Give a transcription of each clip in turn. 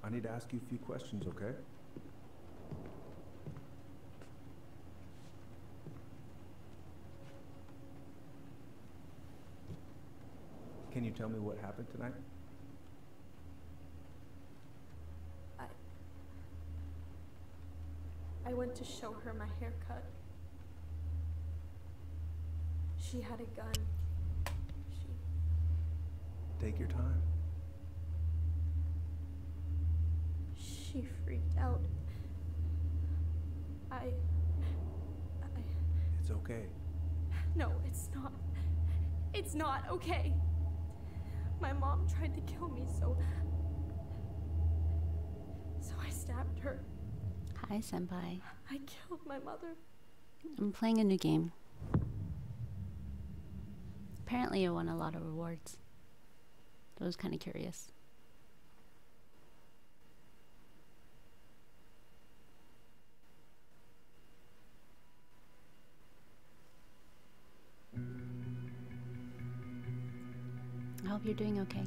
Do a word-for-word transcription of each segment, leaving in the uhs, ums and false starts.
I need to ask you a few questions, okay? Can you tell me what happened tonight? I... I went to show her my haircut. She had a gun. She... Take your time. She freaked out. I... I... It's okay. No, it's not. It's not okay. My mom tried to kill me, so... So I stabbed her. Hi, Senpai. I killed my mother. I'm playing a new game. Apparently I won a lot of rewards. I was kind of curious. I hope you're doing okay.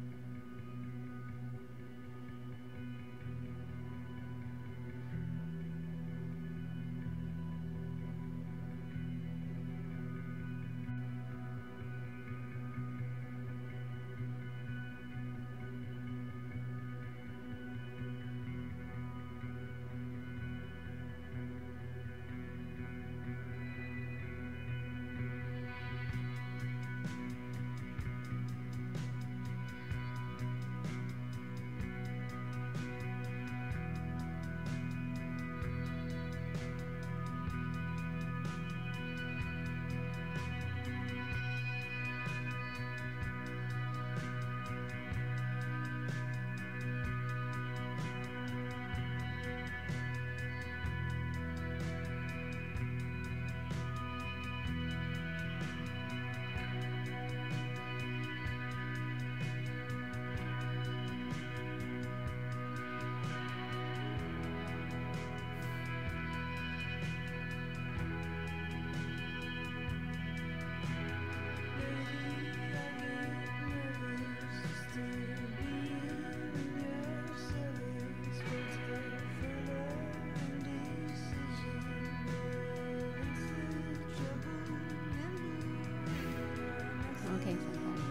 Okay, Senpai.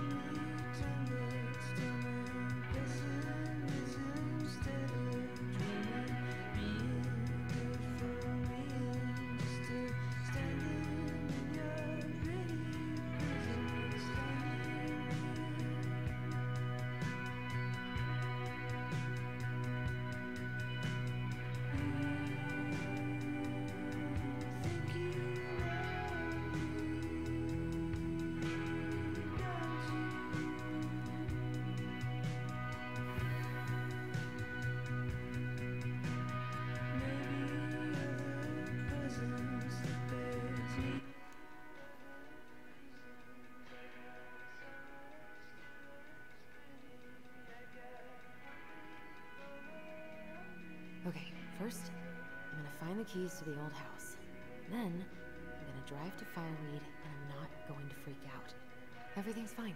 Okay, first, I'm gonna find the keys to the old house. Then, I'm gonna drive to Fireweed, and I'm not going to freak out. Everything's fine.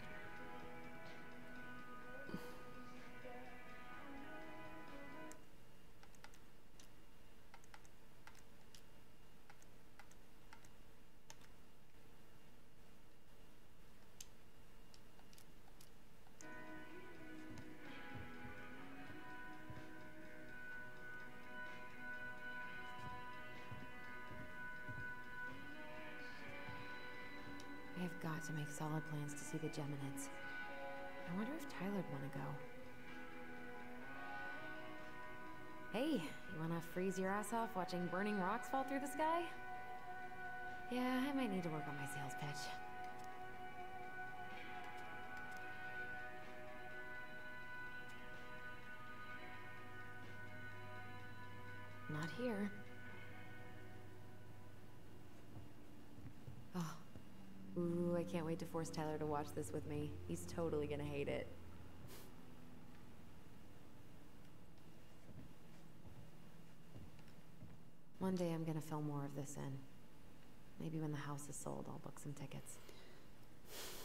I've got to make solid plans to see the Geminids. I wonder if Tyler'd want to go. Hey, you wanna freeze your ass off watching burning rocks fall through the sky? Yeah, I might need to work on my sales pitch. Not here. Oh. Ooh, I can't wait to force Tyler to watch this with me. He's totally gonna hate it. One day I'm gonna film more of this in. Maybe when the house is sold, I'll book some tickets.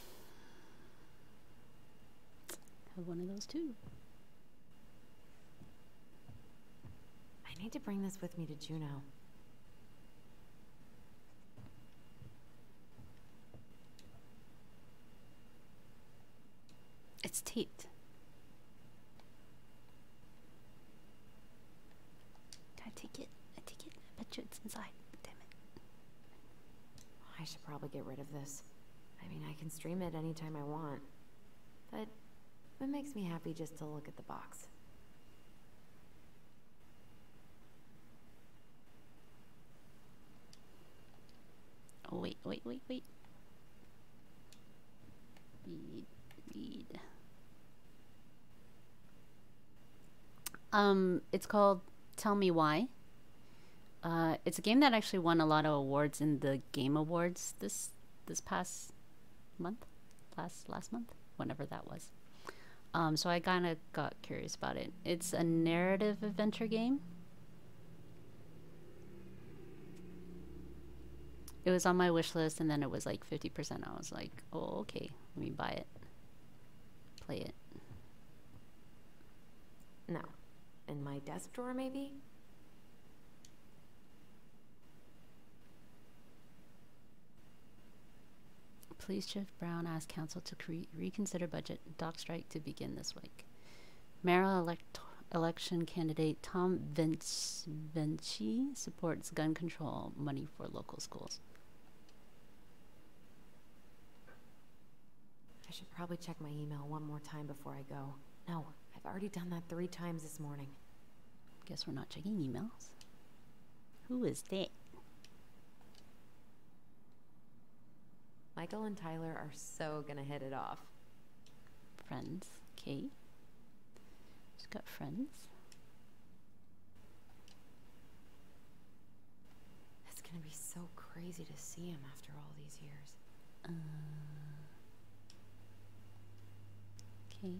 Have one of those too. need to bring this with me to Juneau. It's taped. I take it. I take it. I bet you it's inside. Damn it. I should probably get rid of this. I mean, I can stream it anytime I want. But it makes me happy just to look at the box. Oh, wait, wait, wait, wait. Read, read. Um, it's called Tell Me Why. Uh, it's a game that actually won a lot of awards in the Game Awards this this past month, last last month, whenever that was. Um, so I kind of got curious about it. It's a narrative adventure game. It was on my wish list, and then it was like fifty percent. I was like, oh, okay, let me buy it. Play it. No. In my desk drawer, maybe? Police Chief Brown asked council to cre- reconsider budget. Dock strike to begin this week. Mayoral elect- election candidate Tom Vinci Vinci supports gun control money for local schools. I should probably check my email one more time before I go. No, I've already done that three times this morning. Guess we're not checking emails. Who is that? Michael and Tyler are so gonna hit it off. Friends. Okay. Just got friends. It's gonna be so crazy to see him after all these years. Uh, okay.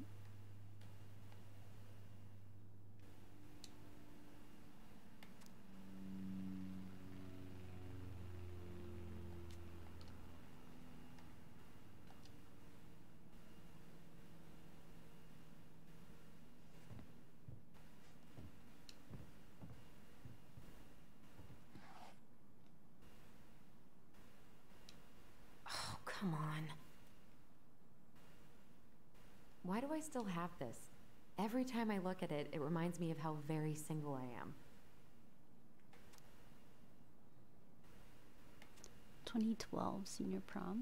Come on. Why do I still have this? Every time I look at it, it reminds me of how very single I am. twenty twelve senior prom.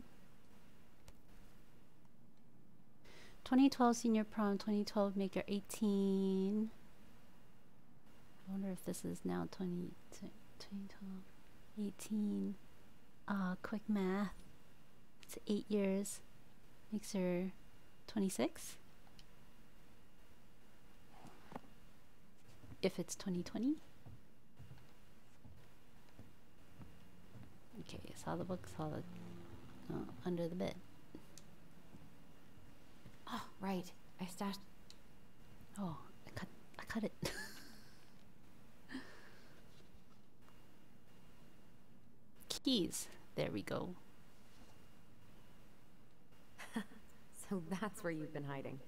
twenty twelve senior prom, twenty twelve maker eighteen. I wonder if this is now twenty, twenty twelve, eighteen. Uh, quick math. It's eight years. Makes her twenty-six. If it's twenty twenty. Okay, saw the book, saw the uh, under the bed. Oh, right. I stashed. Oh, I cut, I cut it. Keys. There we go. So that's where you've been hiding.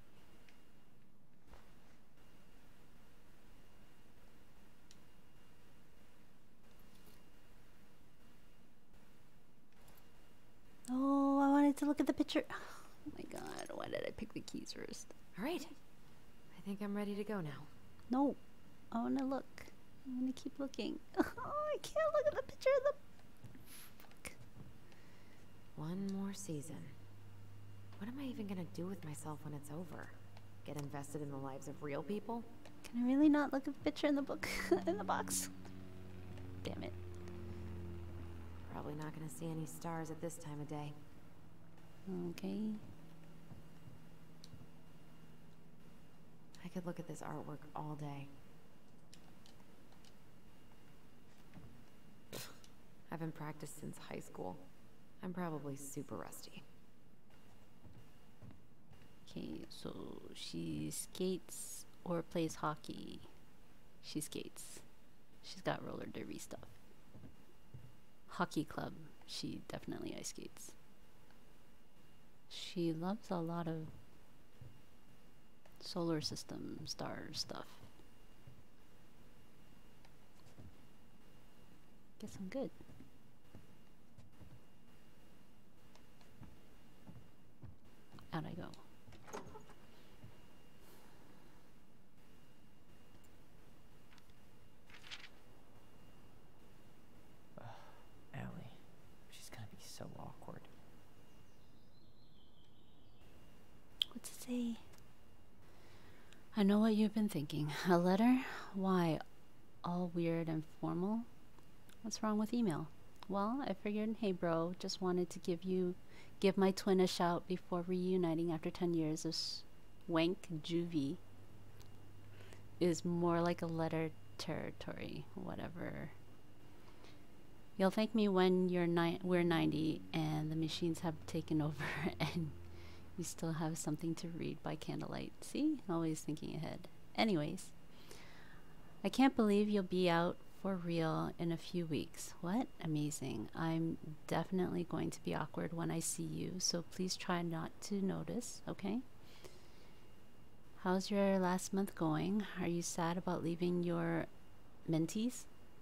Oh, I wanted to look at the picture. Oh my god, why did I pick the keys first? All right. I think I'm ready to go now. No, I want to look. I want to keep looking. Oh, I can't look at the picture of the... Fuck. One more season. What am I even gonna do with myself when it's over? Get invested in the lives of real people? Can I really not look at the picture in the book, in the box? Damn it. Probably not gonna see any stars at this time of day. Okay. I could look at this artwork all day. I haven't practiced since high school. I'm probably super rusty. Okay, so she skates or plays hockey. She skates. She's got roller derby stuff. Hockey club. She definitely ice skates. She loves a lot of solar system star stuff. Guess I'm good. Out I go. Allie, she's gonna be so awkward. What's it say? I know what you've been thinking. A letter? Why? All weird and formal? What's wrong with email? Well, I figured, hey bro, just wanted to give you, give my twin a shout before reuniting after ten years of swank juvie. Is more like a letter territory, whatever. You'll thank me when you're ni we're ninety and the machines have taken over and you still have something to read by candlelight. See? Always thinking ahead. Anyways, I can't believe you'll be out for real in a few weeks. What? Amazing. I'm definitely going to be awkward when I see you, so please try not to notice, okay? How's your last month going? Are you sad about leaving your mentees?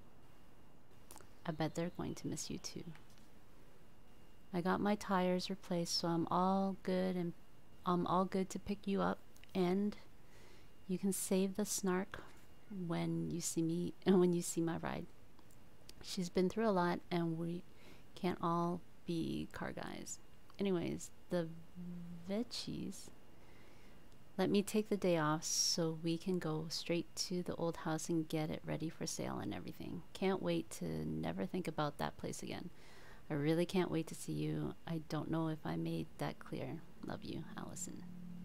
I bet they're going to miss you too. I got my tires replaced, so I'm all good and I'm all good to pick you up, and you can save the snark when you see me and when you see my ride. She's been through a lot and we can't all be car guys. Anyways, the veggies let me take the day off so we can go straight to the old house and get it ready for sale and everything. Can't wait to never think about that place again. I really can't wait to see you. I don't know if I made that clear. Love you, Allison.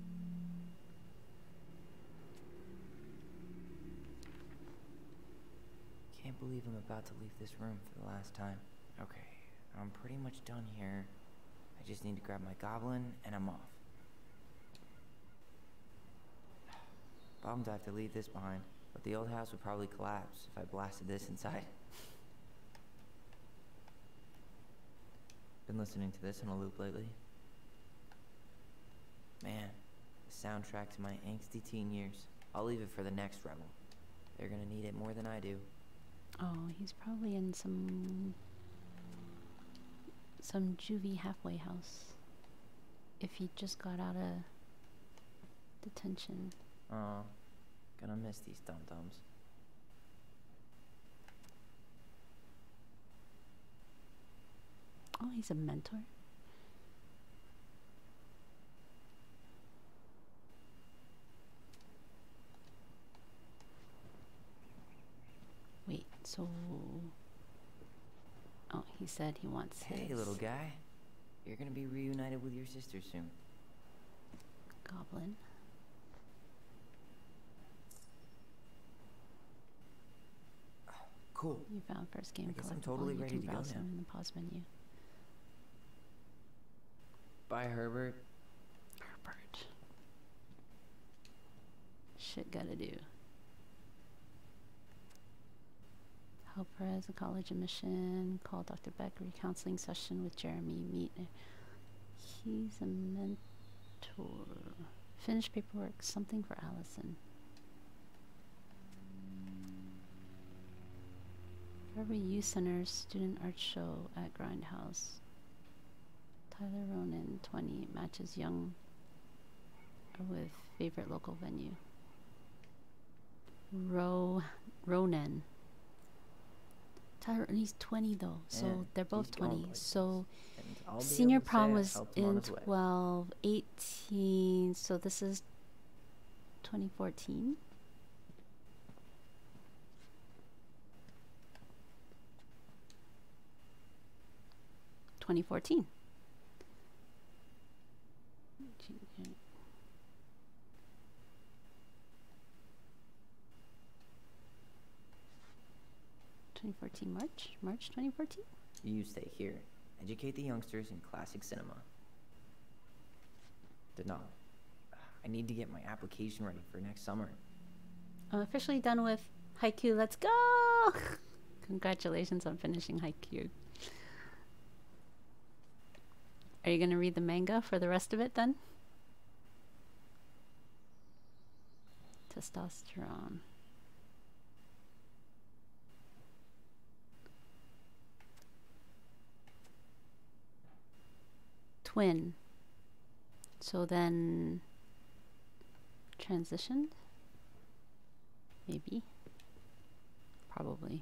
Can't believe I'm about to leave this room for the last time. Okay, I'm pretty much done here. I just need to grab my goblin and I'm off. Bummed I have to leave this behind, but the old house would probably collapse if I blasted this inside. Been listening to this on a loop lately. Man, the soundtrack to my angsty teen years. I'll leave it for the next rebel. They're gonna need it more than I do. Oh, he's probably in some some juvie halfway house. If he just got out of detention. Aw, gonna miss these dum-dums. Oh, he's a mentor. Wait, so... Oh, he said he wants Hey, his little guy. You're gonna be reunited with your sister soon. goblin. Cool. You found first game I guess I'm collectible. totally You ready can to go browse now. them in the pause menu. Bye, Herbert. Herbert. Shit gotta do. Help her as a college admission. Call Doctor Beck. Recounseling session with Jeremy. Meet. He's a mentor. Finish paperwork. Something for Allison. Every Youth Center Student Art Show at Grindhouse. Tyler Ronan, twenty, matches young with favorite local venue. Ro Ronan. Tyler, he's twenty though, so Yeah, they're both he's going twenty. places. So And I'll be senior able to prom say I was helped him on in his way. twelve, eighteen, so this is twenty fourteen. twenty fourteen. twenty fourteen March? March twenty fourteen? You stay here. Educate the youngsters in classic cinema. Denal. I need to get my application ready for next summer. I'm officially done with Haikyuu. Let's go! Congratulations on finishing Haikyuu. Are you going to read the manga for the rest of it then? Testosterone. twin. So then transitioned? Maybe. Probably.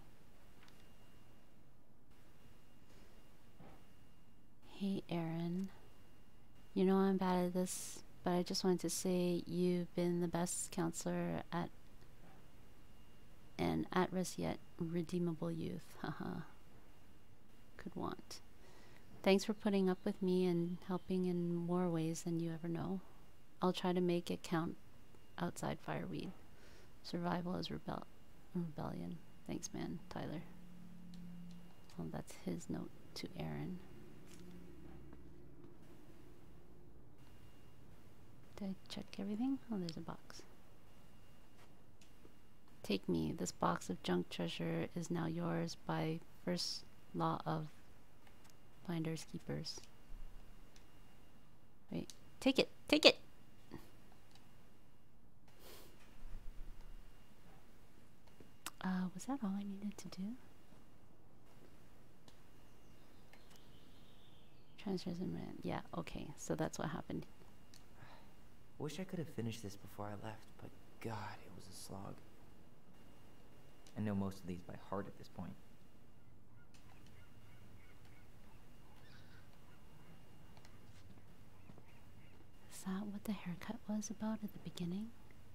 Hey Aaron. You know I'm bad at this, but I just wanted to say you've been the best counselor at an at-risk yet redeemable youth. Haha. Could want. Thanks for putting up with me and helping in more ways than you ever know. I'll try to make it count outside Fireweed. Survival is rebel rebellion. Thanks, man. Tyler. Well, that's his note to Aaron. Did I check everything? Oh, there's a box. Take me. This box of junk treasure is now yours by first law of Finders Keepers. Wait. Take it! Take it! Uh, was that all I needed to do? Transfers and rent. Yeah, okay. So that's what happened. Wish I could have finished this before I left, but God, it was a slog. I know most of these by heart at this point. Is that what the haircut was about at the beginning?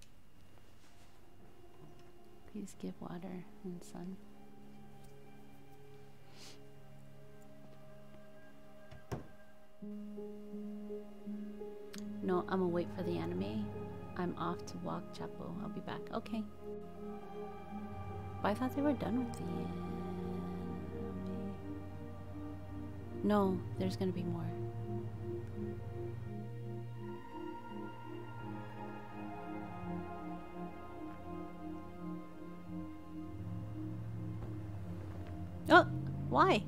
Please give water and sun. No, I'm gonna wait for the anime. I'm off to walk Chapo. I'll be back. Okay. But I thought they were done with the anime. No, there's gonna be more. Oh, why?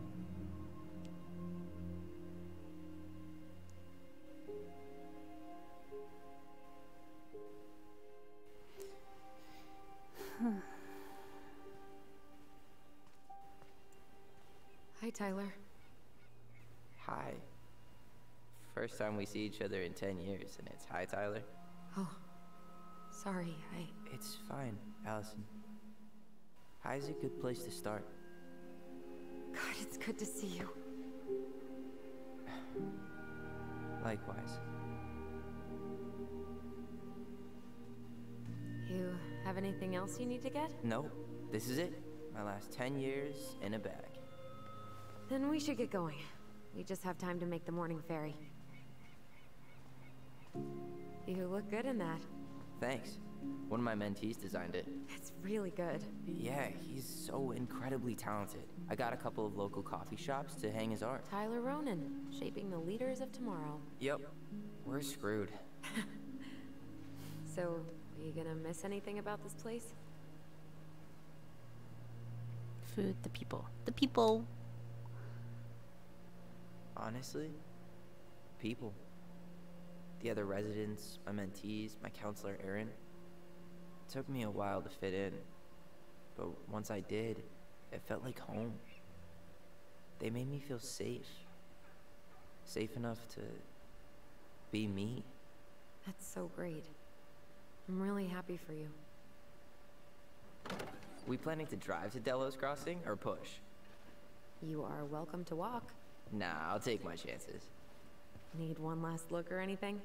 Hi, Tyler. Hi. First time we see each other in ten years, and it's hi, Tyler. Oh, sorry, I... It's fine, Allison. Hi's a good place to start. God, it's good to see you. Likewise. You have anything else you need to get? Nope. This is it. My last ten years in a bag. Then we should get going. We just have time to make the morning ferry. You look good in that. Thanks. One of my mentees designed it. It's really good. Yeah, he's so incredibly talented. I got a couple of local coffee shops to hang his art. Tyler Ronan, shaping the leaders of tomorrow. Yep. We're screwed. So, are you gonna miss anything about this place? Food, the people. The people. Honestly, people. The other residents, my mentees, my counselor Aaron. It took me a while to fit in, but once I did, it felt like home. They made me feel safe. Safe enough to be me. That's so great. I'm really happy for you. We planning to drive to Delos Crossing or push? You are welcome to walk. Nah, I'll take my chances. Need one last look or anything?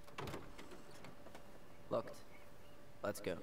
Looked. Let's go.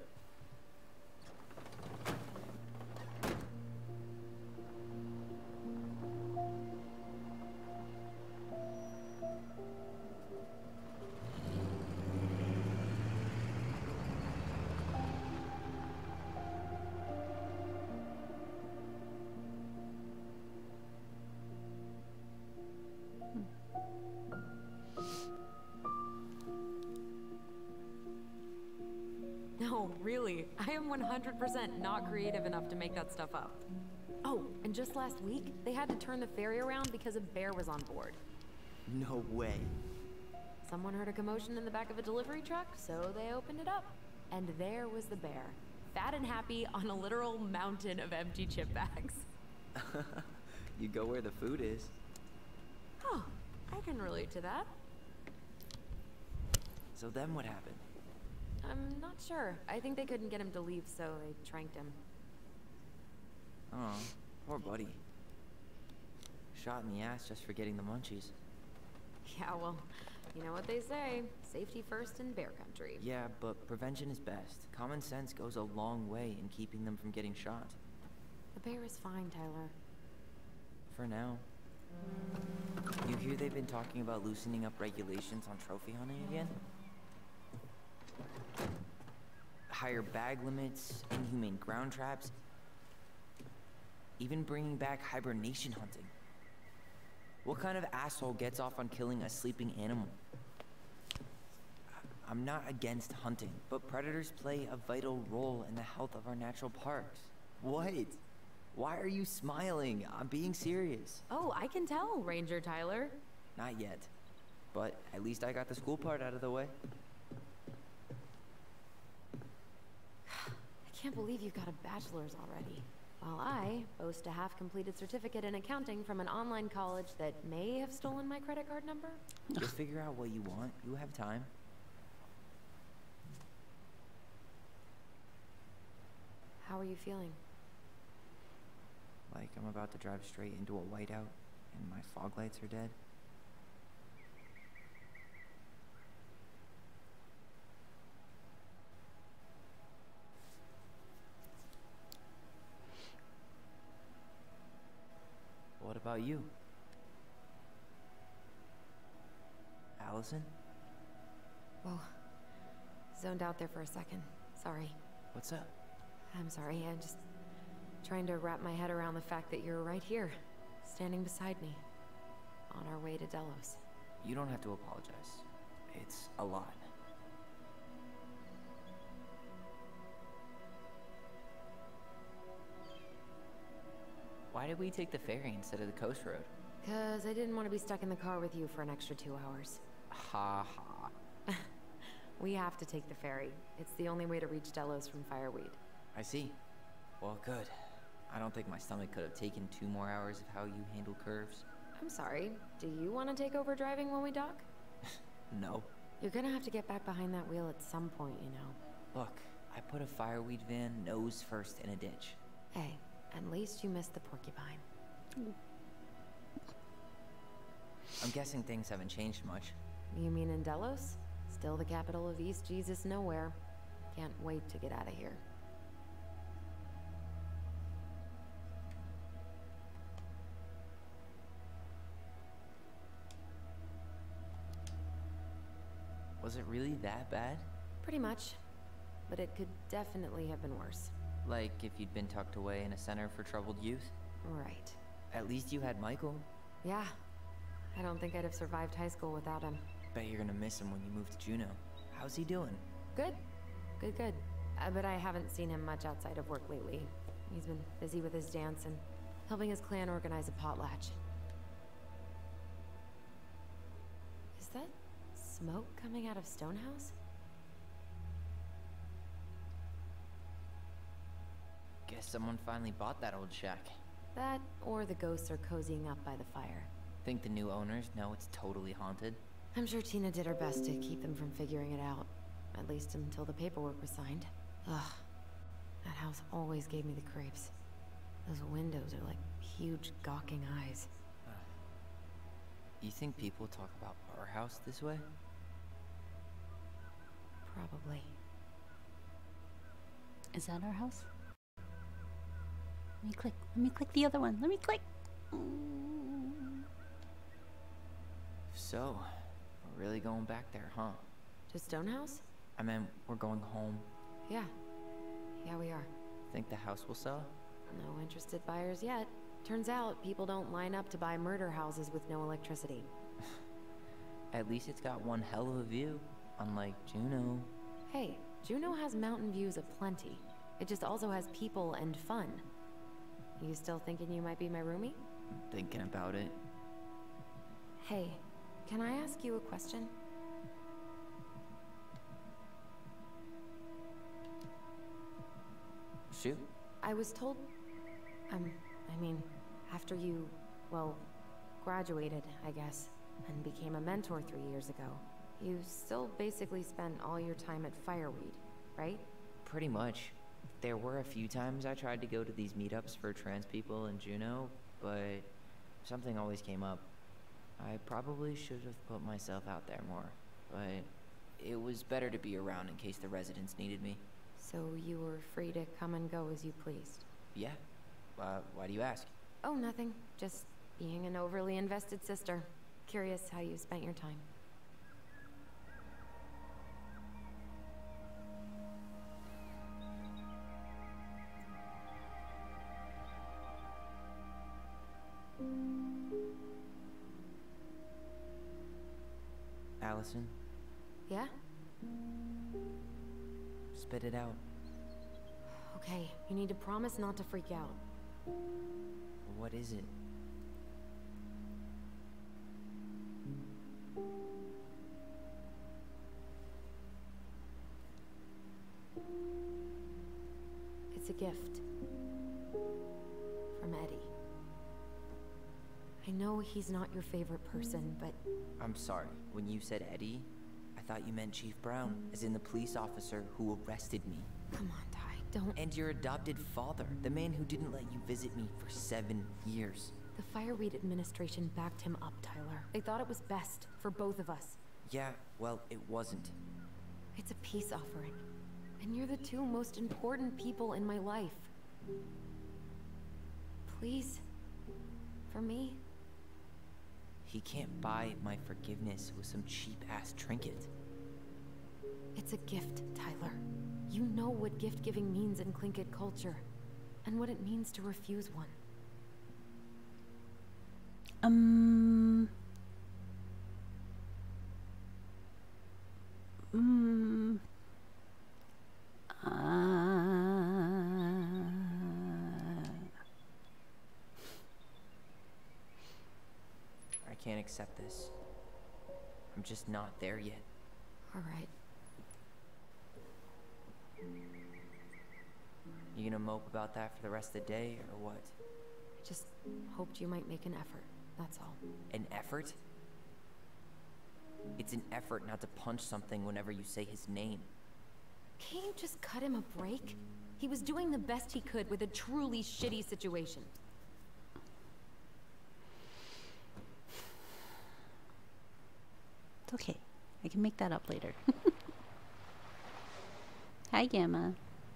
No, really. I am one hundred percent not creative enough to make that stuff up. Oh, and just last week, they had to turn the ferry around because a bear was on board. No way. Someone heard a commotion in the back of a delivery truck, so they opened it up. And there was the bear, fat and happy on a literal mountain of empty chip bags. You go where the food is. Oh, I can relate to that. So then what happened? I'm not sure. I think they couldn't get him to leave, so they tranked him. Oh, poor buddy. Shot in the ass just for getting the munchies. Yeah, well, you know what they say. Safety first in bear country. Yeah, but prevention is best. Common sense goes a long way in keeping them from getting shot. The bear is fine, Tyler. For now. You hear they've been talking about loosening up regulations on trophy hunting again? Higher bag limits, inhumane ground traps, even bringing back hibernation hunting. What kind of asshole gets off on killing a sleeping animal? I'm not against hunting, but predators play a vital role in the health of our natural parks. What? Why are you smiling? I'm being serious. Oh, I can tell, Ranger Tyler. Not yet. But at least I got the school part out of the way. I can't believe you've got a bachelor's already. While I boast a half-completed certificate in accounting from an online college that may have stolen my credit card number. You'll figure out what you want. You have time. How are you feeling? Like I'm about to drive straight into a whiteout and my fog lights are dead. What about you? Allison? Whoa. Zoned out there for a second. Sorry. What's up? I'm sorry, I'm just trying to wrap my head around the fact that you're right here, standing beside me, on our way to Delos. You don't have to apologize. It's a lot. Why did we take the ferry instead of the coast road? Cause I didn't want to be stuck in the car with you for an extra two hours. Ha ha. We have to take the ferry. It's the only way to reach Delos from Fireweed. I see. Well, good. I don't think my stomach could have taken two more hours of how you handle curves. I'm sorry, do you want to take over driving when we dock? No. You're gonna have to get back behind that wheel at some point, you know. Look, I put a fireweed van nose first in a ditch. Hey, at least you missed the porcupine. I'm guessing things haven't changed much. You mean in Delos? Still the capital of East Jesus Nowhere. Can't wait to get out of here. Was it really that bad? Pretty much. But it could definitely have been worse. Like if you'd been tucked away in a center for troubled youth? Right. At least you had Michael. Yeah. I don't think I'd have survived high school without him. Bet you're gonna miss him when you move to Juneau. How's he doing? Good. Good, good. Uh, but I haven't seen him much outside of work lately. He's been busy with his dance and helping his clan organize a potlatch. Is that smoke coming out of Stonehouse? Guess someone finally bought that old shack. That, or the ghosts are cozying up by the fire. Think the new owners know it's totally haunted? I'm sure Tina did her best to keep them from figuring it out. At least until the paperwork was signed. Ugh. That house always gave me the creeps. Those windows are like huge gawking eyes. You think people talk about our house this way? Probably. Is that our house? Let me click. Let me click the other one. Let me click. Mm. So, we're really going back there, huh? To Stonehouse? I mean, we're going home. Yeah. Yeah, we are. Think the house will sell? No interested buyers yet. Turns out, people don't line up to buy murder houses with no electricity. At least it's got one hell of a view, unlike Juneau. Hey, Juneau has mountain views aplenty. It just also has people and fun. You still thinking you might be my roomie? I'm thinking about it. Hey, can I ask you a question? Shoot. I was told... Um, I mean, after you, well, graduated, I guess, and became a mentor three years ago. You still basically spent all your time at Fireweed, right? Pretty much. There were a few times I tried to go to these meetups for trans people in Juneau, but something always came up. I probably should have put myself out there more, but it was better to be around in case the residents needed me. So you were free to come and go as you pleased? Yeah. Uh, why do you ask? Oh, nothing. Just being an overly invested sister. Curious how you spent your time. Allison, Yeah? spit it out. Okay, you need to promise not to freak out. What is it? It's a gift. From Eddie. I know he's not your favorite person, but I'm sorry. When you said Eddie, I thought you meant Chief Brown, as in the police officer who arrested me. come on, Ty, don't... And your adopted father, the man who didn't let you visit me for seven years. The Fireweed administration backed him up, Tyler. They thought it was best for both of us. Yeah, well, it wasn't. It's a peace offering. And you're the two most important people in my life. Please. For me. He can't buy my forgiveness with some cheap-ass trinket. It's a gift, Tyler. You know what gift-giving means in Tlingit culture. And what it means to refuse one. Um. Mm. Uh, I can't accept this. I'm just not there yet. All right. You gonna mope about that for the rest of the day, or what? I just hoped you might make an effort. That's all. An effort? It's an effort not to punch something whenever you say his name. Can't you just cut him a break? He was doing the best he could with a truly shitty situation. it's okay. I can make that up later. Hi, Gamma.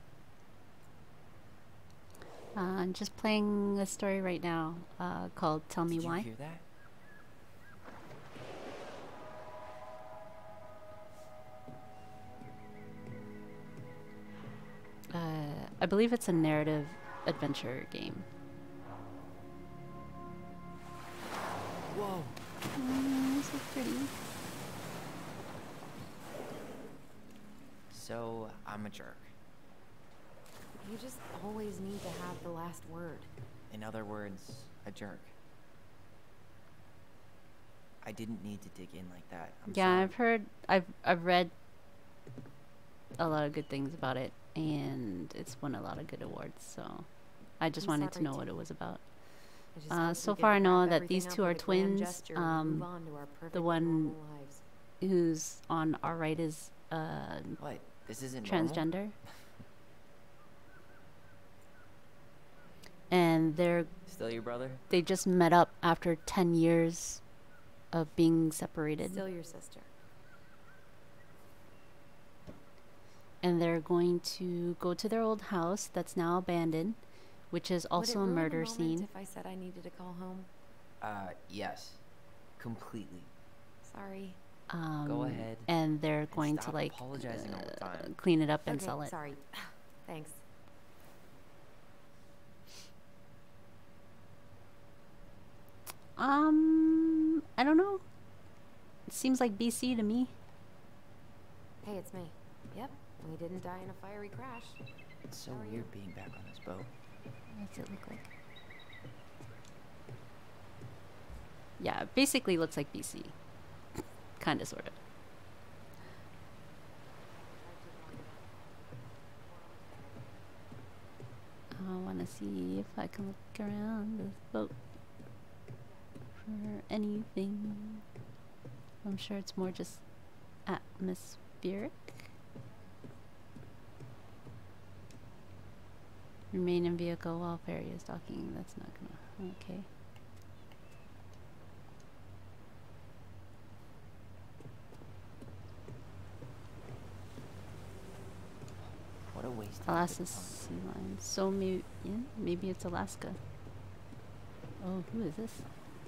Uh, I'm just playing a story right now uh, called Tell Me Did Why. you hear that? Uh, I believe it's a narrative adventure game. Whoa! Mm, this is pretty. So, I'm a jerk. You just always need to have the last word. In other words, a jerk. I didn't need to dig in like that. I'm Yeah, sorry. I've heard, I've I've read a lot of good things about it, and it's won a lot of good awards. So, I just I'm wanted to sorry know too. what it was about. I just Uh, hope we so get far to I know wrap that these everything two up are with a grand twins. gesture and Um, move on to our perfect one normal lives. Who's on our right is uh, What? This isn't normal? transgender, and they're Still your brother? they just met up after ten years of being separated. Still your sister. And they're going to go to their old house that's now abandoned, which is also a Would it ruin the murder moment scene. if I said I needed to call home? Uh, yes. Completely. Sorry. Um, Go ahead. And they're going to stop like apologizing all the uh, time. clean it up and Okay, sell it. sorry. Thanks. Um, I don't know. It seems like B C to me. Hey, it's me. Yep, we didn't die in a fiery crash. It's so How are you? weird being back on this boat. What's it look like? Yeah, it basically looks like B C. Kinda, sorta. I wanna see if I can look around this boat for anything. I'm sure it's more just atmospheric. Remain in vehicle while ferry is docking. That's not gonna. Okay. What a waste. Alaska Sea Line. So maybe, yeah, maybe it's Alaska. Oh, who is this?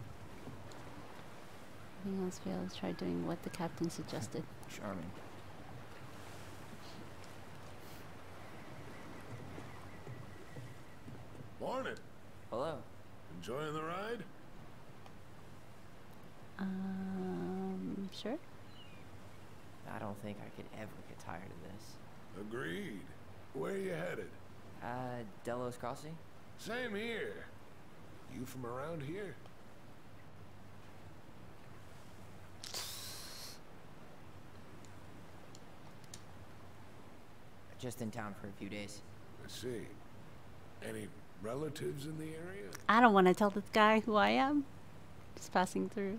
Nothing else fails. Try doing what the captain suggested. Charming. Morning. Hello. Enjoying the ride? Um, sure. I don't think I could ever get tired of this. Agreed. Where you headed? Uh, Delos Crossing? Same here. You from around here? Just in town for a few days. I see. Any relatives in the area? I don't want to tell this guy who I am. Just passing through.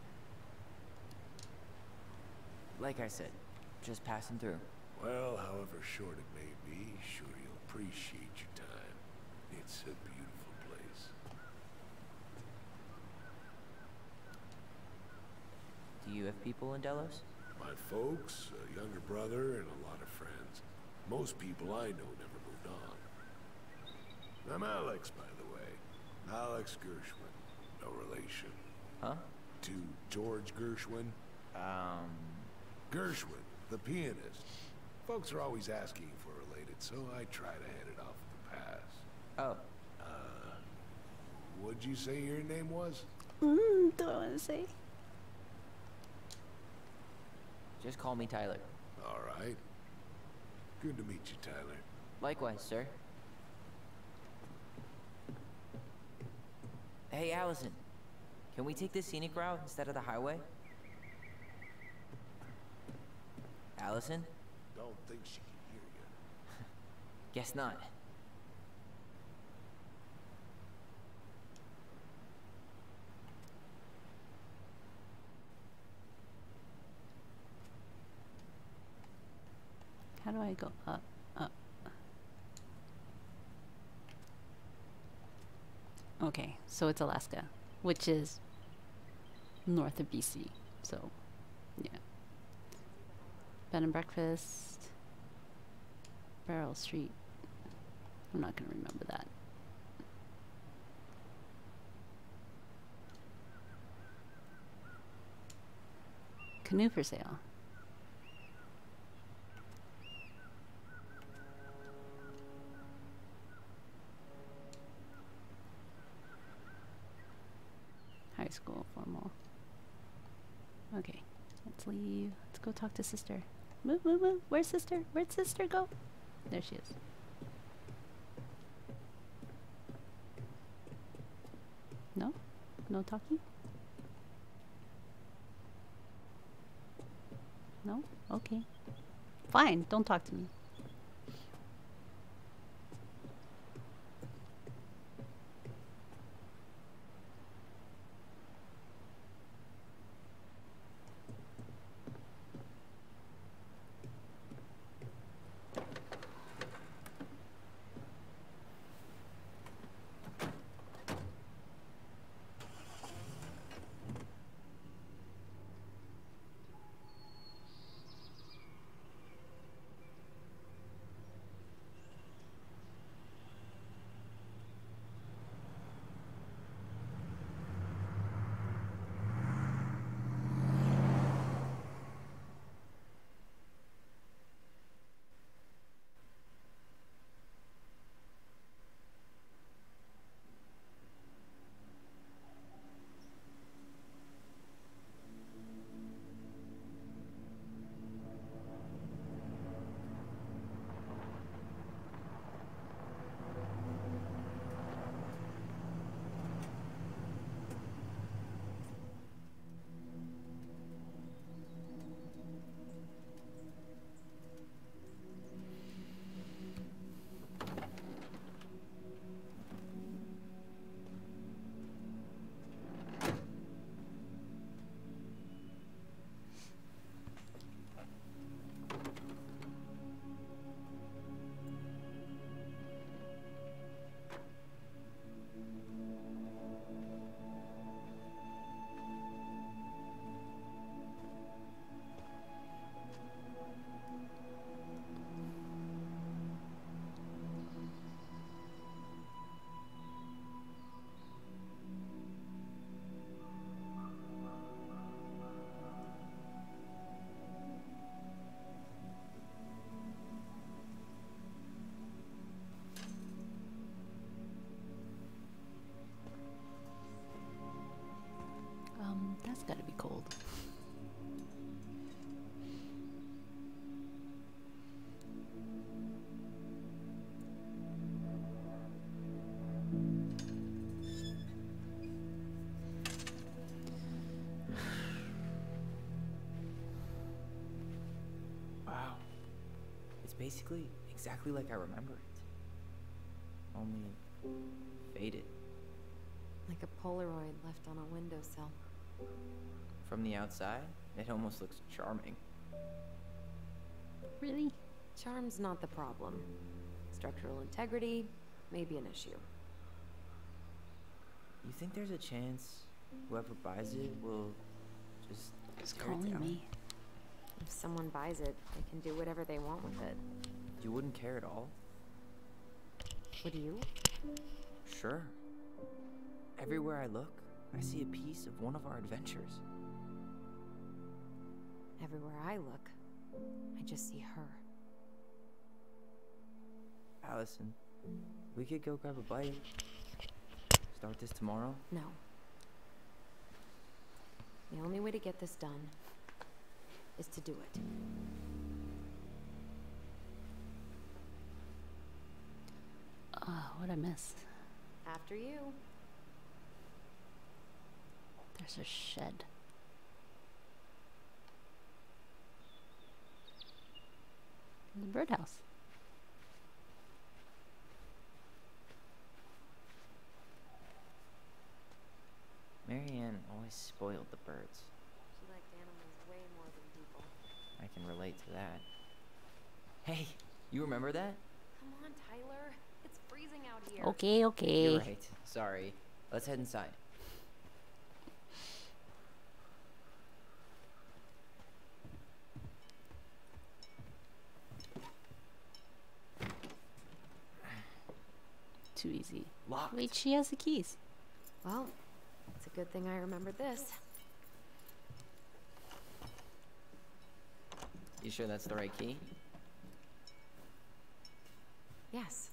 Like I said, just passing through. Well, however short it may be, sure you'll appreciate your time. It's a beautiful place. Do you have people in Delos? My folks, a younger brother, and a lot of friends. Most people I know never moved on. I'm Alex, by the way. Alex Gershwin. No relation. Huh? To George Gershwin. Um... Gershwin, the pianist. Folks are always asking for related, so I try to head it off the pass. Oh. Uh... What'd you say your name was? Mm, do I want to say? Just call me Tyler. All right. Good to meet you, Tyler. Likewise, sir. Hey, Allison. Can we take the scenic route instead of the highway? Allison? Don't think she can hear you. Guess not. How do I go up? Up. Okay, so it's Alaska, which is north of B C. So, yeah. Bed and breakfast. Barrel Street. I'm not gonna remember that. Canoe for sale. High school formal. Okay, let's leave. Let's go talk to sister. Move, move, move. Where's sister? Where'd sister go? There she is. No? No talking? No? Okay. Fine, don't talk to me. basically exactly like I remember it. Only faded. Like a Polaroid left on a windowsill. From the outside, it almost looks charming. Really? Charm's not the problem. Structural integrity may be an issue. You think there's a chance whoever buys it will just It's tear it calling down? me. If someone buys it, they can do whatever they want with it. You wouldn't care at all? Would you? Sure. Everywhere I look, I see a piece of one of our adventures. Everywhere I look, I just see her. Allison, we could go grab a bite. Start this tomorrow? No. The only way to get this done is to do it. Oh, what'd I miss? After you. There's a shed. The birdhouse. Marianne always spoiled the birds. She liked animals way more than people. I can relate to that. Hey, you remember that? Come on, Tyler. It's freezing out here. Okay, okay. You're right. Sorry. Let's head inside. Too easy. Locked. Wait, she has the keys. Well, it's a good thing I remembered this. You sure that's the right key? Yes.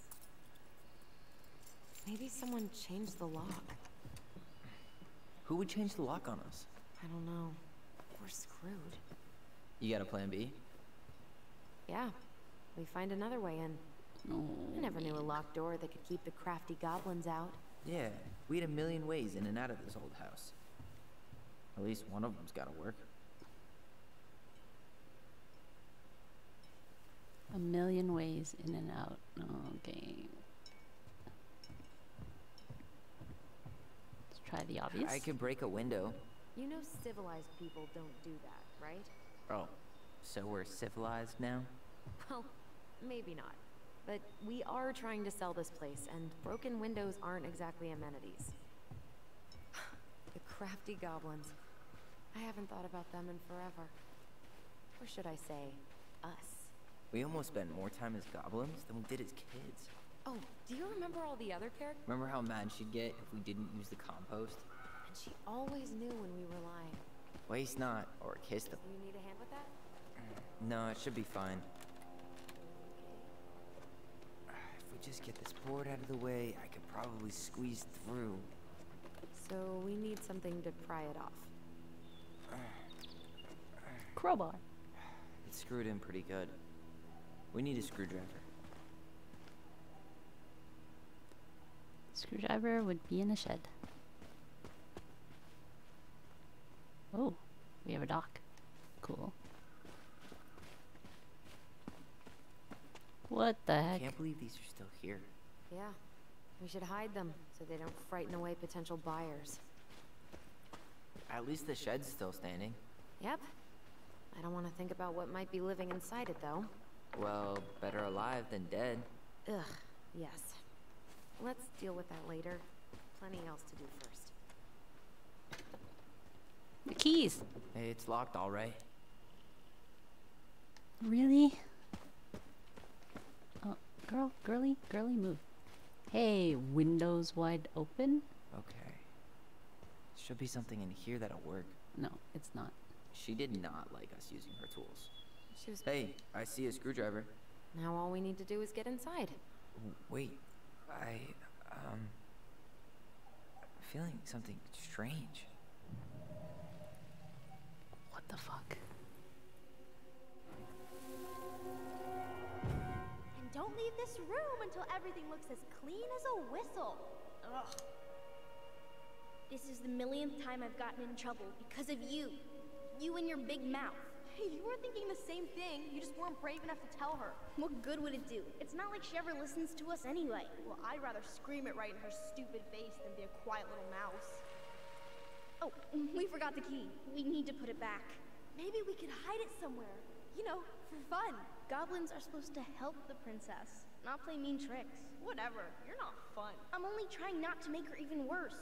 Maybe someone changed the lock. Who would change the lock on us? I don't know. We're screwed. You got a plan B? Yeah. We find another way in. No. I never knew a locked door that could keep the crafty goblins out. Yeah, we had a million ways in and out of this old house. At least one of them's gotta work. A million ways in and out. Okay. Let's try the obvious. I could break a window. You know civilized people don't do that, right? Oh, so we're civilized now? Well, maybe not. But we are trying to sell this place, and broken windows aren't exactly amenities. The crafty goblins. I haven't thought about them in forever. Or should I say, us. We almost spent more time as goblins than we did as kids. Oh, do you remember all the other characters? Remember how mad she'd get if we didn't use the compost? And she always knew when we were lying. Waste not, or kiss them. Do you need a hand with that? No, it should be fine. If we just get this board out of the way, I could probably squeeze through. So we need something to pry it off. Crowbar. It's screwed in pretty good. We need a screwdriver. Screwdriver would be in the shed. Oh, we have a dock. Cool. What the I heck? can't believe these are still here. Yeah, we should hide them so they don't frighten away potential buyers. At least the shed's still standing. Yep. I don't want to think about what might be living inside it, though. Well, better alive than dead. Ugh, yes. Let's deal with that later. Plenty else to do first. The keys. Hey, it's locked all right. Really? Oh, girl, girly, girly, move. Hey, windows wide open? Okay. Should be something in here that'll work. No, it's not. She did not like us using her tools. She was... Hey, I see a screwdriver. Now all we need to do is get inside. W- Wait, I, um... I'm feeling something strange. What the fuck? And don't leave this room until everything looks as clean as a whistle. Ugh. This is the millionth time I've gotten in trouble because of you. You and your big mouth. You were thinking the same thing. You just weren't brave enough to tell her. What good would it do? It's not like she ever listens to us anyway. Well, I'd rather scream it right in her stupid face than be a quiet little mouse. Oh, we forgot the key. We need to put it back. Maybe we could hide it somewhere. You know, for fun. Goblins are supposed to help the princess, not play mean tricks. Whatever. You're not fun. I'm only trying not to make her even worse.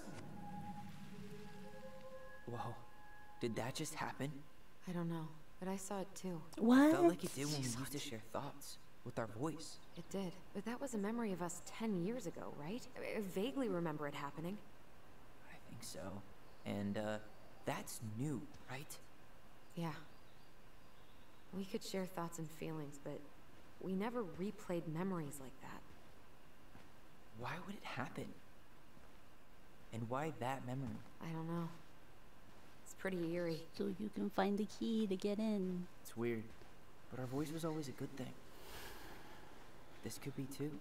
Whoa. Did that just happen? I don't know, but I saw it too. What? Felt like it did when we used to share thoughts with our voice. It did, but that was a memory of us ten years ago, right? I, I vaguely remember it happening. I think so. And, uh, that's new, right? Yeah. We could share thoughts and feelings, but we never replayed memories like that. Why would it happen? And why that memory? I don't know. It's pretty eerie. So you can find the key to get in. It's weird, but our voice was always a good thing. This could be too.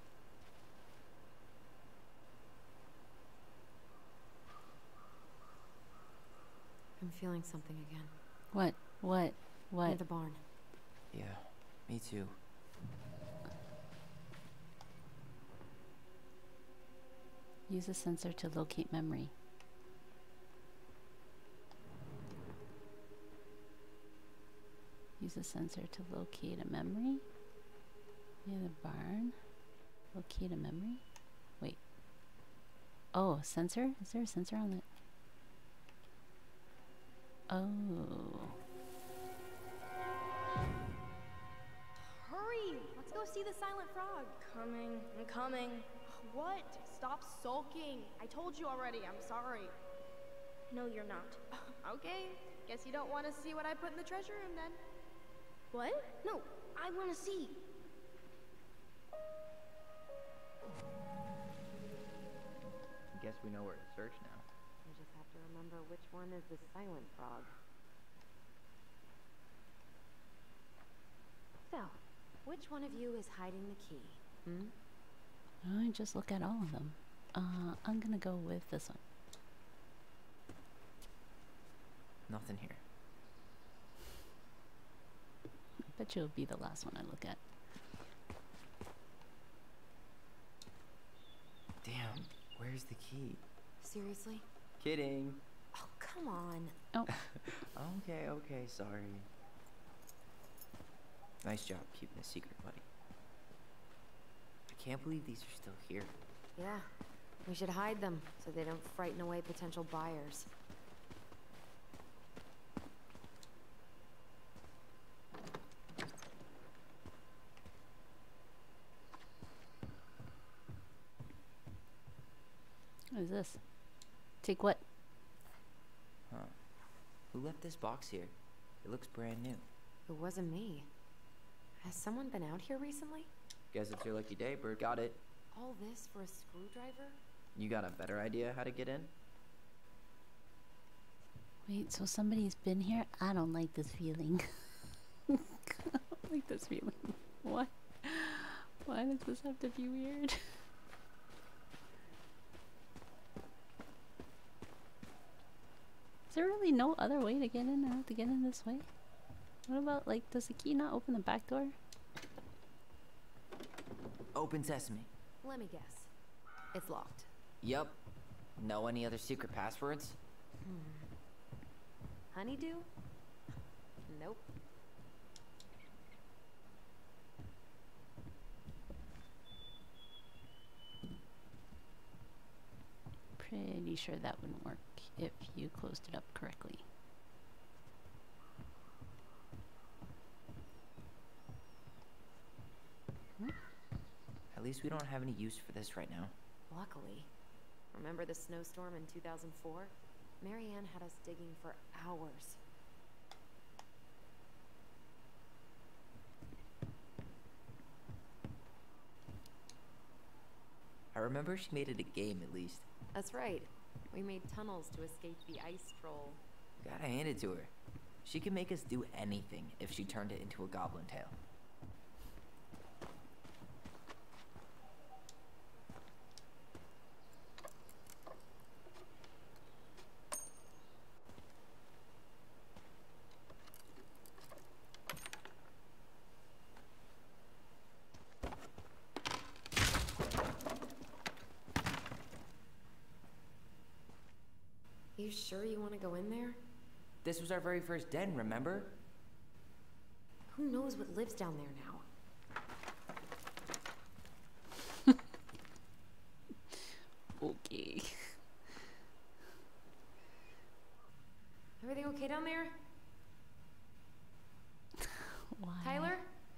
I'm feeling something again. What? What? What? Near the barn. Yeah, me too. Use a sensor to locate memory. Use a sensor to locate a memory. Near the barn. Locate a memory? Wait. Oh, sensor? Is there a sensor on the... Oh. Hurry! Let's go see the silent frog. Coming, I'm coming. What? Stop sulking. I told you already. I'm sorry. No, you're not. Okay. Guess you don't want to see what I put in the treasure room then. What? No, I want to see. Guess we know where to search now. I just have to remember which one is the silent frog. So, which one of you is hiding the key? Hmm? I just look at all of them. Uh, I'm gonna go with this one. Nothing here. I bet you it'll be the last one I look at. Damn, where's the key? Seriously? Kidding. Oh, come on. Oh. Okay, okay, sorry. Nice job keeping a secret, buddy. I can't believe these are still here. Yeah, we should hide them so they don't frighten away potential buyers. What is this? Take what? Huh. Who left this box here? It looks brand new. It wasn't me. Has someone been out here recently? Guess it's your lucky day, Bird got it. All this for a screwdriver? You got a better idea how to get in? Wait, so somebody's been here? I don't like this feeling. I don't like this feeling. What? Why does this have to be weird? Is there really no other way to get in? I have to get in this way? What about, like, does the key not open the back door? Open sesame. Let me guess. It's locked. Yup. Know any other secret passwords? Hmm. Honeydew? Nope. Pretty sure that wouldn't work if you closed it up correctly. At least we don't have any use for this right now. Luckily. Remember the snowstorm in two thousand four? Marianne had us digging for hours. I remember she made it a game at least. That's right. We made tunnels to escape the ice troll. Gotta hand it to her. She could make us do anything if she turned it into a goblin tail. sure you want to go in there? This was our very first den, remember? Who knows what lives down there now? Okay. Everything okay down there? Why? Tyler?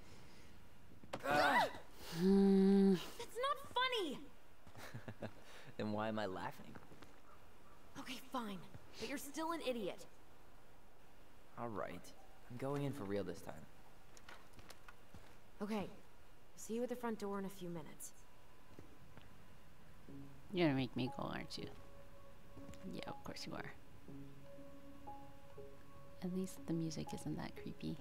Hmm. That's not funny! Then why am I laughing? Okay, fine. But you're still an idiot. Alright. I'm going in for real this time. Okay. See you at the front door in a few minutes. You're gonna make me go, aren't you? Yeah, of course you are. At least the music isn't that creepy.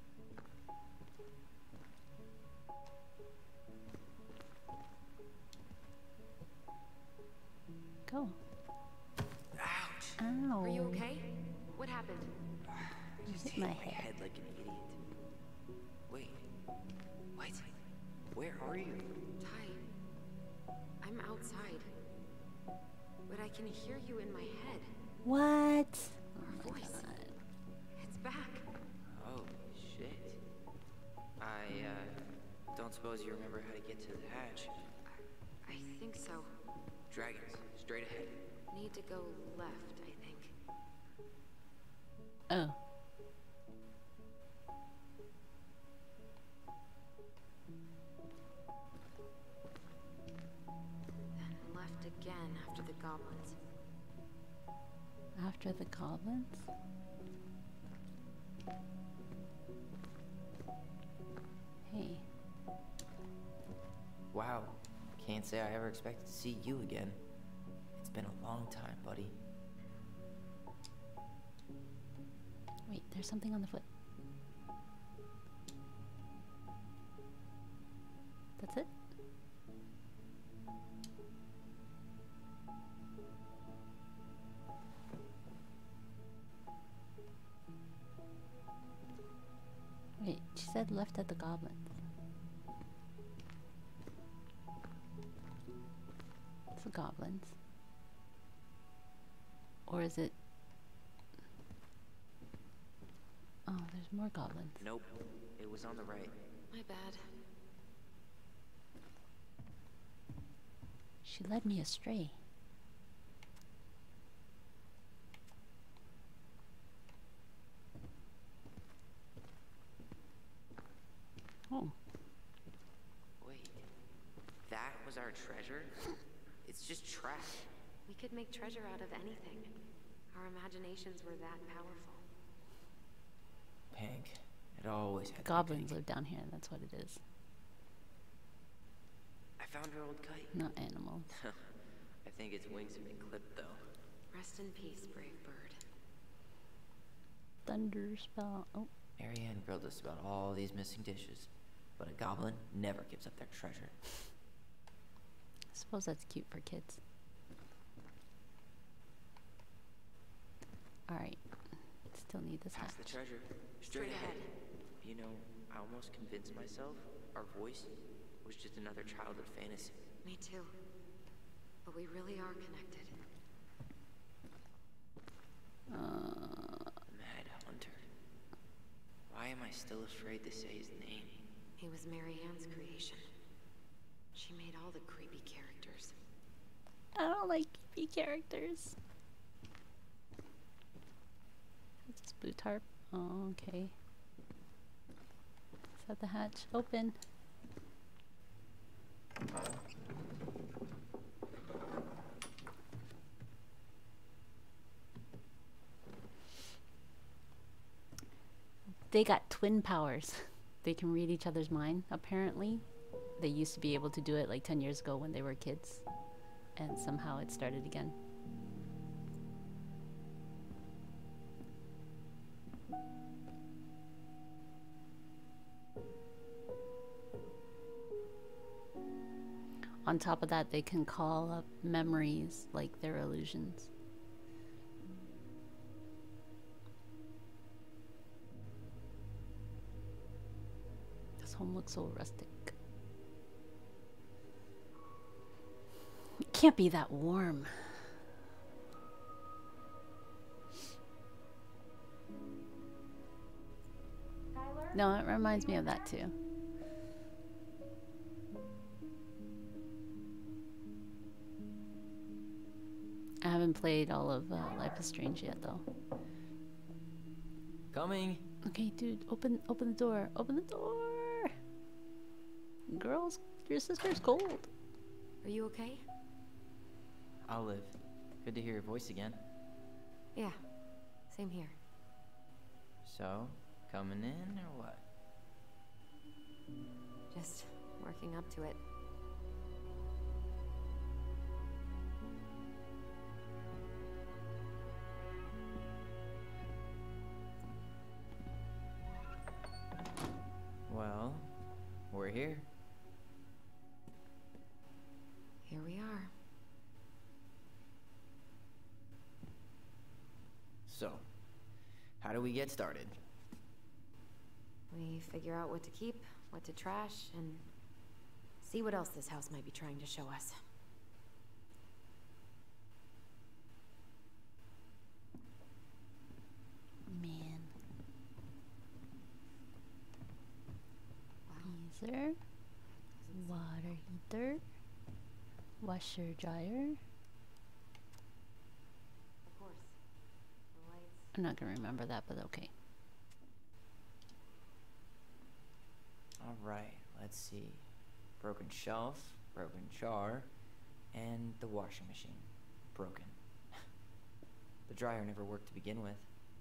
Go. Ouch! Ow. Are you okay? What happened? I just Hit hit my my head. head like an idiot. Wait. What? Where are you? Ty, I'm outside. But I can hear you in my head. What? Our voice. It's back. Oh, shit. I, uh, don't suppose you remember how to get to the hatch. I think so. Dragons, straight ahead. Need to go left, I think. Oh. Then left again after the goblins. After the goblins? Hey. Wow. Can't say I ever expected to see you again. It's been a long time, buddy. Wait, there's something on the foot. That's it? Wait, she said left at the goblins. It's the goblins. Or is it... Oh, there's more goblins. Nope. It was on the right. My bad. She led me astray. Oh. Wait. That was our treasure? It's just trash. We could make treasure out of anything. Our imaginations were that powerful. Pink. It always had to be Goblins pink. live down here, that's what it is. I found her old kite. Not animals. I think its wings have been clipped, though. Rest in peace, brave bird. Thunder spell. Oh. Marianne grilled us about all these missing dishes, but a goblin never gives up their treasure. I suppose that's cute for kids. Alright. Still need this hat. Past the treasure. Straight ahead. You know, I almost convinced myself our voice was just another childhood fantasy. Me too. But we really are connected. Uh, Mad Hunter. Why am I still afraid to say his name? He was Mary Ann's creation. She made all the creepy characters. I don't like creepy characters. Is this blue tarp? Oh, okay. Is that the hatch? Open. They got twin powers. They can read each other's mind, apparently. They used to be able to do it like ten years ago when they were kids. And somehow it started again. On top of that, they can call up memories like they're illusions. This home looks so rustic. It can't be that warm. No, it reminds me of that too. I haven't played all of uh, Life is Strange yet, though. Coming. Okay, dude, open open the door. Open the door. Girls, your sister's cold. Are you okay? Olive, good to hear your voice again. Yeah, same here. So, coming in or what? Just working up to it. Well, we're here. Here we are. So, how do we get started? We figure out what to keep, what to trash, and see what else this house might be trying to show us. Man. Freezer. Water heater. Washer dryer. Of course. The lights. I'm not gonna remember that, but okay. All right, let's see. Broken shelf, broken jar, and the washing machine. Broken. The dryer never worked to begin with.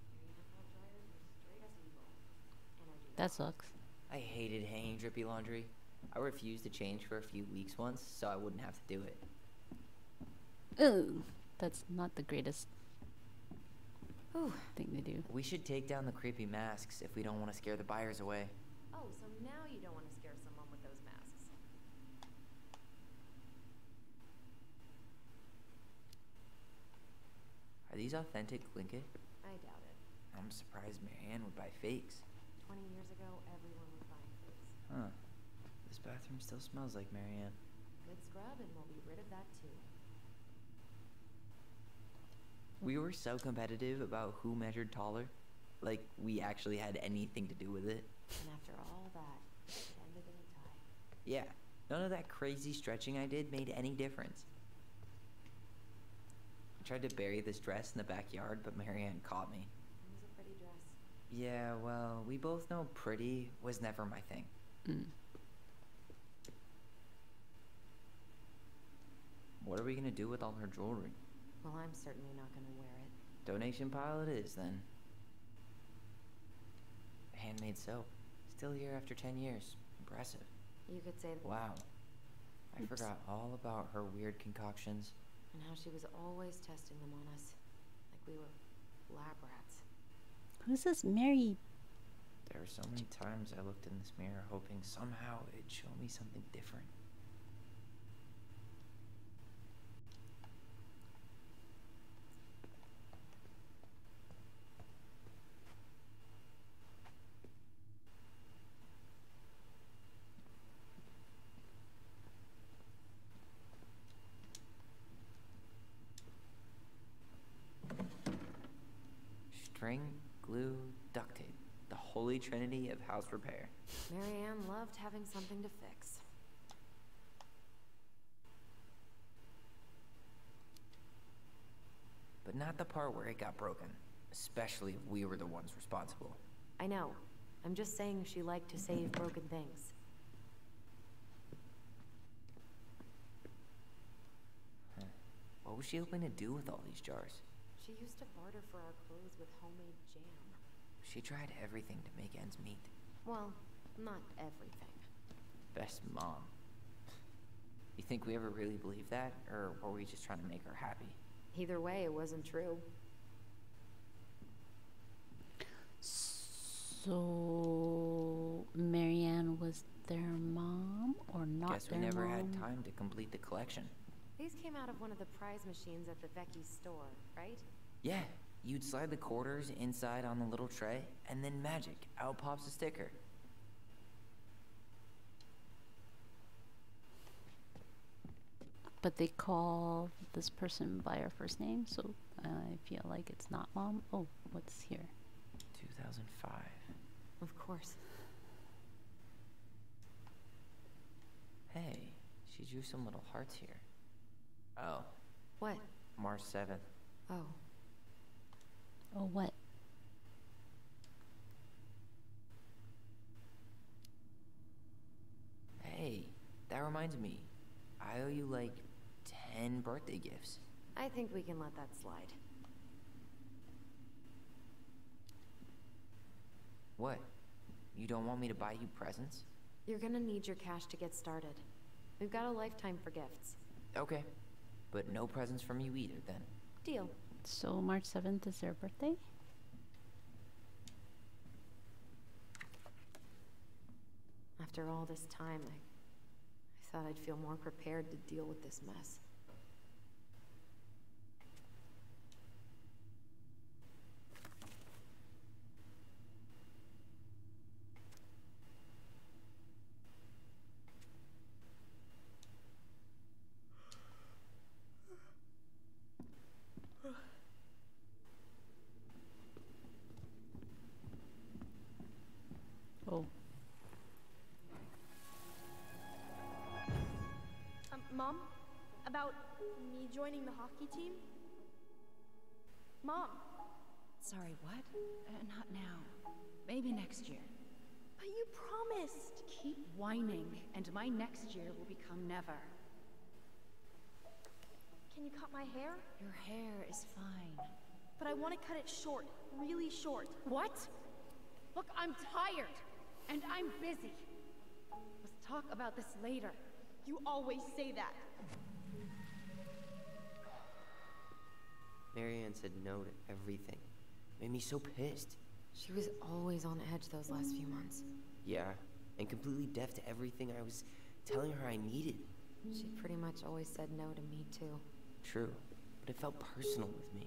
That sucks. I hated hanging drippy laundry. I refused to change for a few weeks once, so I wouldn't have to do it. Ugh, that's not the greatest Whew. thing to do. We should take down the creepy masks if we don't want to scare the buyers away. Oh, so now you don't want to scare someone with those masks. Are these authentic Glinkit? I doubt it. I'm surprised Marianne would buy fakes. Twenty years ago, everyone was buying fakes. Huh. This bathroom still smells like Marianne. Good scrub, and we'll be rid of that too. We were so competitive about who measured taller. Like, we actually had anything to do with it. And after all that, it ended in a tie. Yeah, none of that crazy stretching I did made any difference. I tried to bury this dress in the backyard, but Marianne caught me. It was a pretty dress. Yeah, well, we both know pretty was never my thing. Mm. What are we gonna do with all her jewelry? Well, I'm certainly not going to wear it. Donation pile it is, then. Handmade soap. Still here after ten years. Impressive. You could say that. Wow. I Oops. forgot all about her weird concoctions. And how she was always testing them on us. Like we were lab rats. Who's this Mary? There were so many times I looked in this mirror hoping somehow it'd show me something different. String, glue, duct tape. The holy trinity of house repair. Marianne loved having something to fix. But not the part where it got broken. Especially if we were the ones responsible. I know. I'm just saying she liked to save broken things. Huh. What was she hoping to do with all these jars? She used to barter for our clothes with homemade jam. She tried everything to make ends meet. Well, not everything. Best mom. You think we ever really believed that? Or were we just trying to make her happy? Either way, it wasn't true. So Marianne was their mom or not Guess we their never mom? had time to complete the collection. These came out of one of the prize machines at the Vecchi store, right? Yeah, you'd slide the quarters inside on the little tray, and then magic, out pops a sticker. But they call this person by her first name, so I feel like it's not mom. Oh, what's here? two thousand five. Of course. Hey, she drew some little hearts here. Oh, What? March seventh. Oh. Oh, what? Hey, that reminds me. I owe you like ten birthday gifts. I think we can let that slide. What? You don't want me to buy you presents? You're gonna need your cash to get started. We've got a lifetime for gifts. Okay. But no presents from you either, then. Deal. So March seventh is their birthday? After all this time, I, I thought I'd feel more prepared to deal with this mess. Oh. Um, Mom? About me joining the hockey team? Mom! Sorry, what? Uh, not now. Maybe next year. But you promised! Keep whining, and my next year will become never. Can you cut my hair? Your hair is fine. But I want to cut it short. Really short. What? Look, I'm tired, and I'm busy. Let's talk about this later. You always say that. Marianne said no to everything. Made me so pissed. She was always on edge those last few months. Yeah, and completely deaf to everything I was telling her I needed. She pretty much always said no to me, too. True, but it felt personal with me.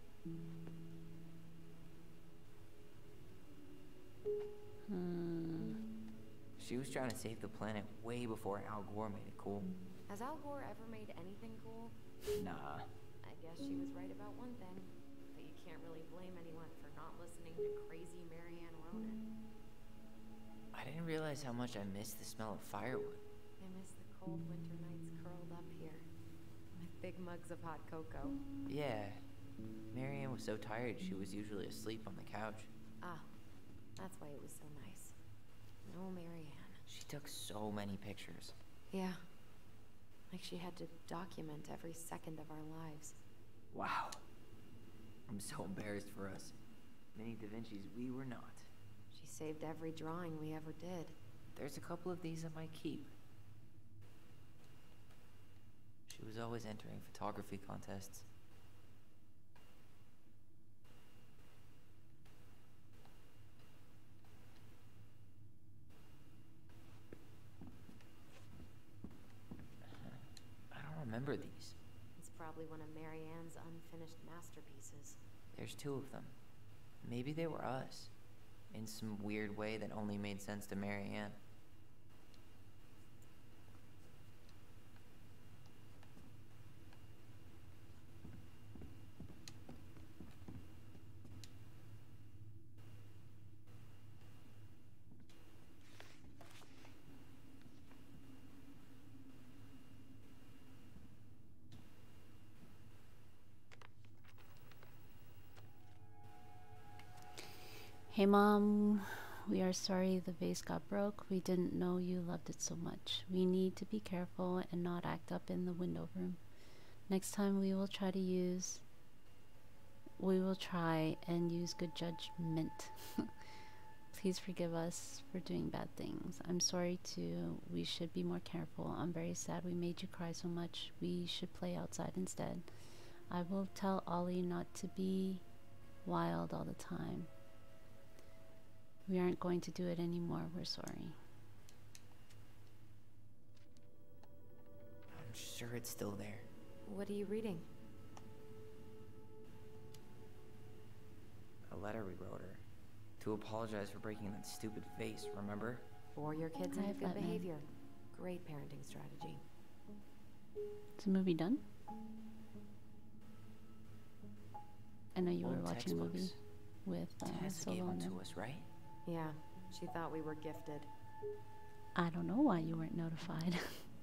Hmm. She was trying to save the planet way before Al Gore made it cool. Has Al Gore ever made anything cool? Nah. I guess she was right about one thing. But you can't really blame anyone for not listening to crazy Marianne Ronan. I didn't realize how much I missed the smell of firewood. I miss the cold winter nights curled up here. With big mugs of hot cocoa. Yeah. Marianne was so tired she was usually asleep on the couch. Ah, that's why it was so nice. No Marianne. She took so many pictures. Yeah. Like she had to document every second of our lives. Wow. I'm so embarrassed for us. Many Da Vinci's we were not. She saved every drawing we ever did. There's a couple of these I might keep. She was always entering photography contests. I don't remember these. It's probably one of Marianne's unfinished masterpieces. There's two of them. Maybe they were us. In some weird way that only made sense to Marianne. Hey Mom, we are sorry the vase got broke. We didn't know you loved it so much. We need to be careful and not act up in the window room. Next time we will try to use we will try and use good judgment. Please forgive us for doing bad things. I'm sorry too. We should be more careful. I'm very sad we made you cry so much. We should play outside instead. I will tell Ollie not to be wild all the time. We aren't going to do it anymore. We're sorry. I'm sure it's still there. What are you reading? A letter we wrote her. To apologize for breaking that stupid vase, remember? For your kids I and have good that, man. behavior. Great parenting strategy. Is the movie done? I know you were Old watching a movie textbooks. with uh, Tessa gave Solo one in to it. us, right? Yeah, she thought we were gifted. I don't know why you weren't notified.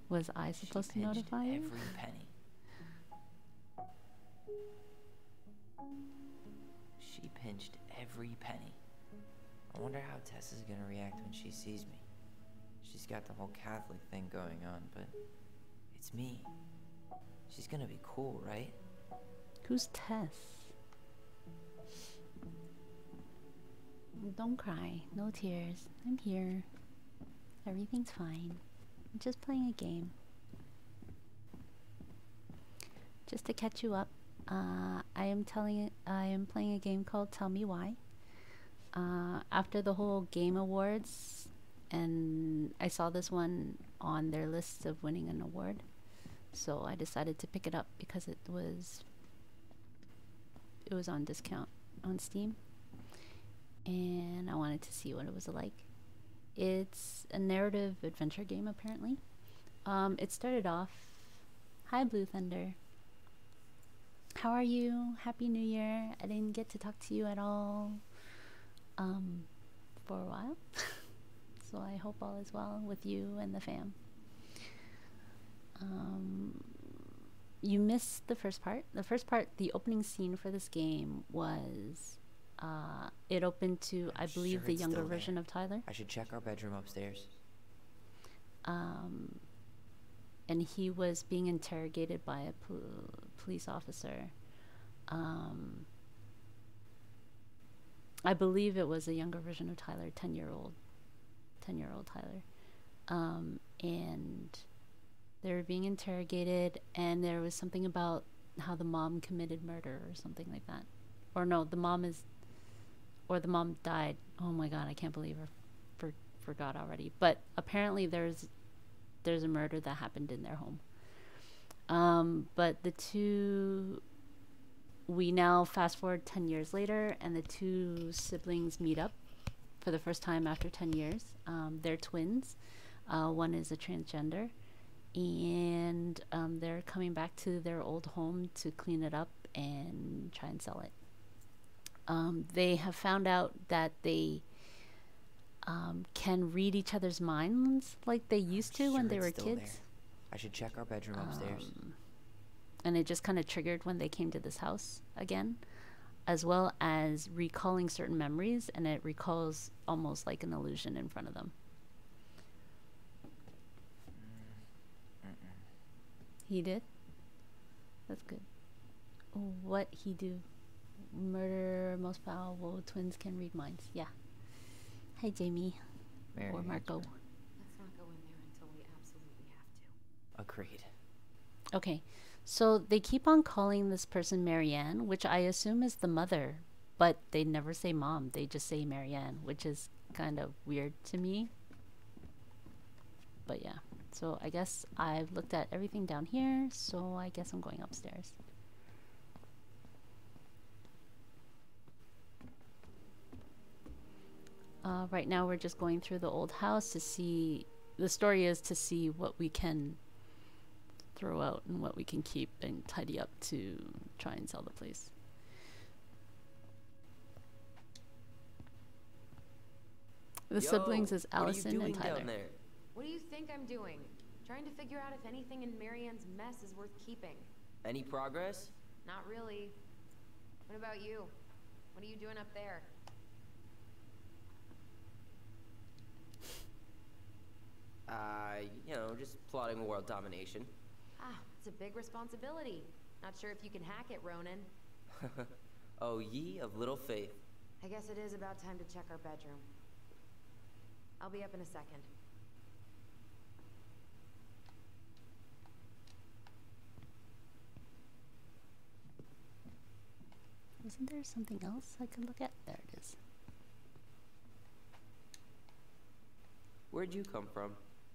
Was I supposed to She pinched notify you? every penny. She pinched every penny. I wonder how Tessa's gonna react when she sees me. She's got the whole Catholic thing going on, but it's me. She's gonna be cool, right? Who's Tess? Don't cry. No tears. I'm here. Everything's fine. I'm just playing a game. Just to catch you up, uh, I am telling I am playing a game called Tell Me Why. Uh, after the whole Game Awards, and I saw this one on their list of winning an award, so I decided to pick it up because it was it was on discount on Steam, and I wanted to see what it was like. It's a narrative adventure game, apparently. Um, it started off, hi Blue Thunder. How are you? Happy New Year. I didn't get to talk to you at all um, for a while. So I hope all is well with you and the fam. Um, you missed the first part. The first part, the opening scene for this game was, uh, it opened to, I I'm believe, sure the it's younger still there. version of Tyler. I should check our bedroom upstairs. Um, and he was being interrogated by a pol police officer. Um, I believe it was a younger version of Tyler, ten year old, ten year old Tyler. Um, and they were being interrogated, and there was something about how the mom committed murder or something like that. Or no, the mom is, or the mom died. Oh my God, I can't believe I for, forgot already. But apparently there's, there's a murder that happened in their home. Um, but the two, we now fast forward ten years later, and the two siblings meet up for the first time after ten years. Um, they're twins. Uh, one is a transgender, and um, they're coming back to their old home to clean it up and try and sell it. Um, they have found out that they um, can read each other's minds like they used to I'm when sure they it's were still kids. there. I should check our bedroom upstairs. Um, and it just kind of triggered when they came to this house again, as well as recalling certain memories, and it recalls almost like an illusion in front of them. Mm, mm-mm. He did? That's good. What he do? Murder most foul, twins can read minds. Yeah. Hi, Jamie. Mary Or Marco. Antoinette. Let's not go in there until we absolutely have to. Agreed. Okay. So they keep on calling this person Marianne, which I assume is the mother, but they never say mom. They just say Marianne, which is kind of weird to me. But yeah. So I guess I've looked at everything down here, so I guess I'm going upstairs. Uh, right now we're just going through the old house to see, the story is to see what we can throw out and what we can keep and tidy up to try and sell the place. The Yo, siblings is what are you Allison doing and Tyler. down there? What do you think I'm doing? Trying to figure out if anything in Marianne's mess is worth keeping. Any progress? Not really. What about you? What are you doing up there? Uh, you know, just plotting world domination. Ah, it's a big responsibility. Not sure if you can hack it, Ronan. Oh, ye of little faith. I guess it is about time to check our bedroom. I'll be up in a second. Isn't there something else I could look at? There it is. Where'd you come from?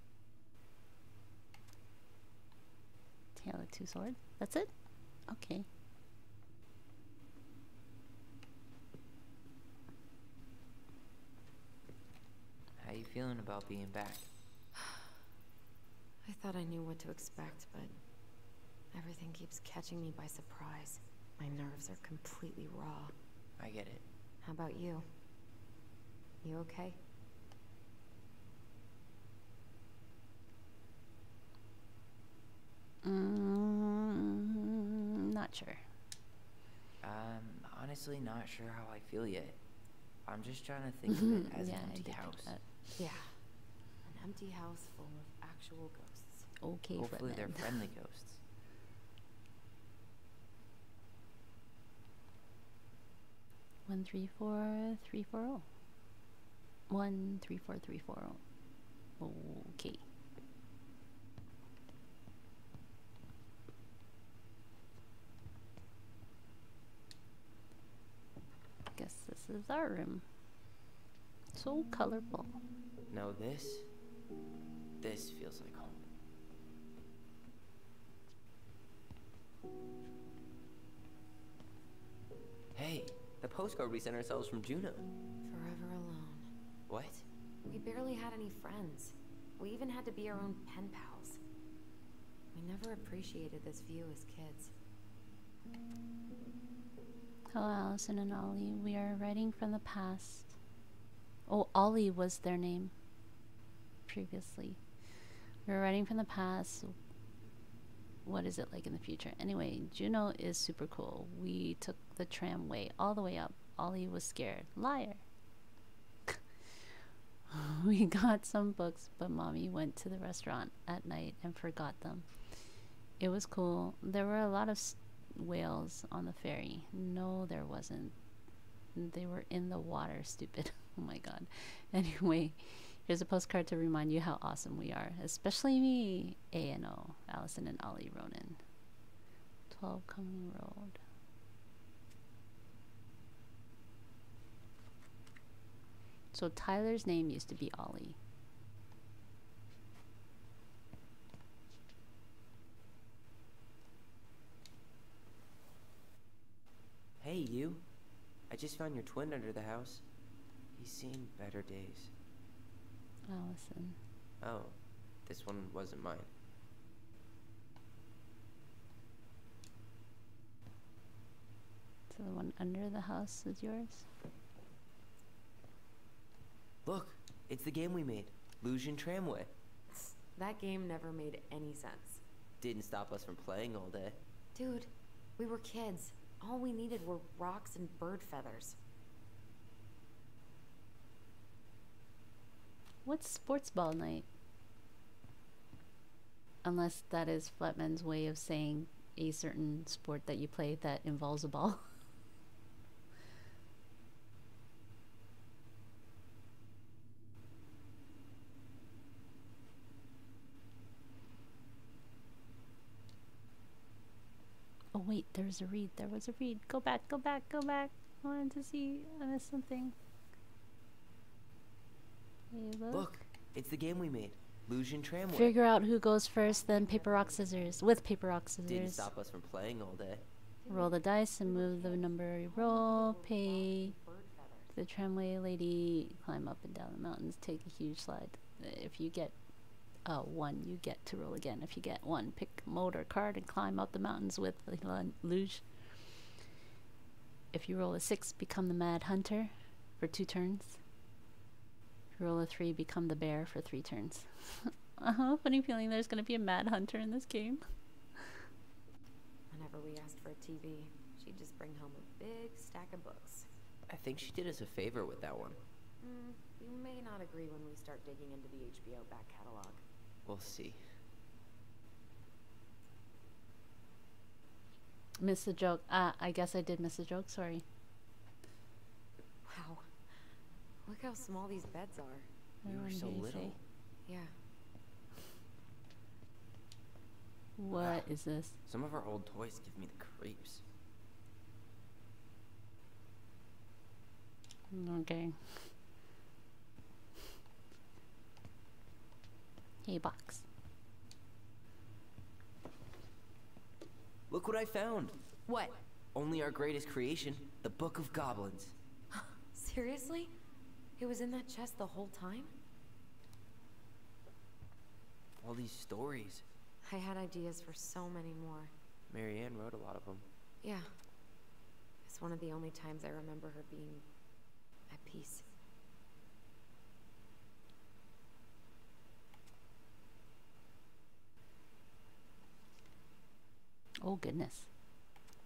Tale of Two Swords. That's it? Okay. How you feeling about being back? I thought I knew what to expect, but everything keeps catching me by surprise. My nerves are completely raw. I get it. How about you? You okay? not sure. I'm honestly not sure how I feel yet. I'm just trying to think of it as Yeah, an I empty get house. that. Yeah. An empty house full of actual ghosts. Okay, Hopefully they're Fretman. friendly ghosts. One three four three four zero. One three four three four zero. Okay. Guess this is our room. So colorful. No, this... This feels like home. Hey, the postcard we sent ourselves from Juno. Forever alone. What? We barely had any friends. We even had to be our own pen pals. We never appreciated this view as kids. Hello, Allison and Ollie. We are writing from the past. Oh, Ollie was their name previously. We were writing from the past. What is it like in the future? Anyway, Juno is super cool. We took the tramway all the way up. Ollie was scared. Liar. We got some books, but Mommy went to the restaurant at night and forgot them. It was cool. There were a lot of s whales on the ferry. No, there wasn't. They were in the water, stupid. Oh my god. Anyway, here's a postcard to remind you how awesome we are. Especially me, A N O, Allison and Ollie Ronan. twelve Company Road. So Tyler's name used to be Ollie. Hey, you. I just found your twin under the house. He's seen better days. Allison. Oh, this one wasn't mine. So the one under the house is yours? Look, it's the game we made. Illusion Tramway. That game never made any sense. Didn't stop us from playing all day. Dude, we were kids. All we needed were rocks and bird feathers. What's sports ball night? Unless that is Flatman's way of saying a certain sport that you play that involves a ball. Oh wait, there's a read. There was a read. Go back, go back, go back. I wanted to see. I missed something. Hey, look. Look, it's the game we made. Illusion Tramway. Figure out who goes first, then paper, rock, scissors. With paper, rock, scissors. Didn't stop us from playing all day. Roll the dice and move the number you roll. Pay the tramway lady. Climb up and down the mountains. Take a huge slide. If you get uh, one, you get to roll again. If you get one, pick a motor card and climb up the mountains with the luge. If you roll a six, become the Mad Hunter for two turns. If you roll a three, become the Bear for three turns. Uh-huh, funny feeling there's going to be a Mad Hunter in this game. Whenever we asked for a T V, she'd just bring home a big stack of books. I think she did us a favor with that one. Mm, you may not agree when we start digging into the H B O back catalog. We'll see. Missed the joke. Ah, I guess I did miss the joke. Sorry. Wow. Look how small these beds are. We were so little. Yeah. What Wow. is this? Some of our old toys give me the creeps. Okay. Hey, box. Look what I found. What? Only our greatest creation, the Book of Goblins. Seriously? It was in that chest the whole time? All these stories. I had ideas for so many more. Marianne wrote a lot of them. Yeah. It's one of the only times I remember her being at peace. Oh, goodness.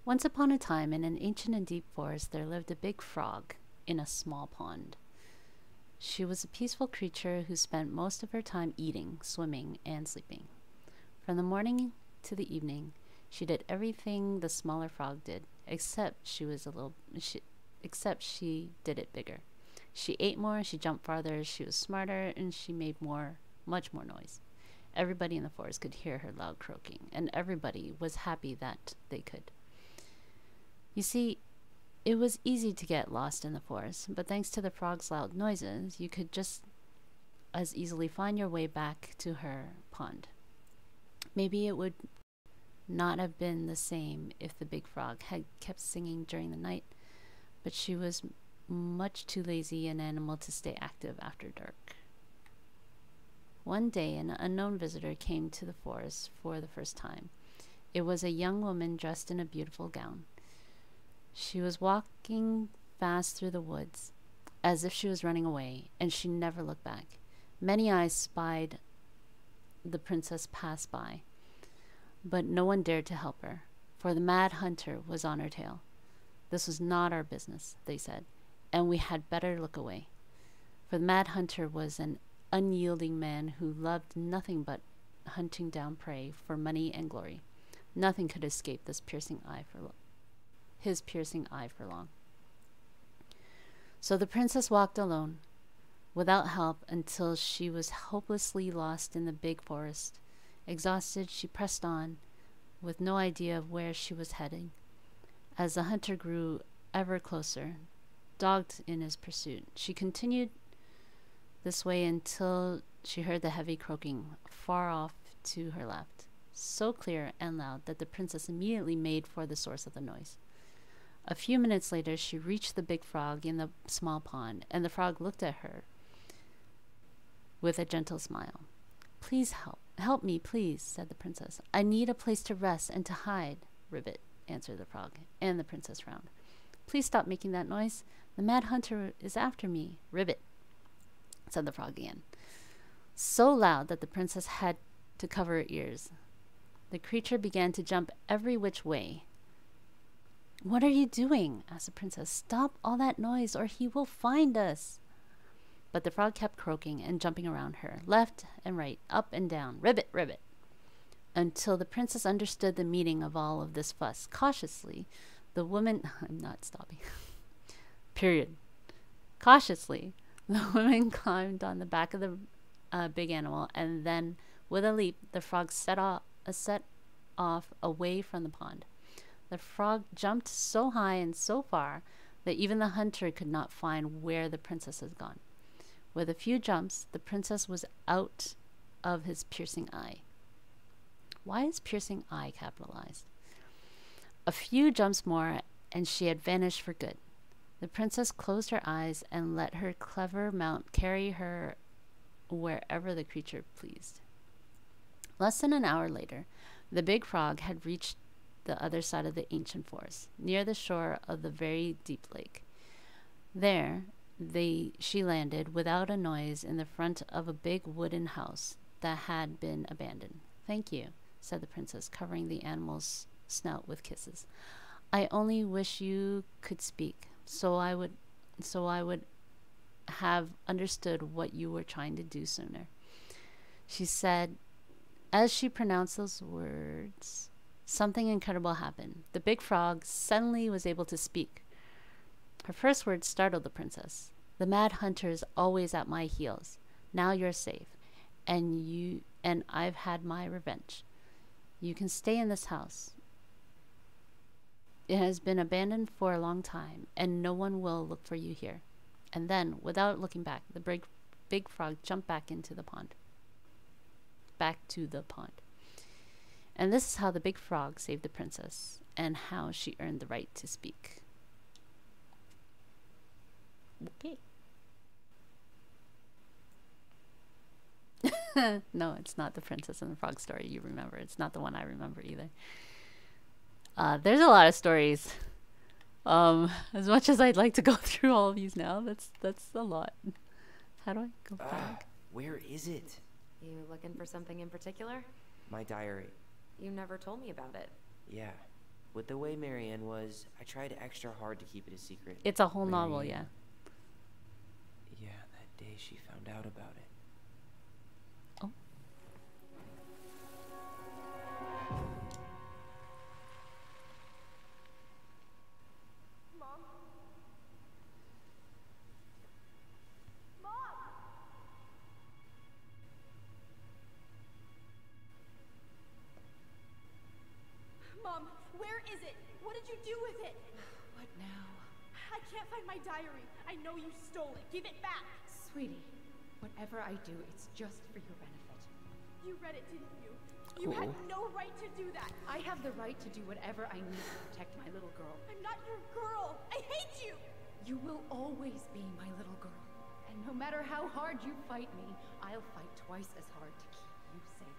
Once upon a time, in an ancient and deep forest, there lived a big frog in a small pond. She was a peaceful creature who spent most of her time eating, swimming, and sleeping. From the morning to the evening, she did everything the smaller frog did, except she was a little, she, except she did it bigger. She ate more, she jumped farther, she was smarter, and she made more, much more noise. Everybody in the forest could hear her loud croaking, and everybody was happy that they could. You see, it was easy to get lost in the forest, but thanks to the frog's loud noises, you could just as easily find your way back to her pond. Maybe it would not have been the same if the big frog had kept singing during the night, but she was much too lazy an animal to stay active after dark. One day, an unknown visitor came to the forest for the first time. It was a young woman dressed in a beautiful gown. She was walking fast through the woods, as if she was running away, and she never looked back. Many eyes spied the princess pass by, but no one dared to help her, for the mad hunter was on her tail. This was not our business, they said, and we had better look away. For the mad hunter was an unyielding man who loved nothing but hunting down prey for money and glory. Nothing could escape this piercing eye for lo- his piercing eye for long. So the princess walked alone, without help, until she was hopelessly lost in the big forest. Exhausted, she pressed on, with no idea of where she was heading. As the hunter grew ever closer, dogged in his pursuit, she continued this way until she heard the heavy croaking far off to her left, so clear and loud that the princess immediately made for the source of the noise. A few minutes later, she reached the big frog in the small pond, and the frog looked at her with a gentle smile. "Please help. Help me, please," said the princess. "I need a place to rest and to hide." "Ribbit," answered the frog, and the princess frowned. "Please stop making that noise. The mad hunter is after me." "Ribbit," said the frog again, so loud that the princess had to cover her ears. The creature began to jump every which way. "What are you doing?" asked the princess. "Stop all that noise, or he will find us." But the frog kept croaking and jumping around her, left and right, up and down, "Ribbit, ribbit," until the princess understood the meaning of all of this fuss. Cautiously, the woman... I'm not stopping. Period. Cautiously, the woman climbed on the back of the uh, big animal, and then, with a leap, the frog set off, uh, set off away from the pond. The frog jumped so high and so far that even the hunter could not find where the princess had gone. With a few jumps, the princess was out of his piercing eye. Why is piercing eye capitalized? A few jumps more, and she had vanished for good. The princess closed her eyes and let her clever mount carry her wherever the creature pleased. Less than an hour later, the big frog had reached the other side of the ancient forest, near the shore of the very deep lake. There, they she landed without a noise in the front of a big wooden house that had been abandoned. "Thank you," said the princess, covering the animal's snout with kisses. "I only wish you could speak, so I would, so I would have understood what you were trying to do sooner." She said, as she pronounced those words, something incredible happened. The big frog suddenly was able to speak. Her first words startled the princess. "The mad hunter is always at my heels. Now you're safe, and you and I've had my revenge. You can stay in this house. It has been abandoned for a long time, and no one will look for you here." And then, without looking back, the big, big frog jumped back into the pond. Back to the pond. And this is how the big frog saved the princess, and how she earned the right to speak. Okay. No, it's not the Princess and the Frog story you remember. It's not the one I remember either. Uh, there's a lot of stories. Um, as much as I'd like to go through all of these now, that's that's a lot. How do I go uh, back? Where is it? You looking for something in particular? My diary. You never told me about it. Yeah. with the way Marianne was, I tried extra hard to keep it a secret. It's a whole novel, yeah. Marianne- Yeah, that day she found out about it. Oh. Mom? Mom! Mom, where is it? What did you do with it? What now? I can't find my diary. I know you stole it. Give it back. Sweetie, whatever I do, it's just for your benefit. You read it, didn't you? You had no right to do that. I have the right to do whatever I need to protect my little girl. I'm not your girl. I hate you. You will always be my little girl. And no matter how hard you fight me, I'll fight twice as hard to keep you safe.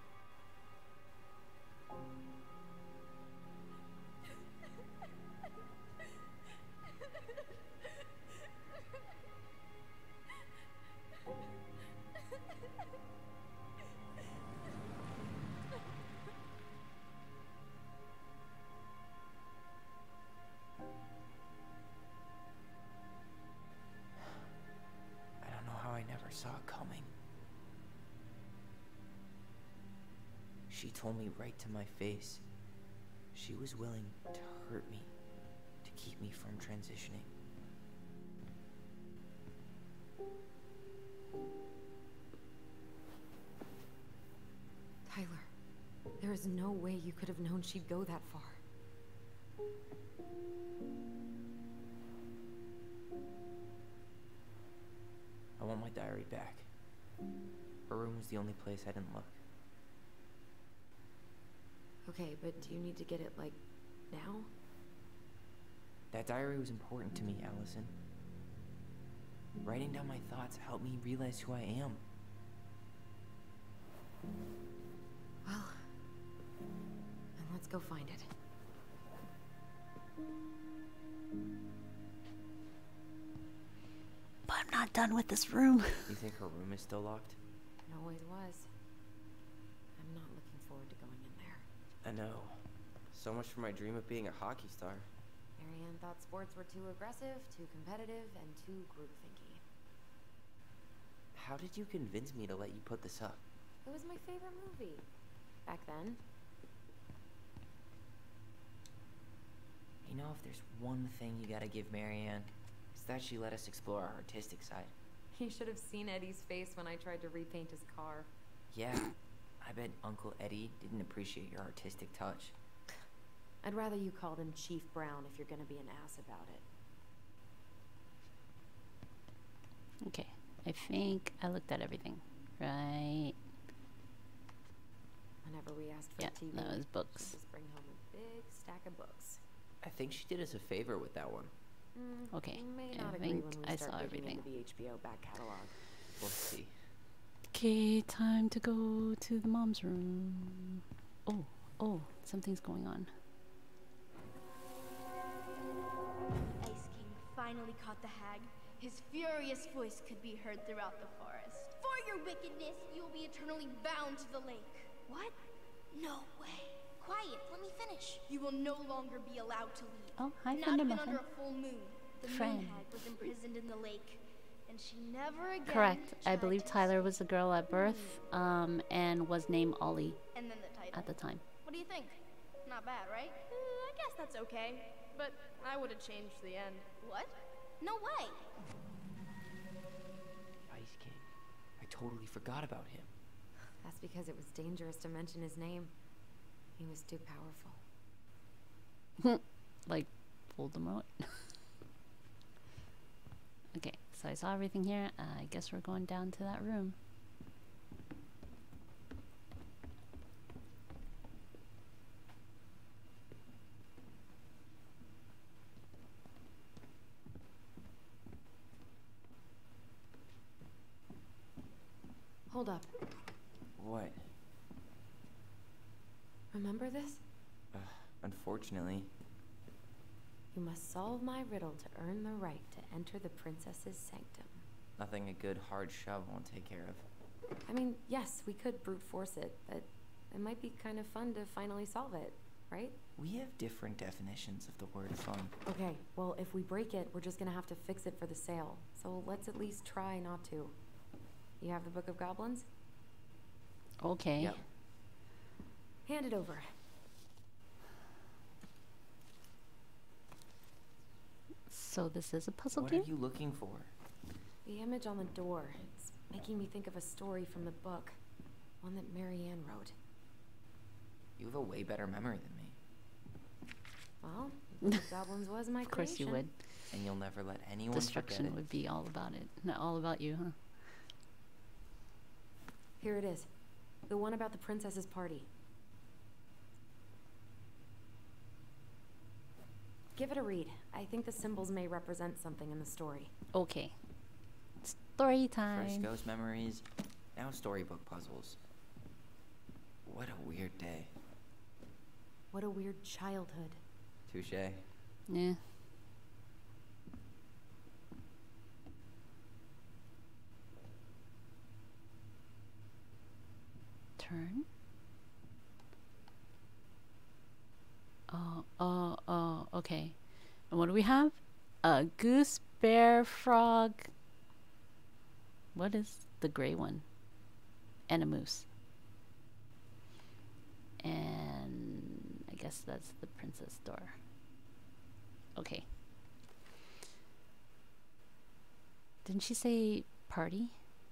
I don't know how I never saw it coming. She told me right to my face. She was willing to hurt me to keep me from transitioning. Tyler, there is no way you could have known she'd go that far. I want my diary back. Her room was the only place I didn't look. Okay, but do you need to get it, like, now? That diary was important to me, Allison. Writing down my thoughts helped me realize who I am. Well, then let's go find it. But I'm not done with this room. You think her room is still locked? It always was. I'm not looking forward to going in there. I know. So much for my dream of being a hockey star. Marianne thought sports were too aggressive, too competitive, and too group-thinky. How did you convince me to let you put this up? It was my favorite movie. Back then. You know, if there's one thing you gotta give Marianne, it's that she let us explore our artistic side. You should have seen Eddie's face when I tried to repaint his car. Yeah, I bet Uncle Eddie didn't appreciate your artistic touch. I'd rather you called him Chief Brown if you're gonna be an ass about it. Okay, I think I looked at everything, right? Whenever we asked for Yeah, T V, that was she'd books. just bring home a big stack of books. I think she did us a favor with that one. Mm, Okay, you may I not agree think when we I start saw digging everything. into the H B O back catalog. We'll see. Okay, time to go to the mom's room. Oh, oh, something's going on. Ice King finally caught the hag. His furious voice could be heard throughout the forest. For your wickedness, you will be eternally bound to the lake. What? No way. Quiet, let me finish. You will no longer be allowed to leave. Oh, hi, Not friend of even mine. under a full moon. The Friend. moon hag was imprisoned in the lake, and she never again Correct. I tried believe to Tyler was a girl at birth, um, and was named Ollie And then the title. at the time. What do you think? Not bad, right? Uh, I guess that's okay. But I would have changed the end. What? No way. Ice King. I totally forgot about him. That's because it was dangerous to mention his name. He was too powerful. Like Voldemort. Okay, so I saw everything here. Uh, I guess we're going down to that room. Hold up. What? Remember this? Uh, unfortunately. You must solve my riddle to earn the right to enter the princess's sanctum. Nothing a good hard shove won't take care of. I mean, yes, we could brute force it, but it might be kind of fun to finally solve it. right? We have different definitions of the word fun. Okay, well, if we break it, we're just gonna have to fix it for the sale. So let's at least try not to. You have the Book of Goblins? Okay. Yep. Hand it over. So this is a puzzle What game? are you looking for? The image on the door. It's making me think of a story from the book. One that Marianne wrote. You have a way better memory than me. Well, the Book of Goblins was my Of course you creation. would. And you'll never let anyone forget Destruction it. would be all about it. Not all about you, huh? Here it is. The one about the princess's party. Give it a read. I think the symbols may represent something in the story. Okay. Story First time. ghost memories, now storybook puzzles. What a weird day. What a weird childhood. Touché. Yeah. Turn. Oh, oh, oh, okay. And what do we have? A goose, bear, frog. What is the gray one? And a moose. And I guess that's the princess door. Okay. Didn't she say party?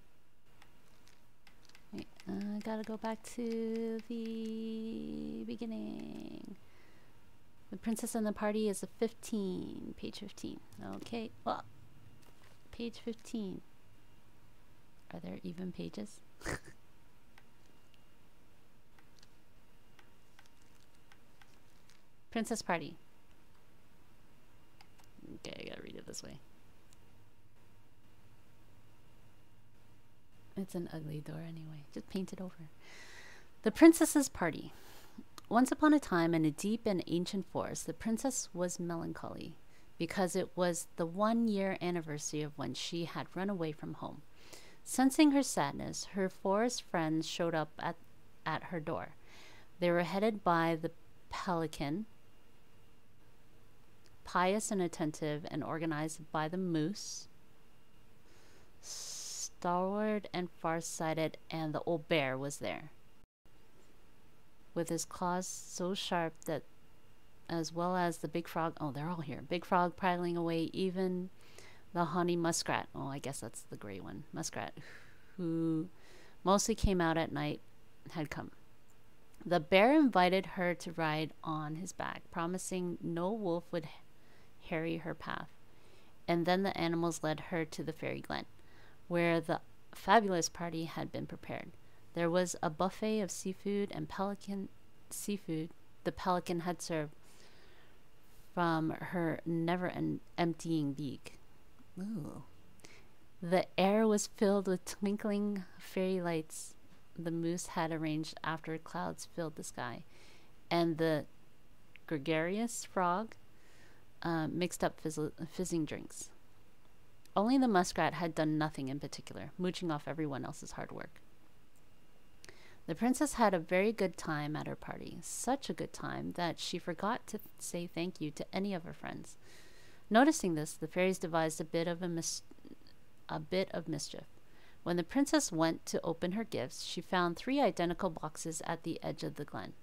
Wait, I gotta go back to the beginning. The Princess and the Party is a fifteen, page fifteen. Okay, well, page fifteen. Are there even pages? Princess Party. Okay, I gotta read it this way. It's an ugly door anyway. Just paint it over. The Princess's Party. Once upon a time, in a deep and ancient forest, the princess was melancholy because it was the one-year anniversary of when she had run away from home. Sensing her sadness, her forest friends showed up at, at her door. They were headed by the pelican, pious and attentive, and organized by the moose, stalwart and far-sighted, and the old bear was there, with his claws so sharp that, as well as the big frog, oh, they're all here, big frog prattling away, even the honey muskrat, oh, I guess that's the gray one, muskrat, who mostly came out at night, had come. The bear invited her to ride on his back, promising no wolf would harry her path. And then the animals led her to the fairy glen, where the fabulous party had been prepared. There was a buffet of seafood and pelican seafood the pelican had served from her never-emptying beak. Ooh. The air was filled with twinkling fairy lights the moose had arranged after clouds filled the sky, and the gregarious frog uh, mixed up fizz- fizzing drinks. Only the muskrat had done nothing in particular, mooching off everyone else's hard work. The princess had a very good time at her party, such a good time that she forgot to say thank you to any of her friends. Noticing this, the fairies devised a bit of a, mis- a bit of mischief. When the princess went to open her gifts, she found three identical boxes at the edge of the glen.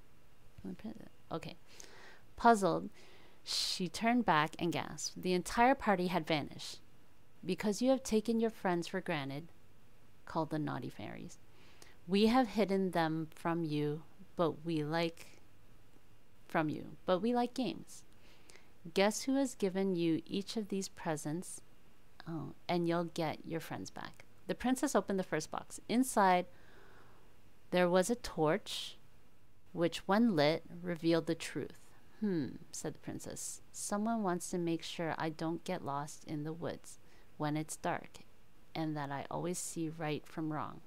Okay. Puzzled, she turned back and gasped. The entire party had vanished. Because you have taken your friends for granted, called the naughty fairies, we have hidden them from you, but we like from you, but we like games. Guess who has given you each of these presents? Oh, and you'll get your friends back. The princess opened the first box. Inside, there was a torch, which, when lit, revealed the truth. Hmm, said the princess. Someone wants to make sure I don't get lost in the woods when it's dark, and that I always see right from wrong.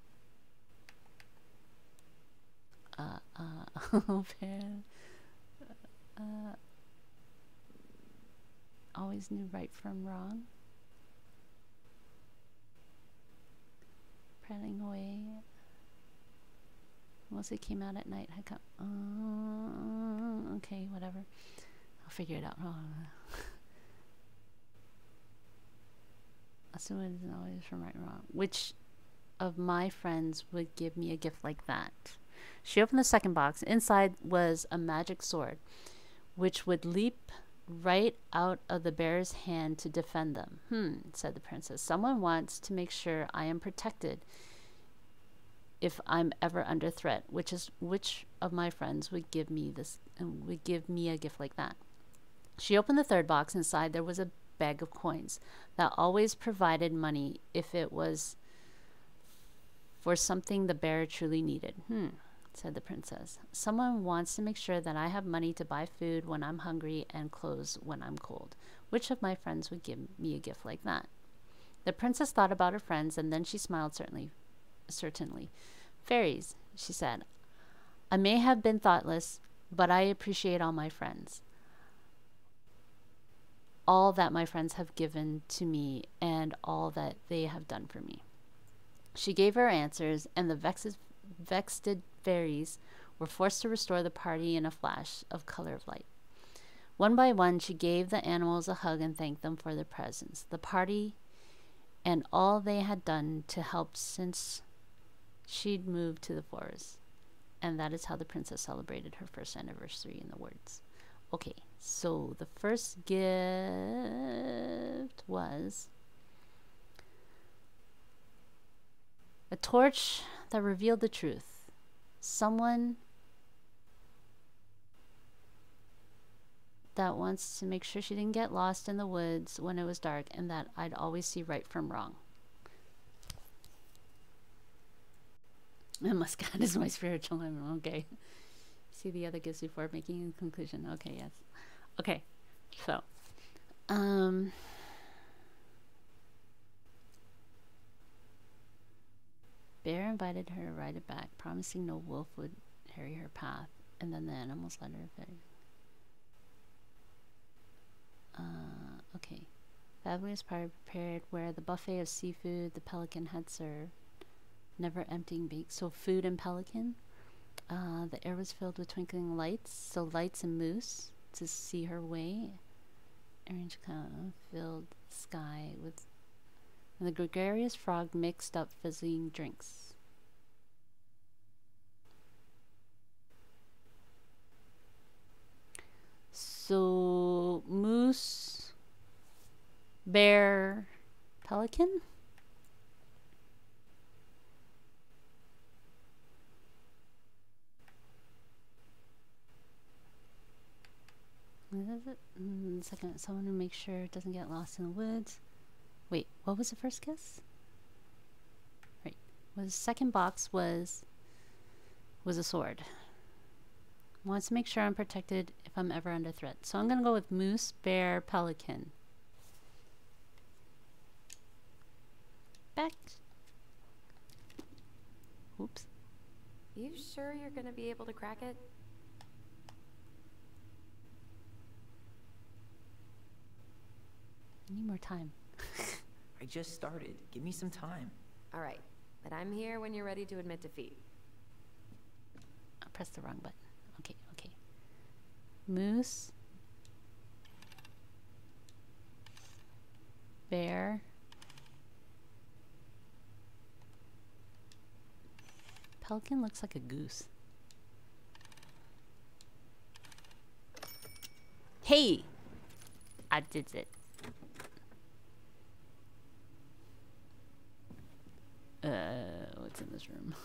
Uh, uh, uh, always knew right from wrong. Prattling away. Mostly came out at night. I come. Uh, okay, whatever. I'll figure it out. Oh. Assume it isn't always from right or wrong. Which of my friends would give me a gift like that? She opened the second box. Inside was a magic sword, which would leap right out of the bear's hand to defend them. Hmm, said the princess. Someone wants to make sure I am protected if I'm ever under threat. Which is which of my friends would give me this uh, would give me a gift like that? She opened the third box. Inside there was a bag of coins that always provided money if it was for something the bear truly needed. Hmm, said the princess. Someone wants to make sure that I have money to buy food when I'm hungry and clothes when I'm cold. Which of my friends would give me a gift like that? The princess thought about her friends, and then she smiled certainly. Certainly. Fairies, she said. I may have been thoughtless, but I appreciate all my friends. All that my friends have given to me and all that they have done for me. She gave her answers, and the vexed, vexed fairies were forced to restore the party in a flash of color of light. One by one, she gave the animals a hug and thanked them for their presence, the party, and all they had done to help since she'd moved to the forest. And that is how the princess celebrated her first anniversary in the woods. Okay, so the first gift was a torch that revealed the truth. Someone that wants to make sure she didn't get lost in the woods when it was dark, and that I'd always see right from wrong. And Muscat is my spiritual limit. Okay. See the other gifts before making a conclusion. Okay, yes. Okay, so. Um. Bear invited her to ride it back, promising no wolf would harry her path. And then the animals let her fit. Uh, okay. Family was prepared where the buffet of seafood the pelican had served. Never emptying beak. So food and pelican. Uh, the air was filled with twinkling lights. So lights and moose to see her way. Orange kind filled the sky with. And the gregarious frog mixed up fizzing drinks. So moose, bear, pelican. Is it? Mm, second, someone to make sure it doesn't get lost in the woods. Wait, what was the first guess? Right. Was the second box was was a sword. Wants to make sure I'm protected if I'm ever under threat. So I'm gonna go with moose, bear, pelican. Back. Oops. You sure you're gonna be able to crack it? I need more time. I just started. Give me some time. All right, but I'm here when you're ready to admit defeat. I pressed the wrong button. Okay, okay. Moose. Bear. Pelican looks like a goose. Hey! I did it. Uh, what's in this room?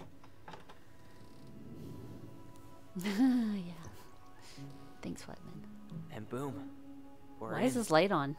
Yeah. Thanks, Flatman. And boom. We're Why in. is this light on?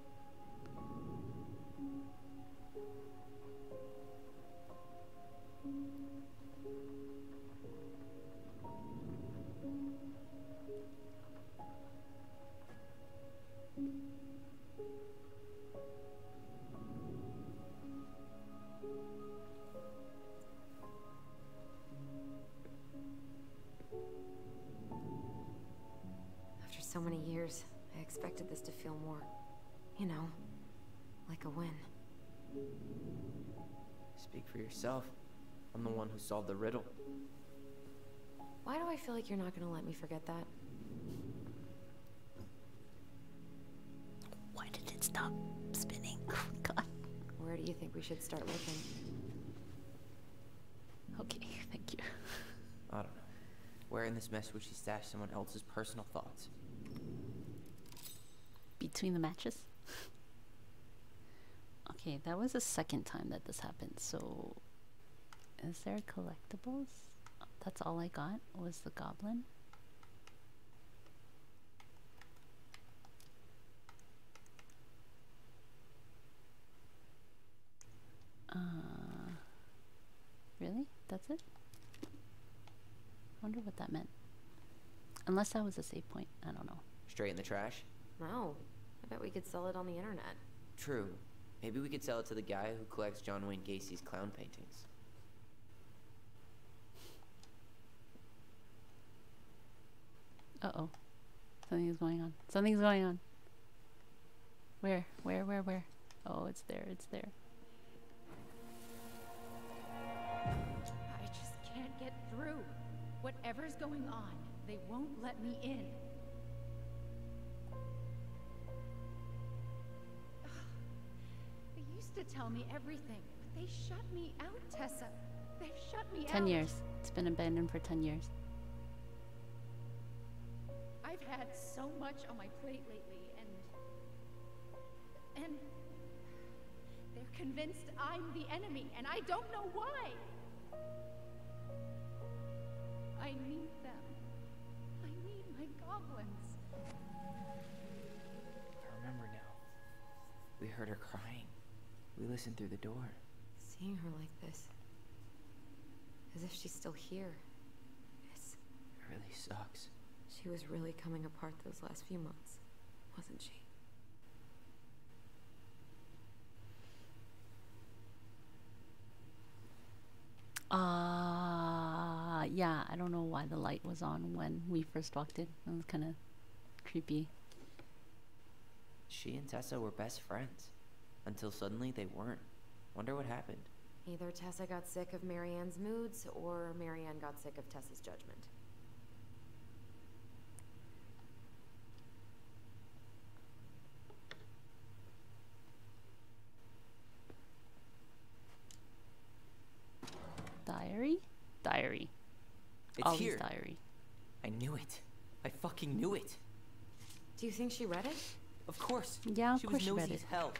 After so many years, I expected this to feel more, you know, like a win. Speak for yourself. I'm the one who solved the riddle. Why do I feel like you're not gonna let me forget that? Why did it stop spinning? Oh my god. Where do you think we should start looking? Okay, thank you. I don't know. Where in this mess would she stash someone else's personal thoughts? Between the matches? Okay, that was the second time that this happened, so... Is there collectibles? That's all I got, was the goblin. Uh... Really? That's it? I wonder what that meant. Unless that was a save point, I don't know. Straight in the trash? No. I bet we could sell it on the internet. True. Maybe we could sell it to the guy who collects John Wayne Gacy's clown paintings. Uh-oh. Something's going on. Something's going on. Where? Where, where, where? Oh, it's there, it's there. I just can't get through. Whatever's going on, they won't let me in. They used to tell me everything, but they shut me out, Tessa. They've shut me out. Ten years. It's been abandoned for ten years. I've had so much on my plate lately, and... And... They're convinced I'm the enemy, and I don't know why! I need them. I need my goblins. I remember now. We heard her crying. We listened through the door. Seeing her like this. As if she's still here. It's... It really sucks. She was really coming apart those last few months, wasn't she? Uh, yeah, I don't know why the light was on when we first walked in. It was kind of creepy. She and Tessa were best friends. Until suddenly they weren't. Wonder what happened. Either Tessa got sick of Marianne's moods, or Marianne got sick of Tessa's judgment. Diary? Diary. It's Always here. diary. I knew it. I fucking knew it. Do you think she read it? Of course. Yeah, of she course was she read nosy it. as hell.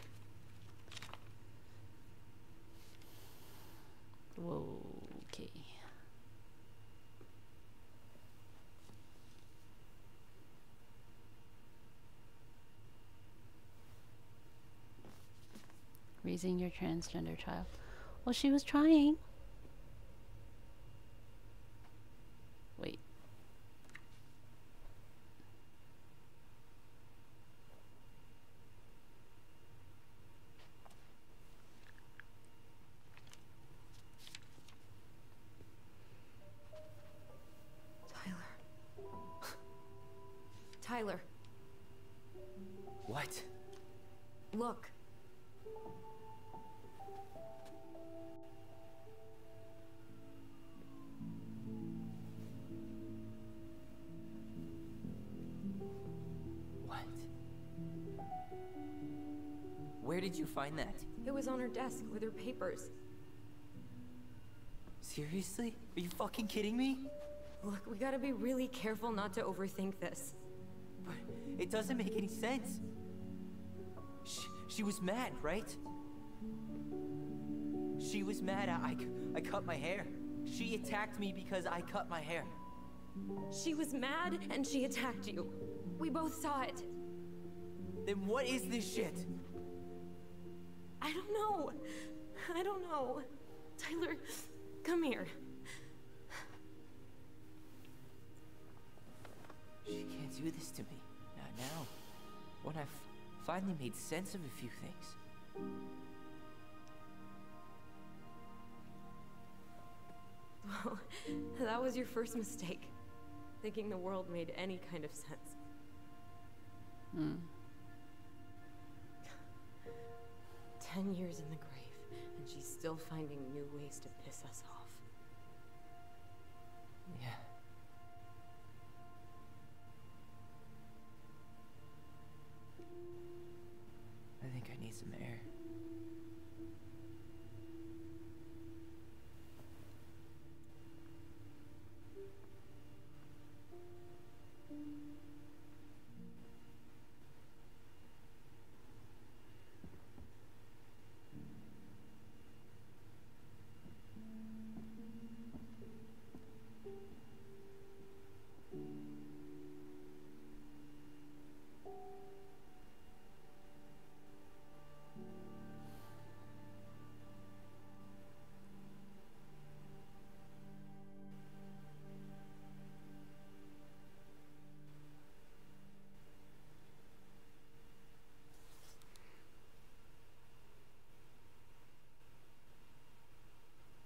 Whoa, okay. Raising your transgender child. Well, she was trying. Wait. Tyler. What? Look. What? Where did you find that? It was on her desk with her papers. Seriously? Are you fucking kidding me? Look, we gotta be really careful not to overthink this. But it doesn't make any sense. She, she was mad, right? She was mad I, I, I cut my hair. She attacked me because I cut my hair. She was mad and she attacked you. We both saw it. Then what is this shit? I don't know. I don't know. Tyler, come here. She can't do this to me. Not now. When I've finally made sense of a few things. Well, that was your first mistake. Thinking the world made any kind of sense. Hmm. Ten years in the grave, and she's still finding new ways to piss us off. Yeah.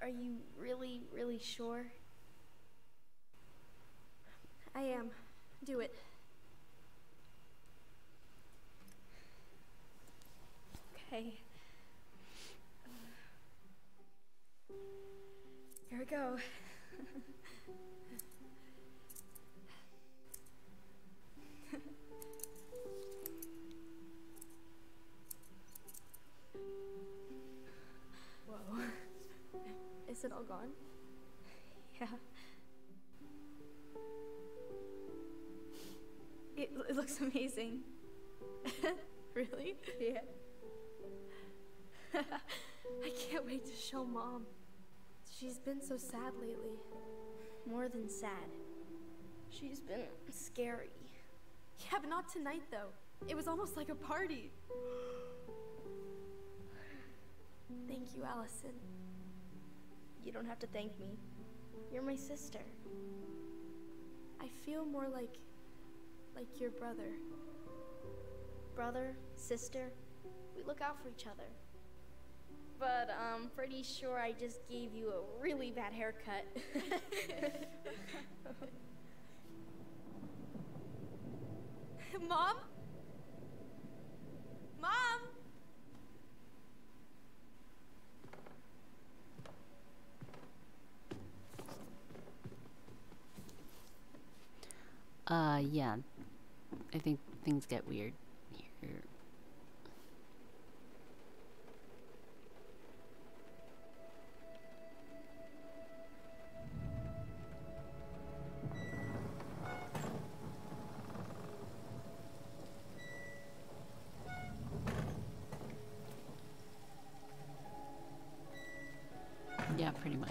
Are you really, really sure? I am. Do it. Okay. Here we go. Whoa. Is it all gone? Yeah. It, it looks amazing. Really? Yeah. I can't wait to show Mom. She's been so sad lately. More than sad. She's been scary. Yeah, but not tonight though. It was almost like a party. Thank you, Allison. You don't have to thank me. You're my sister. I feel more like... like your brother. Brother, sister, we look out for each other. But I'm pretty sure I just gave you a really bad haircut. Mom? Mom? Uh, yeah. I think things get weird here. Yeah, pretty much.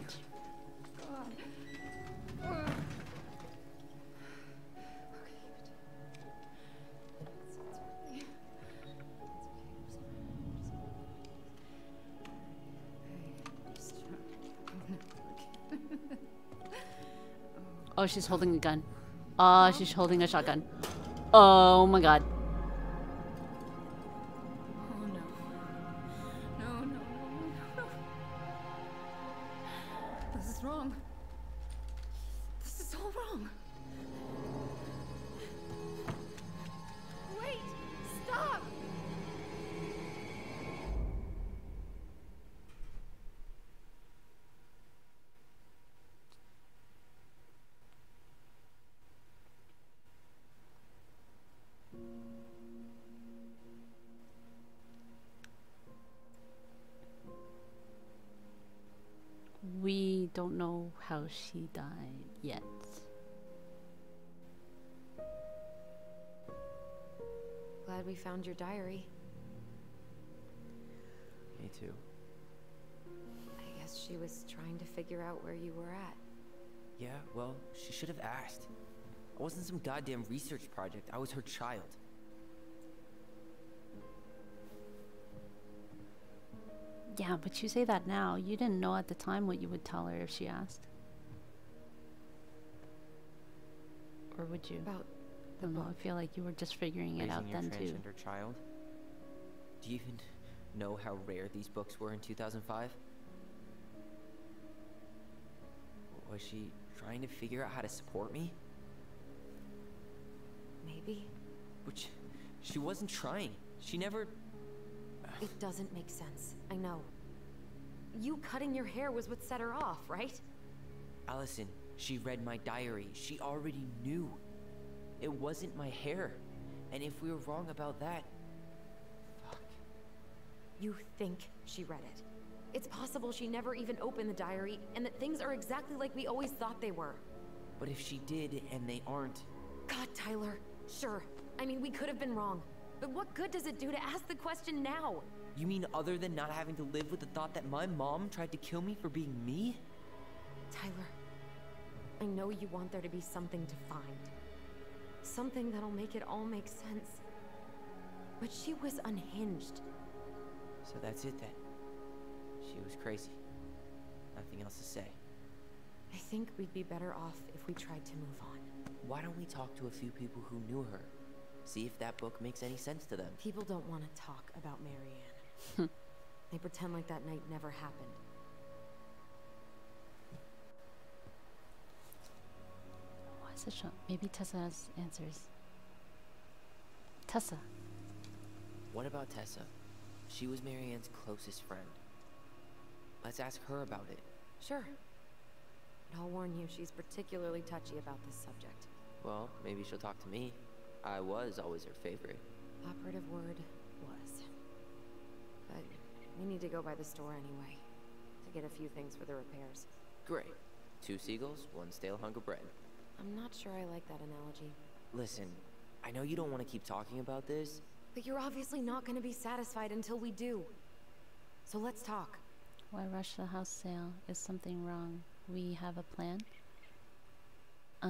Oh, she's holding a gun. Oh, she's holding a shotgun. Oh my god. Oh no. No, no, no, no, no. This is wrong. This is all wrong. Wait! Stop! We don't know how she died yet. Glad we found your diary. Me too. I guess she was trying to figure out where you were at. Yeah, well, she should have asked. I wasn't some goddamn research project. I was her child. Yeah, but you say that now. You didn't know at the time what you would tell her if she asked. Or would you? About I don't know. I feel like you were just figuring it out Raising your then too. transgender child? Do you even know how rare these books were in two thousand five? Was she trying to figure out how to support me? Maybe. Which, she wasn't trying. She never... It doesn't make sense. I know. You cutting your hair was what set her off, right? Allison, she read my diary. She already knew. It wasn't my hair. And if we were wrong about that... Fuck. You think she read it. It's possible she never even opened the diary, and that things are exactly like we always thought they were. But if she did, and they aren't... God, Tyler. Sure. I mean, we could have been wrong. But what good does it do to ask the question now? You mean other than not having to live with the thought that my mom tried to kill me for being me? Tyler, I know you want there to be something to find. Something that'll make it all make sense. But she was unhinged. So that's it then. She was crazy. Nothing else to say. I think we'd be better off if we tried to move on. Why don't we talk to a few people who knew her? See if that book makes any sense to them. People don't want to talk about Marianne. They pretend like that night never happened. Tessa, show. Maybe Tessa has answers. Tessa. What about Tessa? She was Marianne's closest friend. Let's ask her about it. Sure. But I'll warn you, she's particularly touchy about this subject. Well, maybe she'll talk to me. I was always her favorite. Operative word was. But we need to go by the store anyway, to get a few things for the repairs. Great. Two seagulls, one stale hunk of bread. I'm not sure I like that analogy. Listen, I know you don't want to keep talking about this. But you're obviously not going to be satisfied until we do. So let's talk. Why rush the house sale? Is something wrong? We have a plan? Uh...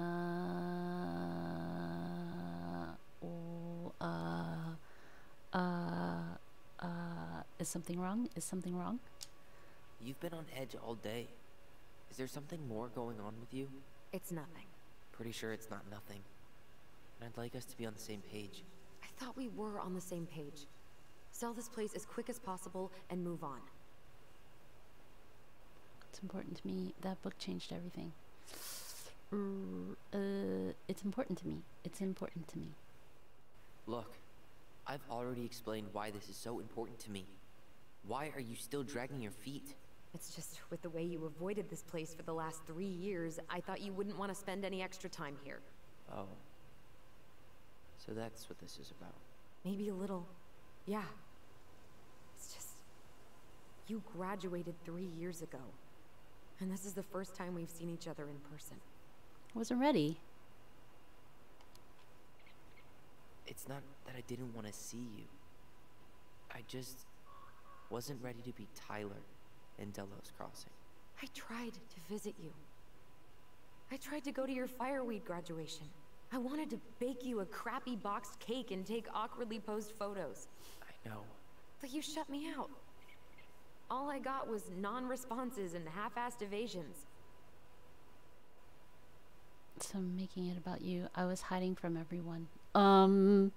Oh, uh... Uh... Uh... Is something wrong? Is something wrong? You've been on edge all day. Is there something more going on with you? It's nothing. Pretty sure it's not nothing. And I'd like us to be on the same page. I thought we were on the same page. Sell this place as quick as possible and move on. It's important to me. That book changed everything. Uh, it's important to me. It's important to me. Look, I've already explained why this is so important to me. Why are you still dragging your feet? It's just with the way you avoided this place for the last three years, I thought you wouldn't want to spend any extra time here. Oh. So that's what this is about. Maybe a little. Yeah. It's just... You graduated three years ago. And this is the first time we've seen each other in person. Wasn't ready. It's not that I didn't want to see you. I just wasn't ready to be Tyler in Delos Crossing. I tried to visit you. I tried to go to your fireweed graduation. I wanted to bake you a crappy boxed cake and take awkwardly posed photos. I know. But you shut me out. All I got was non-responses and half-assed evasions. So I'm making it about you. I was hiding from everyone. Um...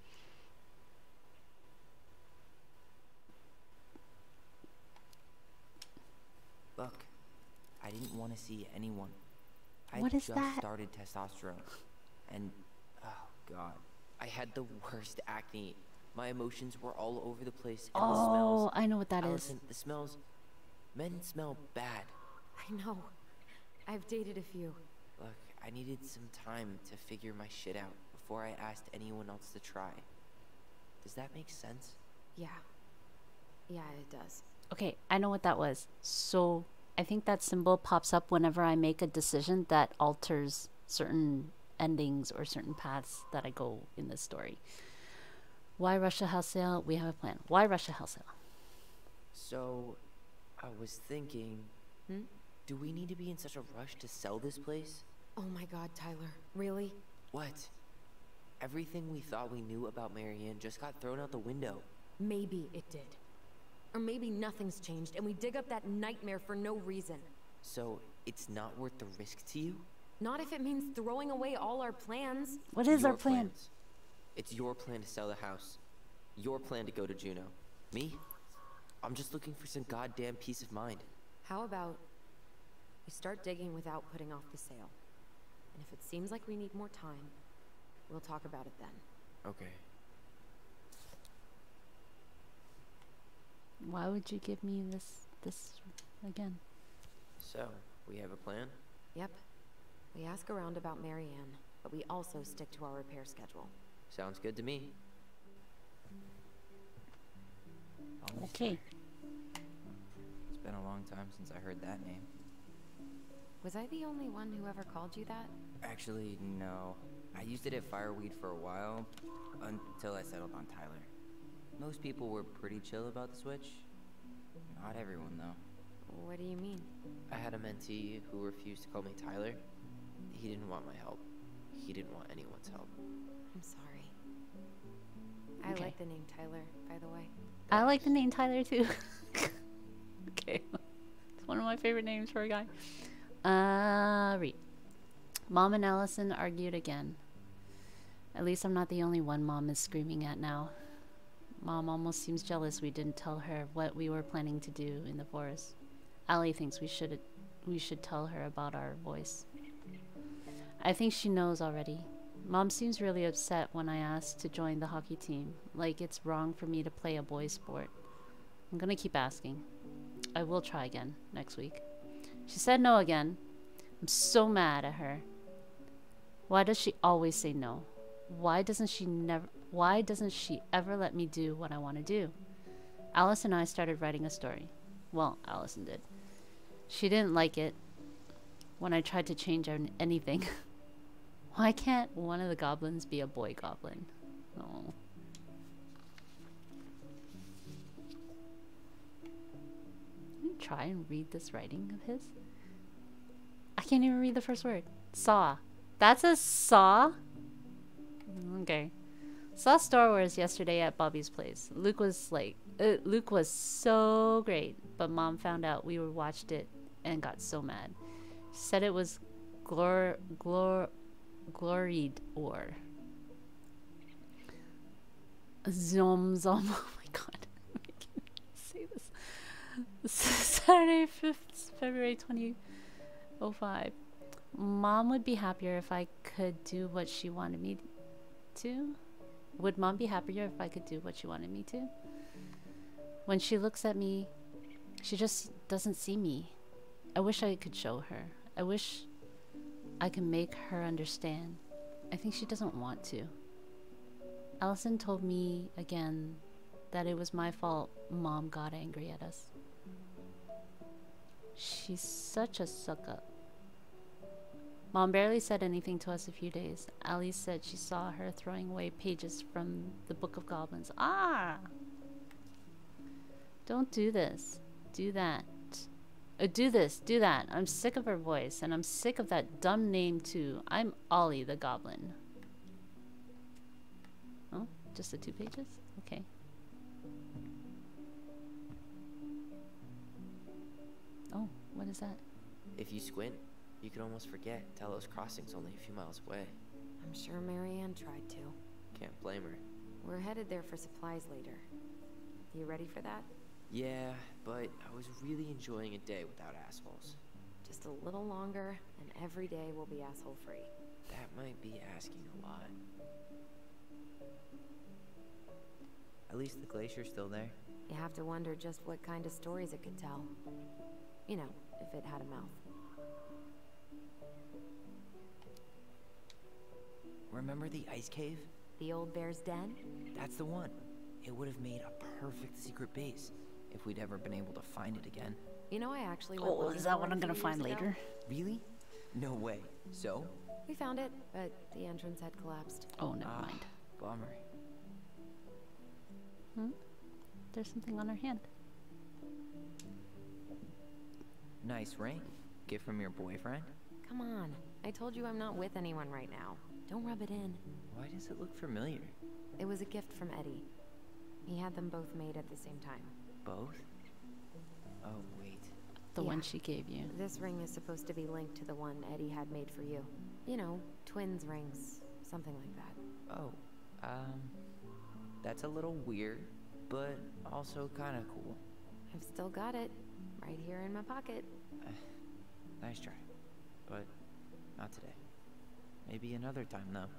Look, I didn't want to see anyone. I What is just that? started testosterone. And, oh god, I had the worst acne. My emotions were all over the place, and the Oh, smells. I know what that is. Allison, the smells. Men smell bad. I know. I've dated a few. Look, I needed some time to figure my shit out before I asked anyone else to try. Does that make sense? Yeah. Yeah, it does. Okay, I know what that was. So I think that symbol pops up whenever I make a decision that alters certain endings or certain paths that I go in this story. Why rush a house sale? We have a plan. Why rush a house sale? So, I was thinking, Hmm? do we need to be in such a rush to sell this place? Oh my god, Tyler. Really? What? Everything we thought we knew about Marianne just got thrown out the window. Maybe it did. Or maybe nothing's changed and we dig up that nightmare for no reason. So, it's not worth the risk to you? Not if it means throwing away all our plans. What is Your our plan? plans. It's your plan to sell the house. Your plan to go to Juneau. Me? I'm just looking for some goddamn peace of mind. How about we start digging without putting off the sale? And if it seems like we need more time, we'll talk about it then. Okay. Why would you give me this this again? So, we have a plan? Yep. We ask around about Marianne, but we also stick to our repair schedule. Sounds good to me. Okay. It's been a long time since I heard that name. Was I the only one who ever called you that? Actually, no. I used it at Fireweed for a while, until I settled on Tyler. Most people were pretty chill about the switch. Not everyone, though. What do you mean? I had a mentee who refused to call me Tyler. He didn't want my help. He didn't want anyone's help. I'm sorry. I Okay. like the name Tyler, by the way. I like the name Tyler too. Okay. It's one of my favorite names for a guy. Uh, read. Mom and Allison argued again. At least I'm not the only one Mom is screaming at now. Mom almost seems jealous we didn't tell her what we were planning to do in the forest. Allie thinks we should we should tell her about our voice. I think she knows already. Mom seems really upset when I asked to join the hockey team. Like it's wrong for me to play a boys' sport. I'm gonna keep asking. I will try again next week. She said no again. I'm so mad at her. Why does she always say no? Why doesn't she never why doesn't she ever let me do what I want to do? Alice and I started writing a story. Well, Allison did. She didn't like it when I tried to change an- anything. Why can't one of the goblins be a boy goblin? Oh. Let me try and read this writing of his. I can't even read the first word. Saw. That's a saw? Okay. Saw Star Wars yesterday at Bobby's place. Luke was like, uh, Luke was so great, but Mom found out we were watched it and got so mad. She said it was glor glor gloried or zom zom. Oh my god, I can't say this. Saturday, fifth February twenty oh five. Mom would be happier if I could do what she wanted me to. Would Mom be happier if I could do what she wanted me to? When she looks at me, she just doesn't see me. I wish I could show her. I wish I could make her understand. I think she doesn't want to. Allison told me again that it was my fault Mom got angry at us. She's such a suck-up. Mom barely said anything to us a few days. Alice said she saw her throwing away pages from the Book of Goblins. Ah! Don't do this. Do that. Uh, do this. Do that. I'm sick of her voice, and I'm sick of that dumb name too. I'm Ollie the Goblin. Oh, just the two pages? Okay. Oh, what is that? If you squint, you can almost forget Talos Crossing's only a few miles away. I'm sure Marianne tried to. Can't blame her. We're headed there for supplies later. You ready for that? Yeah, but I was really enjoying a day without assholes. Just a little longer, and every day will be asshole-free. That might be asking a lot. At least the glacier's still there. You have to wonder just what kind of stories it could tell. You know, if it had a mouth. Remember the ice cave? The old bear's den? That's the one. It would have made a perfect secret base if we'd ever been able to find it again. You know, I actually went Oh, looking is that for what it I'm a gonna few find years ago. later? Really? No way. So? We found it, but the entrance had collapsed. Oh, never Ah, mind. bummer. Hmm? There's something on her hand. Nice ring. Gift from your boyfriend? Come on. I told you I'm not with anyone right now. Don't rub it in. Why does it look familiar? It was a gift from Eddie. He had them both made at the same time. Both? Oh, wait. The Yeah. one she gave you. This ring is supposed to be linked to the one Eddie had made for you. You know, twins rings, something like that. Oh, um, that's a little weird, but also kind of cool. I've still got it, right here in my pocket. Uh, nice try, but not today. Maybe another time, though.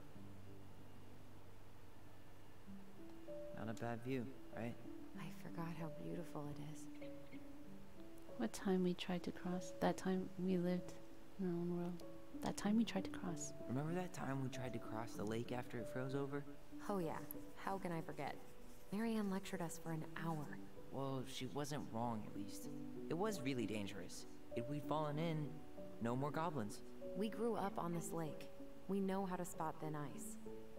Not a bad view, right? I forgot how beautiful it is. What time we tried to cross? That time we lived in our own world. That time we tried to cross. Remember that time we tried to cross the lake after it froze over? Oh yeah, how can I forget? Marianne lectured us for an hour. Well, she wasn't wrong, at least. It was really dangerous. If we'd fallen in, no more goblins. We grew up on this lake. We know how to spot thin ice.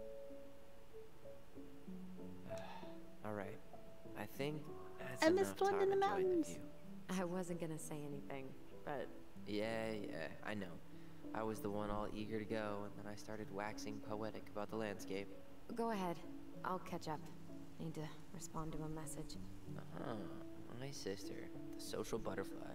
All right. I think that's I enough missed one time in the enjoying mountains. view. I wasn't gonna say anything, but Yeah, yeah, I know. I was the one all eager to go, and then I started waxing poetic about the landscape. go ahead. I'll catch up. Need to respond to a message. Uh-huh. My sister, the social butterfly.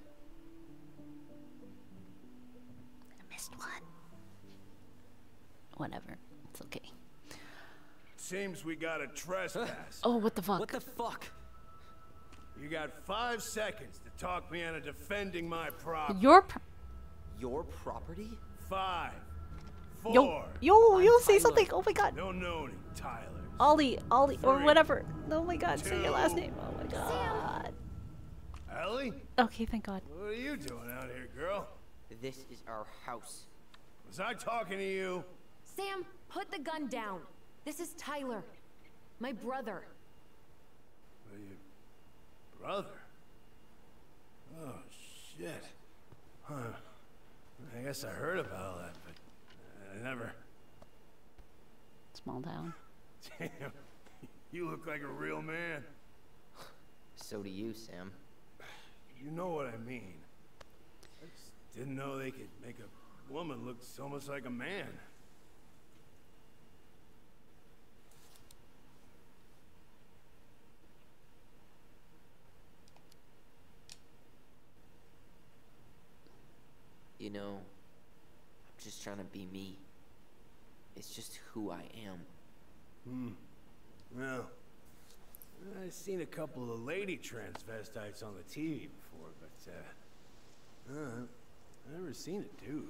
I missed one. Whatever. It's okay. Seems we got a trespass. Oh, what the fuck? What the fuck? You got five seconds to talk me into defending my property. Your pr Your property? Five, Four. Yo, yo, yo, say Tyler. something. Oh my god. Don't know any Tylers. Ollie, Ollie, or Three, whatever. Oh my god, say your last two, name. Oh my god. Ellie? Okay, thank god. What are you doing out here, girl? This is our house. Was I talking to you? Sam, put the gun down. This is Tyler. My brother. Well, your brother? Oh, shit. Huh. I guess I heard about all that, but I never... Small town. Damn. You look like a real man. So do you, Sam. You know what I mean. I just didn't know they could make a woman look so much like a man. You know, I'm just trying to be me. It's just who I am. Hmm. Well, I've seen a couple of lady transvestites on the T V before, but, uh... uh I've never seen a dude.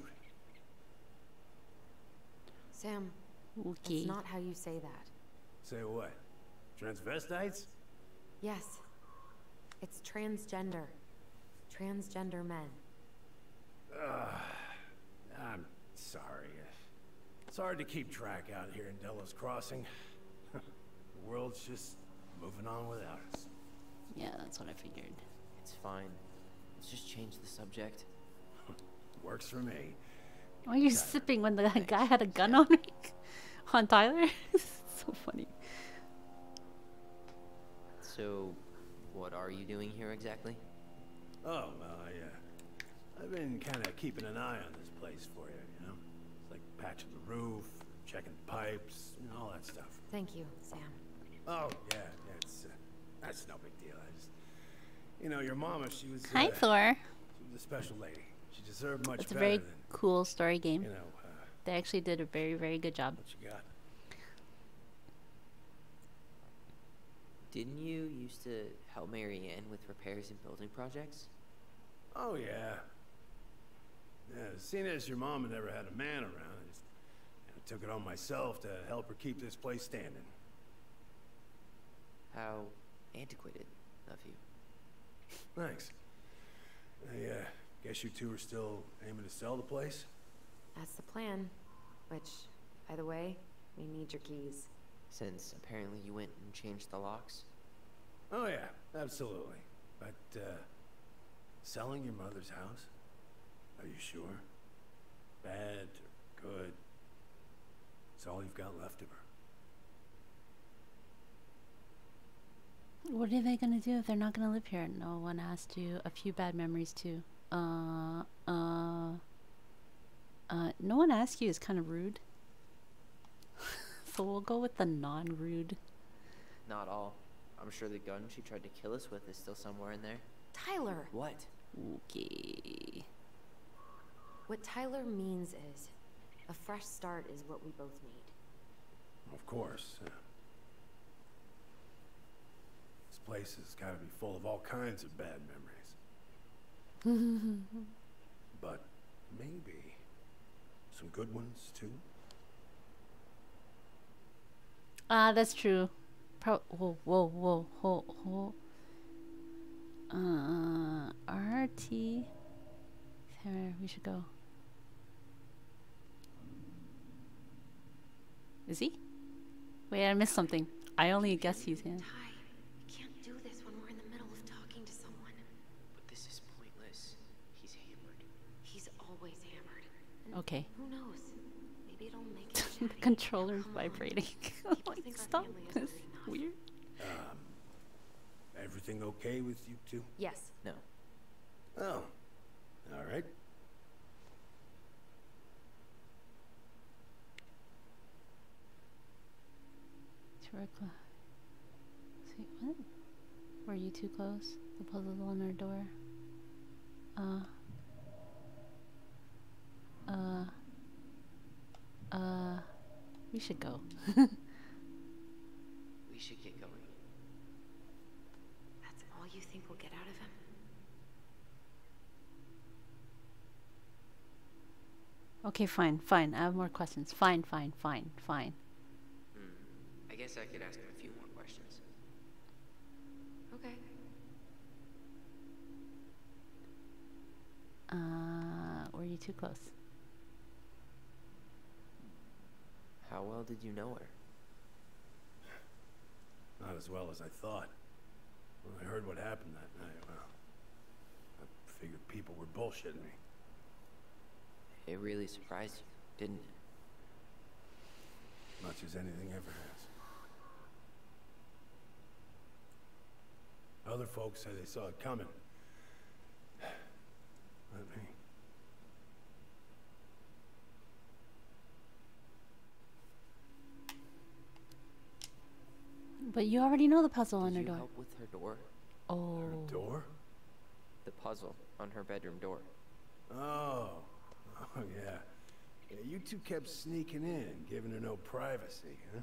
Sam, Okay. that's not how you say that. Say what? Transvestites? Yes. It's transgender. Transgender men. Ugh. I'm sorry. It's hard to keep track out here in Delos Crossing. The world's just moving on without us. Yeah, that's what I figured. It's fine. Let's just change the subject. Works for me. Why are you sipping when the guy had a gun on me? On Tyler? So funny. So, what are you doing here exactly? Oh, well, I, uh... I've been kind of keeping an eye on this place for you, you know? It's like patching the roof, checking pipes, you know, all that stuff. Thank you, Sam. Oh, yeah, yeah, it's, uh, that's no big deal. I just... You know, your mama, she was... Hi, uh, Thor. She was a special lady. She deserved much It's a better very than, cool story game. you know, uh, They actually did a very, very good job. what you got. Didn't you used to help Mary Ann with repairs and building projects? Oh, yeah. Yeah, seeing as your mama never had a man around, I just you know, took it on myself to help her keep this place standing. How antiquated of you. Thanks. I, uh, guess you two are still aiming to sell the place? That's the plan. Which, by the way, we need your keys. Since apparently you went and changed the locks. Oh, yeah, absolutely. But, uh, selling your mother's house? Are you sure? Bad or good? It's all you've got left of her. What are they gonna do if they're not gonna live here? No one asked you. A few bad memories too. Uh, uh, uh, no one asked you is kind of rude. So we'll go with the non-rude. Not all. I'm sure the gun she tried to kill us with is still somewhere in there. Tyler! What? Okay. What Tyler means is, a fresh start is what we both need. Of course. Uh, this place has got to be full of all kinds of bad memories. But maybe some good ones, too? Ah, uh, that's true. Pro whoa, whoa, whoa, whoa, whoa. Uh, R T. There, we should go. Is he? Wait, I missed something. I only guess he's in. Ty, we can't do this when we're in the middle of talking to someone. But this is pointless. He's hammered. He's always hammered. And Okay. who knows? Maybe it'll make him The chatty. controller's Come on. vibrating. People Like, think our stop. family is This really enough. weird. Um, everything okay with you two? Yes. No. Oh, all right. Two are close. See, what? Were you too close? The puzzle on our door. Uh. Uh. Uh. We should go. We should get going. That's all you think we'll get out of him? Okay, fine, fine. I have more questions. Fine, fine, fine, fine. Hmm. I guess I could ask him a few more questions. Okay. Uh, were you too close? How well did you know her? Not as well as I thought. When I heard what happened that night, well, I figured people were bullshitting me. It really surprised you, didn't it? Much as anything ever has. Other folks say they saw it coming. Not me. But you already know the puzzle on Did her you door. help with her door? Oh. Her door? The puzzle on her bedroom door. Oh. Oh, yeah. Yeah, you two kept sneaking in, giving her no privacy, huh?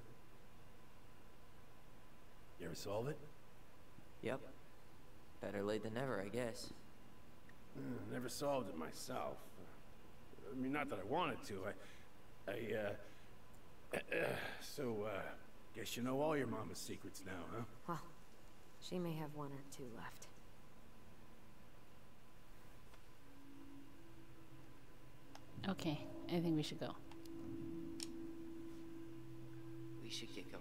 You ever solve it? Yep. Better late than never, I guess. Uh, never solved it myself. I mean, not that I wanted to. I... I, uh... so, uh... guess you know all your mama's secrets now, huh? Well, she may have one or two left. Okay, I think we should go. We should get going.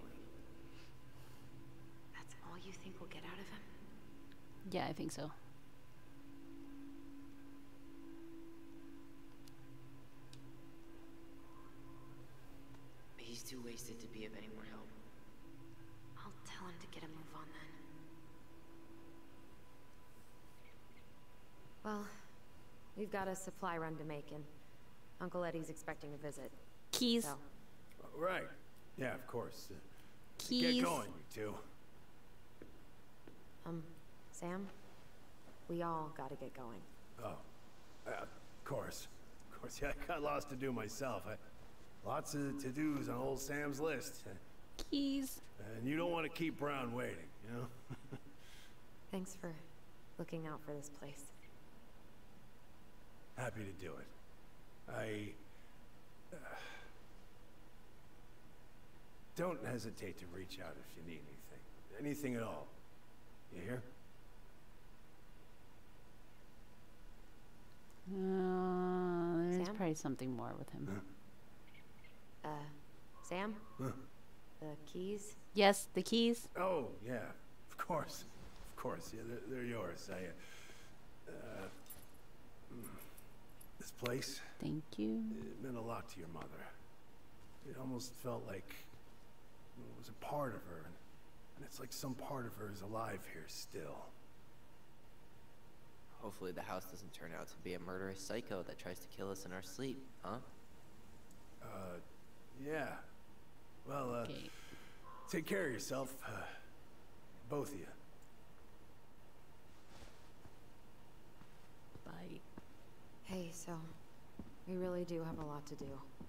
That's all you think we'll get out of him? Yeah, I think so. He's too wasted to be of any more help. I'll tell him to get a move on then. Well, we've got a supply run to make, and Uncle Eddie's expecting a visit. Keys. So. Right. Yeah, of course. Uh, Keys. Get going, you two. Um, Sam? We all gotta get going. Oh. Uh, of course. Of course, yeah, I got lots to do myself. I, lots of to-dos on old Sam's list. Keys. And you don't want to keep Brown waiting, you know? Thanks for looking out for this place. Happy to do it. I... Uh, don't hesitate to reach out if you need anything. Anything at all. You hear? Uh, there's Sam? probably something more with him. Huh? Uh, Sam? Huh? The keys? Yes, the keys. Oh, yeah. Of course. Of course. Yeah, they're, they're yours. I, uh... mm, this place... Thank you. It meant a lot to your mother. It almost felt like it was a part of her, and it's like some part of her is alive here still. Hopefully the house doesn't turn out to be a murderous psycho that tries to kill us in our sleep, huh? Uh, yeah. Well, uh, Okay. take care of yourself, uh, both of you. Bye. Hey, so... we really do have a lot to do.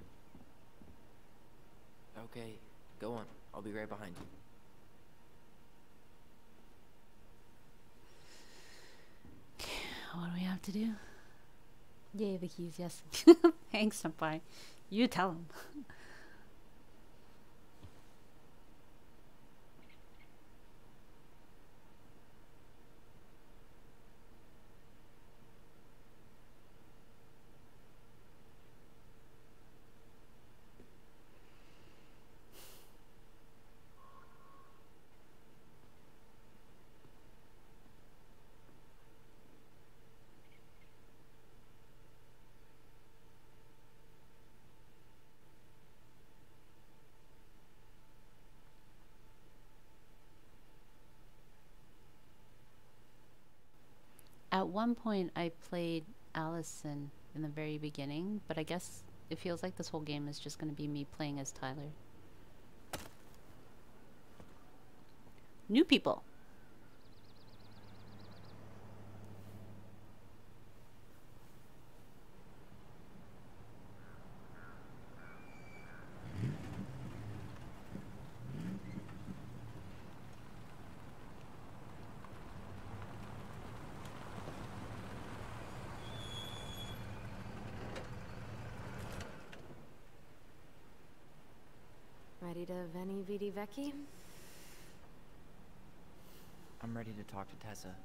Okay, go on. I'll be right behind you. What do we have to do? Yay, the keys, yes. Thanks, Senpai. You tell him. At one point, I played Allison in the very beginning, but I guess it feels like this whole game is just going to be me playing as Tyler. New people. Ready to Veni Vidi Vecchi? I'm ready to talk to Tessa.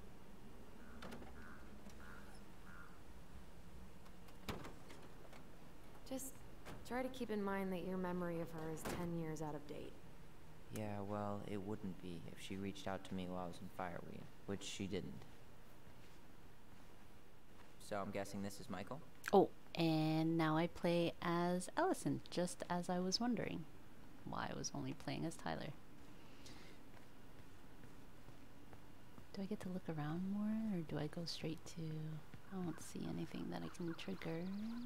Just try to keep in mind that your memory of her is ten years out of date. Yeah, well, it wouldn't be if she reached out to me while I was in Fireweed, which she didn't. So I'm guessing this is Michael? Oh, and now I play as Allison, just as I was wondering why I was only playing as Tyler. Do I get to look around more, or do I go straight to... I don't see anything that I can trigger.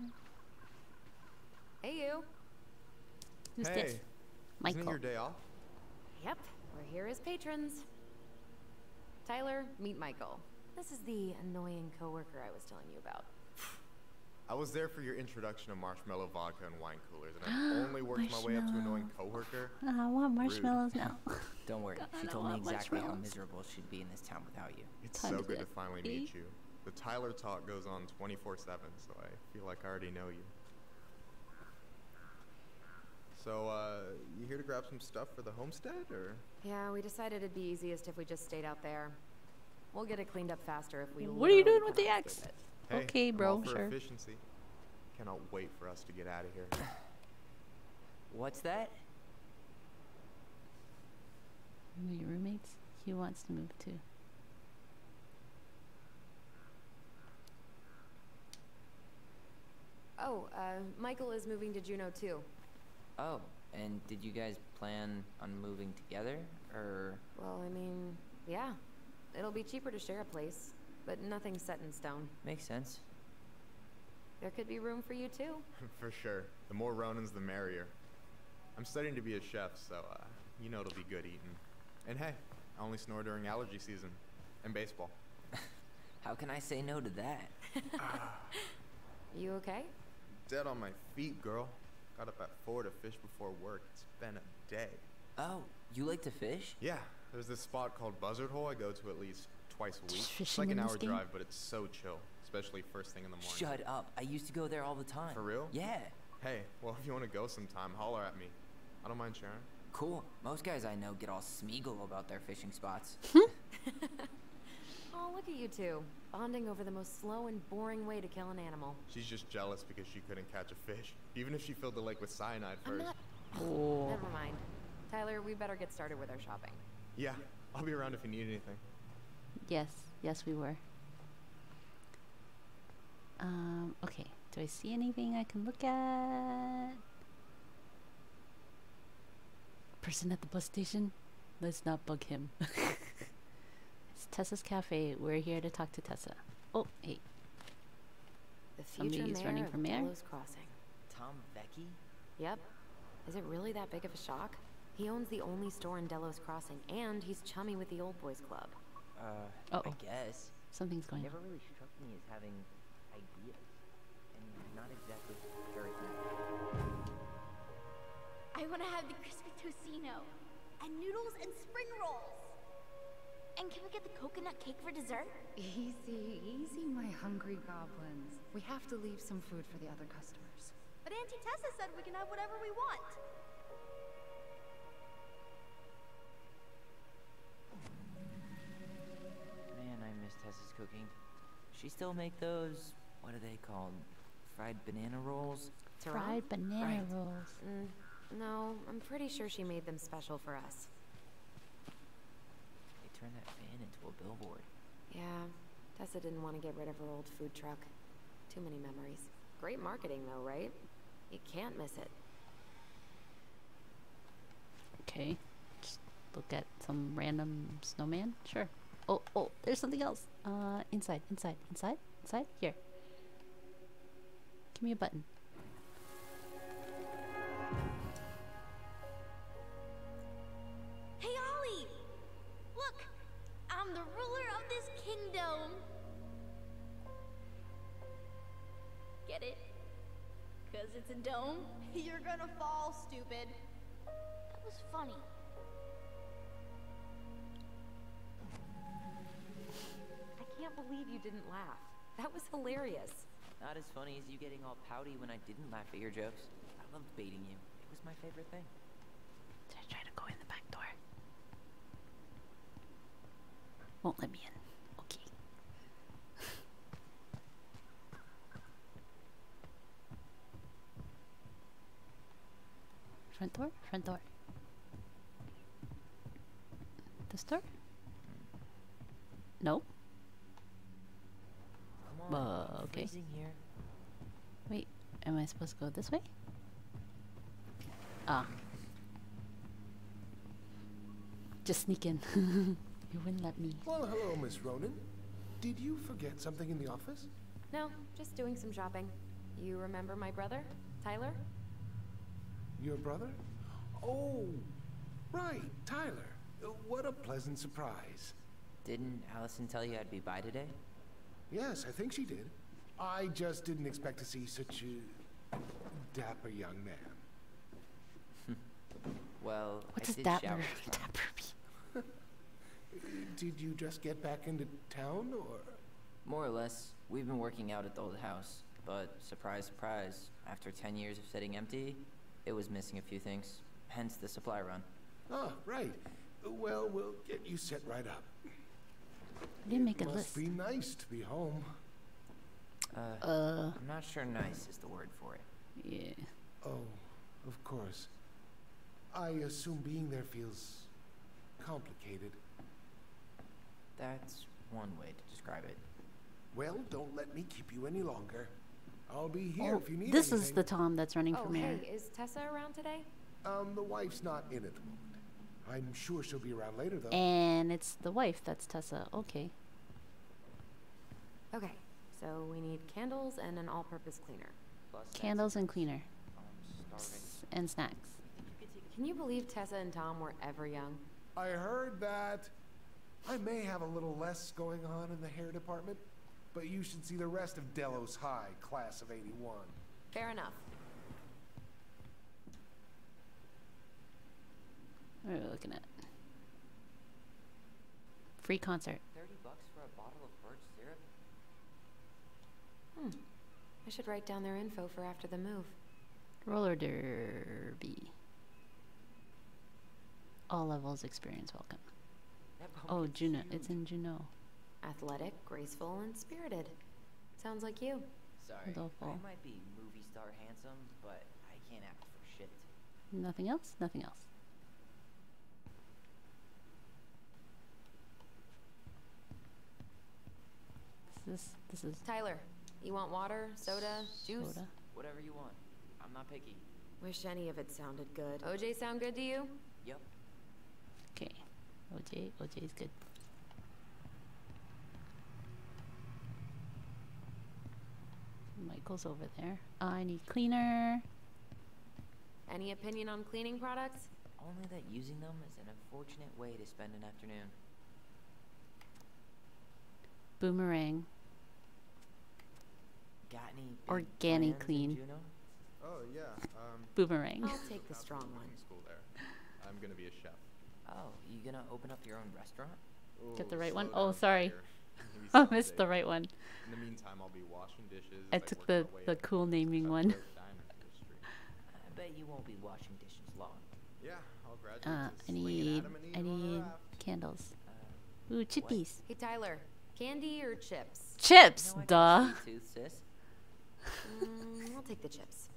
Hey, you. Who's hey, this? Michael. Isn't it your day off? Yep, we're here as patrons. Tyler, meet Michael. This is the annoying coworker I was telling you about. I was there for your introduction to marshmallow vodka and wine coolers, and I only worked my way up to annoying coworker. I want marshmallows now. Don't worry, God, she I told me want exactly how marshmallows. miserable she'd be in this town without you. It's Time so to good to get finally eat. meet you. The Tyler talk goes on twenty-four seven, so I feel like I already know you. So, uh, you here to grab some stuff for the homestead, or? Yeah, we decided it'd be easiest if we just stayed out there. We'll get it cleaned up faster if we What are you literally doing with the cut axe? it. Hey, Okay, I'm bro, all for sure. efficiency. Cannot wait for us to get out of here. What's that? One of your roommates? He wants to move too. Oh, uh, Michael is moving to Juneau too. Oh, and did you guys plan on moving together, or? Well, I mean, yeah. It'll be cheaper to share a place, but nothing's set in stone. Makes sense. There could be room for you too. For sure. The more Ronins, the merrier. I'm studying to be a chef, so, uh, you know it'll be good eating. And hey, I only snore during allergy season. And baseball. How can I say no to that? You okay? Dead on my feet, girl. Got up at four to fish before work. It's been a day. Oh, you like to fish? Yeah, there's this spot called Buzzard Hole I go to at least twice a week. Just It's fishing like an in this hour game? drive, but it's so chill, especially first thing in the morning. Shut up. I used to go there all the time. For real? Yeah. Hey, well, if you want to go sometime, holler at me. I don't mind sharing. Cool. Most guys I know get all smeagol about their fishing spots. Oh, look at you two. Bonding over the most slow and boring way to kill an animal. She's just jealous because she couldn't catch a fish, even if she filled the lake with cyanide I'm first. not... Oh. Never mind. Tyler, we better get started with our shopping. Yeah, I'll be around if you need anything. Yes, yes, we were. Um, okay. Do I see anything I can look at? Person at the bus station? Let's not bug him. It's Tessa's Cafe. We're here to talk to Tessa. Oh, hey. The future Somebody's mayor running of for mayor? Delos Crossing. Tom Vecchi? Yep. Is it really that big of a shock? He owns the only store in Delos Crossing, and he's chummy with the Old Boys Club. Uh, Uh-oh. I guess. Something's He going never on. really struck me as having ideas. And not exactly charismatic. I want to have the crispy tocino, and noodles and spring rolls. And can we get the coconut cake for dessert? Easy, easy, my hungry goblins. We have to leave some food for the other customers. But Auntie Tessa said we can have whatever we want. Man, I miss Tessa's cooking. She still make those, what are they called? Fried banana rolls? Fried banana Right. rolls. Mm, no, I'm pretty sure she made them special for us. They turned that van into a billboard. Yeah, Tessa didn't want to get rid of her old food truck. Too many memories. Great marketing though, right? You can't miss it. Okay. Just look at some random snowman? Sure. Oh, oh, there's something else. Uh, inside, inside, inside, inside. Here. Give me a button. Hey, Ollie! Look! I'm the ruler of this kingdom! Get it? Because it's a dome? You're gonna fall, stupid. That was funny. I can't believe you didn't laugh. That was hilarious. Not as funny as you getting all pouty when I didn't laugh at your jokes. I loved baiting you. It was my favorite thing. go in the back door. Won't let me in. Okay. Front door? Front door. This door? Nope. Come on, Uh, I'm okay. freezing here. Wait, am I supposed to go this way? Ah. Just sneak in. You wouldn't let me. Well, hello, Miss Ronan. Did you forget something in the office? No, just doing some shopping. You remember my brother, Tyler? Your brother? Oh, right, Tyler. Uh, What a pleasant surprise. Didn't Allison tell you I'd be by today? Yes, I think she did. I just didn't expect to see such a dapper young man. Well, What I does did dapper, shower this morning. dapper mean? Did you just get back into town, or? More or less, we've been working out at the old house, but surprise, surprise, after ten years of sitting empty, it was missing a few things, hence the supply run. Ah, right. Well, we'll get you set right up. I didn't make a Must list. be nice to be home. Uh, Uh, I'm not sure nice is the word for it. yeah. Oh, of course. I assume being there feels complicated. That's one way to describe it. Well, don't let me keep you any longer. I'll be here Oh, if you need this anything. is the Tom that's running Oh, for mayor. hey, is Tessa around today? Um, the wife's not in at the moment. I'm sure she'll be around later, though. And it's the wife that's Tessa. Okay. Okay, so we need candles and an all-purpose cleaner. Plus, that's- Candles and cleaner. I'm starving. S- and snacks. Can you believe Tessa and Tom were ever young? I heard that I may have a little less going on in the hair department, but you should see the rest of Delos High, class of eighty-one. Fair enough. What are we looking at? Free concert. Thirty bucks for a bottle of birch syrup? Hmm. I should write down their info for after the move. Roller derby. All levels experience welcome. That Oh, pumpkin's Juno. huge. It's in Juno. Athletic, graceful, and spirited. Sounds like you. Sorry, Adolfo. I might be movie star handsome, but I can't act for shit. Nothing else? Nothing else. This is this is Tyler, you want water, soda, juice? soda. Whatever you want. I'm not picky. Wish any of it sounded good. O J sound good to you? Yep. Okay. O J. O J's good. Michael's over there. I need cleaner. Any opinion on cleaning products? Only that using them is an unfortunate way to spend an afternoon. Boomerang. Got any big Organic plans in clean. Juneau? Oh yeah. Um, Boomerang. I'll take the after strong one. cooking school there. I'm gonna be a chef. Oh, you gonna open up your own restaurant? Get the Ooh, right one? slow Oh, down, sorry. Tiger. Maybe I someday. missed the right one. In the meantime, I'll be washing dishes. I like took working the my way the up cool to naming the one. cutthroat diamond industry. I bet you won't be washing dishes long. Yeah, I'll graduate Uh, to I slinging need Adam and Eve I on a need raft. candles. Uh, Ooh, chippies. Hey, Tyler, candy or chips? Chips, you know I got duh. a sweet tooth, sis. Mm, I'll take the chips.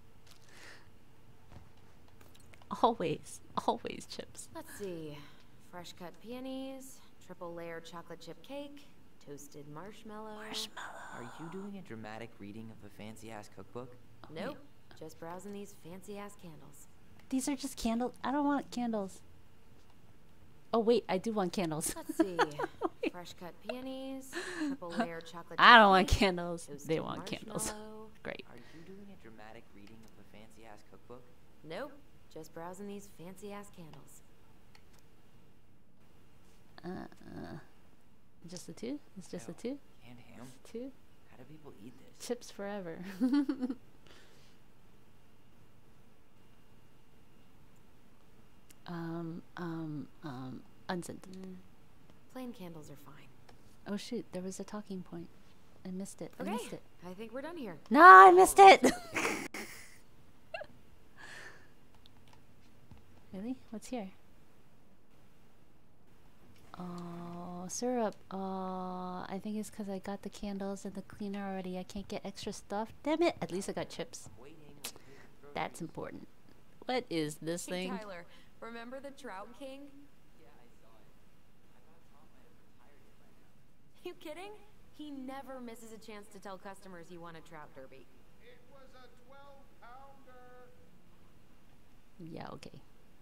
Always, always chips. Let's see. Fresh cut peonies, triple layer chocolate chip cake, toasted marshmallow. Marshmallow. Are you doing a dramatic reading of a fancy ass cookbook? Nope. Just browsing these fancy ass candles. These are just candles. I don't want candles. Oh wait, I do want candles. Let's see. Fresh cut peonies, triple layer chocolate I chip don't want cake, candles. They toasted want candles. marshmallow. Great. Are you doing a dramatic reading of a fancy ass cookbook? Nope. Just browsing these fancy ass candles. Uh, uh, just the two? It's just the No. two? Canned ham? Two? How do people eat this? Chips forever. um, um, um, unscented. Mm. Plain candles are fine. Oh shoot, there was a talking point. I missed it. I Okay. missed it. I think we're done here. No, I missed it! Really? What's what's here? Oh, syrup. Oh, I think it's because I got the candles and the cleaner already. I can't get extra stuff. Damn it! At least I got chips. That's important. What is this Hey, thing? Tyler, remember the Trout King? Yeah, I saw it. I thought Tom might have retired it by now. You kidding? He never misses a chance to tell customers he won a trout derby. It was a twelve pounder. Yeah, okay.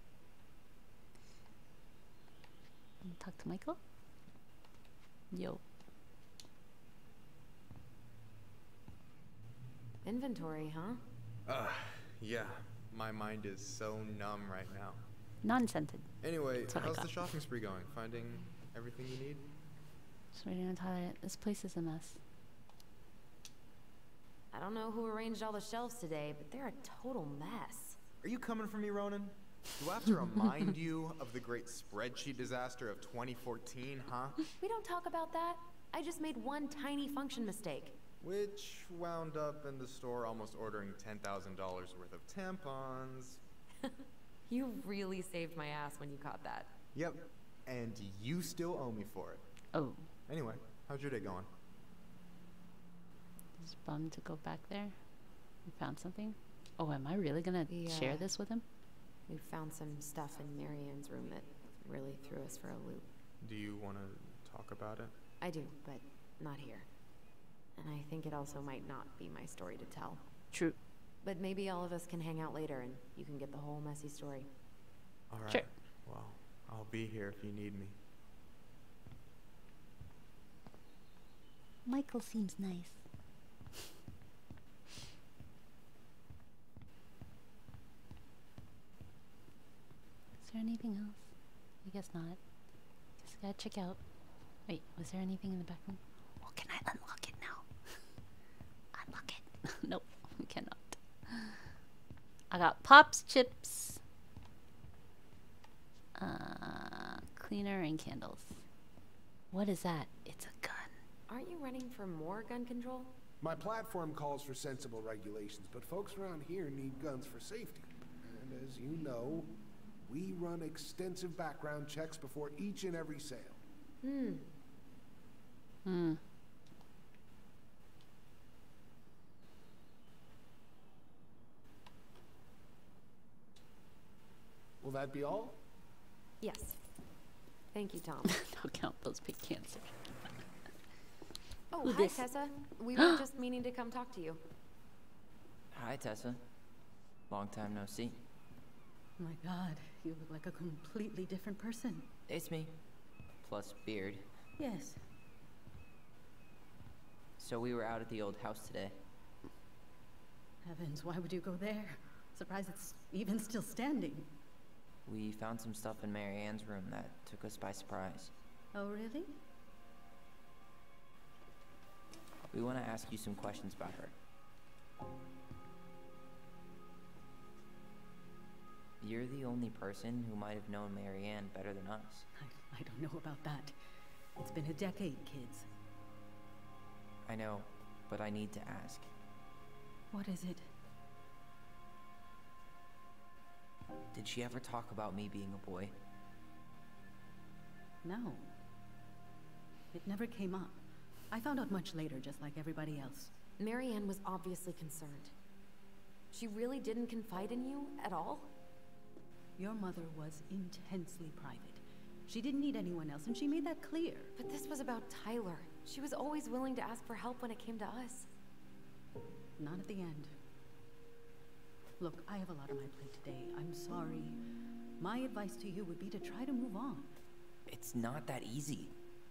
Talk to Michael. Yo. Inventory, huh? Uh, yeah. My mind is so numb right now. Non-scented. Anyway, That's what I how's got. the shopping spree going? Finding everything you need? Just waiting on Tyler. This place is a mess. I don't know who arranged all the shelves today, but they're a total mess. Are you coming for me, Ronan? Do I have to remind you of the great spreadsheet disaster of twenty fourteen, huh? We don't talk about that. I just made one tiny function mistake. Which wound up in the store almost ordering ten thousand dollars worth of tampons. You really saved my ass when you caught that. Yep, and you still owe me for it. Oh. Anyway, how's your day going? Just bummed to go back there. You found something? Oh, am I really gonna We, share uh, this with him? We found some stuff in Marianne's room that really threw us for a loop. Do you want to talk about it? I do, but not here. And I think it also might not be my story to tell. True. But maybe all of us can hang out later and you can get the whole messy story. All right. Sure. Well, I'll be here if you need me. Michael seems nice. Is there anything else? I guess not. Guess I gotta check out. Wait, was there anything in the back room? Oh, can I unlock it now? Unlock it. Nope, we cannot. I got pops, chips, uh, cleaner, and candles. What is that? It's a gun. Aren't you running for more gun control? My platform calls for sensible regulations, but folks around here need guns for safety. And as you know, we run extensive background checks before each and every sale. Hmm. Hmm. Will that be all? Yes. Thank you, Tom. Don't count those big cancers. Oh, Who hi, this? Tessa. We were just meaning to come talk to you. Hi, Tessa. Long time no see. My God, you look like a completely different person. It's me. Plus beard. Yes. So we were out at the old house today. Heavens, why would you go there? Surprised it's even still standing. We found some stuff in Marianne's room that took us by surprise. Oh, really? We want to ask you some questions about her. You're the only person who might have known Marianne better than us. I, I don't know about that. It's been a decade, kids. I know, but I need to ask. What is it? Did she ever talk about me being a boy? No. It never came up. I found out much later, just like everybody else. Marianne was obviously concerned. She really didn't confide in you at all? Your mother was intensely private. She didn't need anyone else, and she made that clear. But this was about Tyler. She was always willing to ask for help when it came to us. Not at the end. Look, I have a lot on my plate today. I'm sorry. My advice to you would be to try to move on. It's not that easy.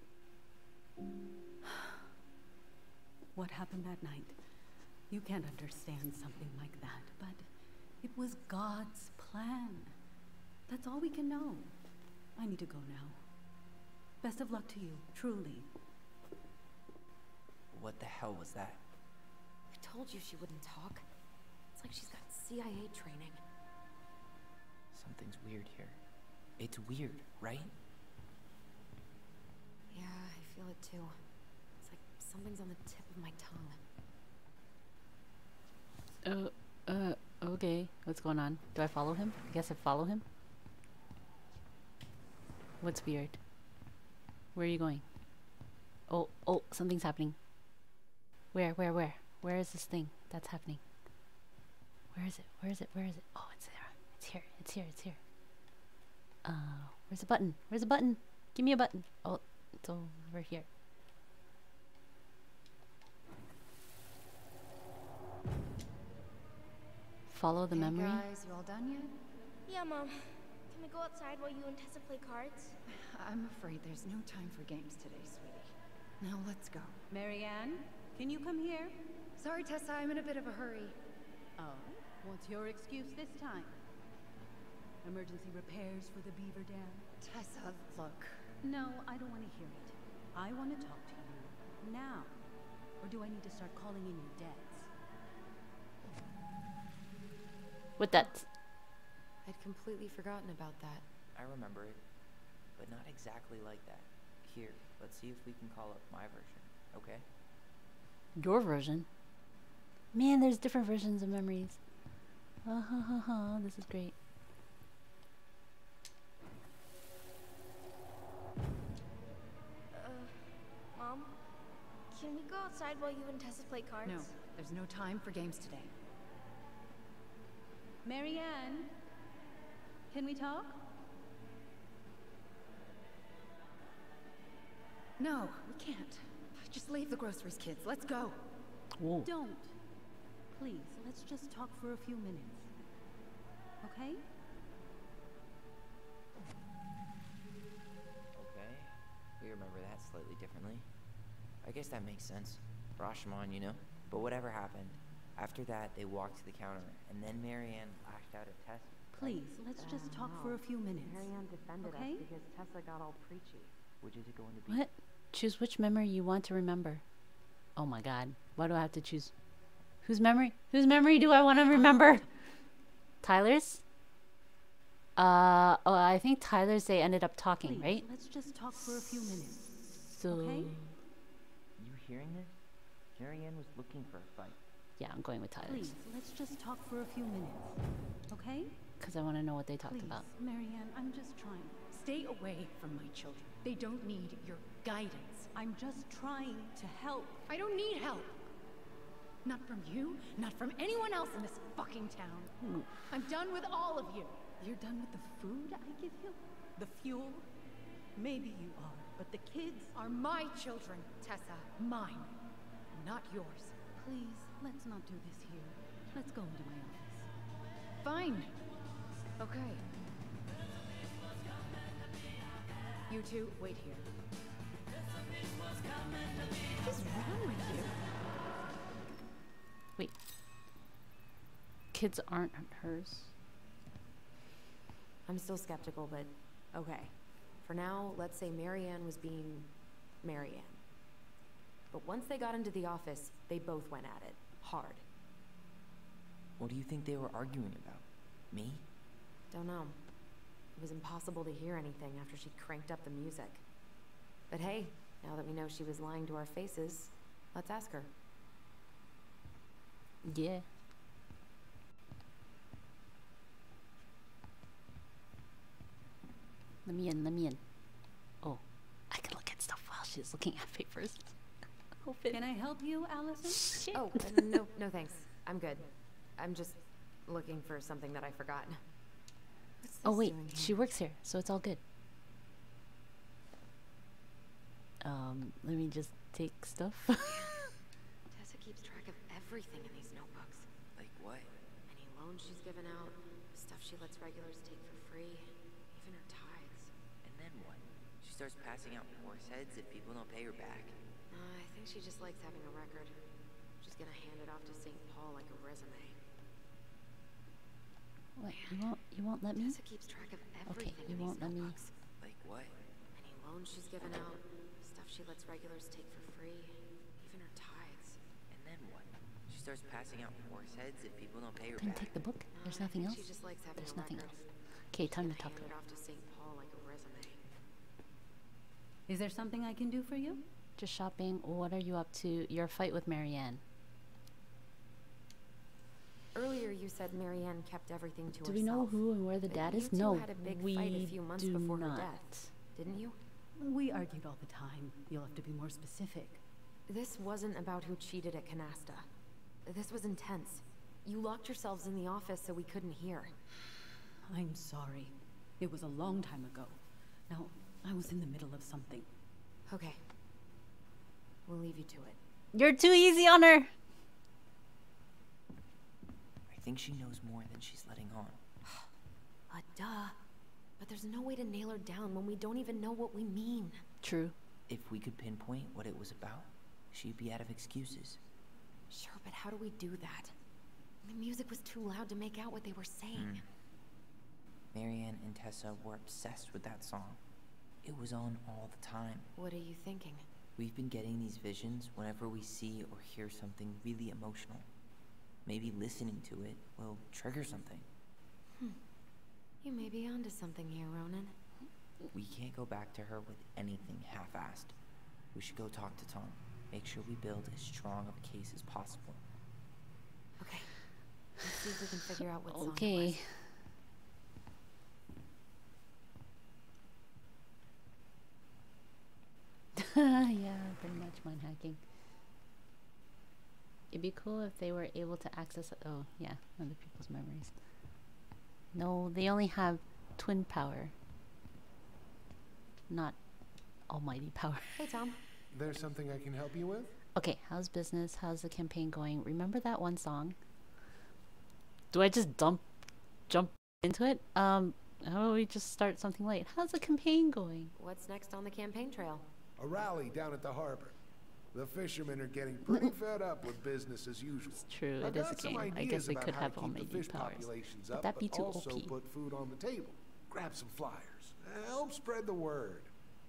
What happened that night? You can't understand something like that, but it was God's plan. That's all we can know. I need to go now. Best of luck to you, truly. What the hell was that? I told you she wouldn't talk. It's like she's got C I A training. Something's weird here. It's weird, right? Yeah, I feel it too. It's like something's on the tip of my tongue. Uh, uh, okay. What's going on? Do I follow him? I guess I follow him. What's weird? Where are you going? Oh, oh, something's happening. Where, where, where? Where is this thing that's happening? Where is it? Where is it? Where is it? Oh, it's there. It's here. It's here. It's here. Uh, where's the button? Where's the button? Give me a button. Oh, it's over here. Follow the Hey memory. guys, you all done yet? Yeah, Mom. Can we go outside while you and Tessa play cards? I'm afraid there's no time for games today, sweetie. Now let's go. Marianne, can you come here? Sorry, Tessa, I'm in a bit of a hurry. Oh, what's your excuse this time? Emergency repairs for the beaver dam? Tessa, look. No, I don't want to hear it. I want to talk to you now. Or do I need to start calling in your debts? With that. I'd completely forgotten about that. I remember it, but not exactly like that. Here, let's see if we can call up my version, okay? Your version? Man, there's different versions of memories. Uh, ha, ha, ha. This is great. Uh, Mom? Can we go outside while you and Tessa play cards? No, there's no time for games today. Marianne, can we talk? No, we can't. Just leave the groceries, kids. Let's go. Whoa. Don't. Please, let's just talk for a few minutes. Okay? Okay, we remember that slightly differently. I guess that makes sense. Rashomon, you know? But whatever happened, after that, they walked to the counter, and then Marianne lashed out at Tessa. Please, let's just talk for a few minutes. Marianne defended okay? us because Tessa got all preachy. Which is it going to be? What? Choose which memory you want to remember. Oh my god. Why do I have to choose? Whose memory? Whose memory do I want to remember? Tyler's? Uh, oh, I think Tyler's, they ended up talking, Please, right? let's just talk for a few minutes. So, Okay? You hearing this? Marianne was looking for a fight. yeah, I'm going with Tyler's. Please, let's just talk for a few minutes. Okay? Because I want to know what they talked Please, about. Marianne, I'm just trying. Stay away from my children. They don't need your guidance. I'm just trying to help. I don't need help. Not from you, not from anyone else in this fucking town. Ooh. I'm done with all of you. You're done with the food I give you? The fuel? Maybe you are, but the kids Are my children, Tessa. Mine, not yours. Please, let's not do this here. Let's go into my office. Fine. Okay. You two, wait here. What is wrong with you? Wait. Kids aren't hers. I'm still skeptical, but okay. For now, let's say Marianne was being Marianne. But once they got into the office, they both went at it. Hard. What do you think they were arguing about? Me? Don't know. It was impossible to hear anything after she cranked up the music. But hey, now that we know she was lying to our faces, let's ask her. Yeah. Let me in, let me in. Oh, I can look at stuff while she's looking at papers. Open. Can I help you, Allison? Oh, uh, no, no thanks. I'm good. I'm just looking for something that I forgot. What's Oh this wait, doing she here? works here, so it's all good. Um, let me just take stuff. Tessa keeps track of everything in these notebooks. Like what? Any loans she's given out, stuff she lets regulars take for free, even her tithes. And then what? She starts passing out horse heads if people don't pay her back. Uh, I think she just likes having a record. She's gonna hand it off to Saint Paul like a resume. What? You won't? You won't let me? Tessa keeps track of Okay, everything you in won't these let me. notebooks. Like what? Any loans she's given out, stuff she lets regulars take for free, even her tithes. And then what? She starts passing out horse heads if people don't pay her Can I back. take the book? Uh, There's I nothing think else. She just likes having There's a nothing record. else. Okay, time to Gonna talk to hand her. it off to Saint Paul like a resume. Is there something I can do for you? Just shopping. What are you up to? Your fight with Marianne. Earlier you said Marianne kept everything to Do herself. we know who and where the but dad you is? two No, had a big we fight a few months do before not. her death. didn't you? We argued all the time. You'll have to be more specific. This wasn't about who cheated at Canasta. This was intense. You locked yourselves in the office so we couldn't hear. I'm sorry. It was a long time ago. Now, I was in the middle of something. Okay. We'll leave you to it. You're too easy on her. I think she knows more than she's letting on. Uh, duh. But there's no way to nail her down when we don't even know what we mean. True. If we could pinpoint what it was about, she'd be out of excuses. Sure, but how do we do that? The music was too loud to make out what they were saying. Mm. Marianne and Tessa were obsessed with that song. It was on all the time. What are you thinking? We've been getting these visions whenever we see or hear something really emotional. Maybe listening to it will trigger something. Hmm. You may be onto something here, Ronan. We can't go back to her with anything half-assed. We should go talk to Tom. Make sure we build as strong of a case as possible. Okay. Let's see if we can figure out what song Okay. it was. Yeah, pretty much mind hacking. It'd be cool if they were able to access. Oh, yeah, other people's memories. No, they only have twin power, not almighty power. Hey, Tom. There's something I can help you with? Okay, how's business? How's the campaign going? Remember that one song? Do I just dump, jump into it? Um, how about we just start something late? How's the campaign going? What's next on the campaign trail? A rally down at the harbor. The fishermen are getting pretty fed up with business as usual. It's true, I've it is got a some game. I ideas guess they about could how have to keep almighty the fish powers. populations But up, that'd be too also O P. put food on the table. Grab some flyers. Help spread the word.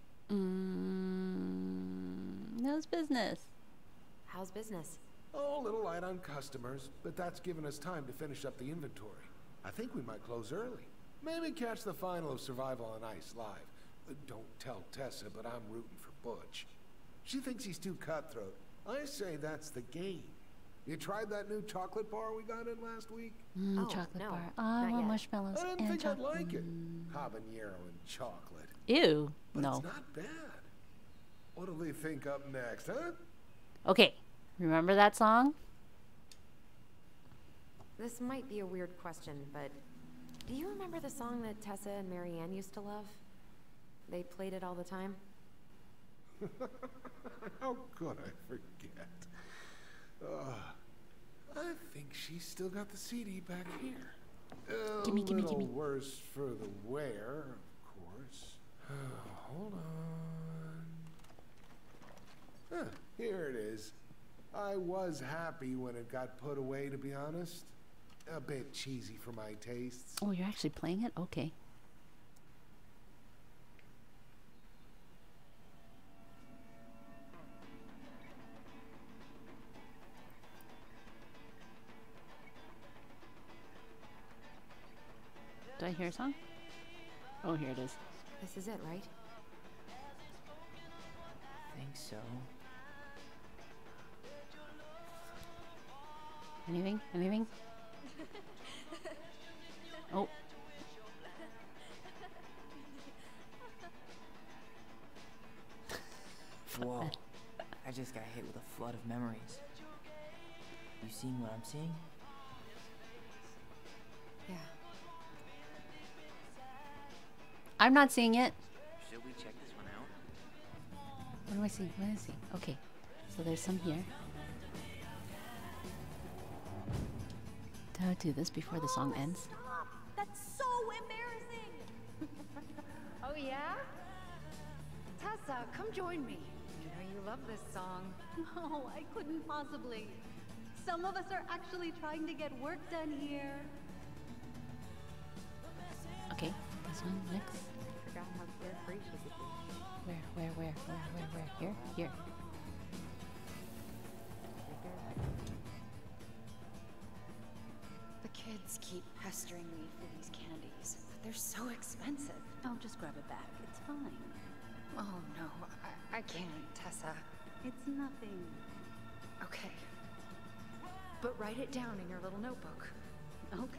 Mm, how's business? How's business? Oh, a little light on customers, but that's given us time to finish up the inventory. I think we might close early. Maybe catch the final of Survival on Ice live. Uh, don't tell Tessa, but I'm rooting for Butch. She thinks he's too cutthroat. I say that's the game. You tried that new chocolate bar we got in last week? Mm, Oh, chocolate no, bar. Oh, I not want yet. marshmallows I didn't and think I'd chocolate. like it. Habanero and chocolate. Ew. But No. it's not bad. What'll they think up next, huh? Okay. Remember that song? This might be a weird question, but do you remember the song that Tessa and Marianne used to love? They played it all the time. How could I forget? Uh, I think she's still got the C D back here. A Gimme, gimme, little gimme. worse for the wear, of course. Hold on. Huh, here it is. I was happy when it got put away, to be honest. A bit cheesy for my tastes. Oh, you're actually playing it? Okay. Do I hear a song? Oh, here it is. This is it, right? I think so. Anything? Anything? Oh. Whoa. I just got hit with a flood of memories. You seeing what I'm seeing? Yeah. I'm not seeing it. Should we check this one out? What do I see? What do I see? Okay. So there's some here. Do I do this before the song ends? Stop! That's so embarrassing! Oh, yeah? Tessa, come join me. You know you love this song. No, I couldn't possibly. Some of us are actually trying to get work done here. Okay, this one next. I forgot how carefree she could be. Where, where, where, where, where, where? Here, here. The kids keep pestering me for these candies, but they're so expensive. I'll just grab it back. It's fine. Oh, no, I, I can't, Tessa. It's nothing. Okay. But write it down in your little notebook.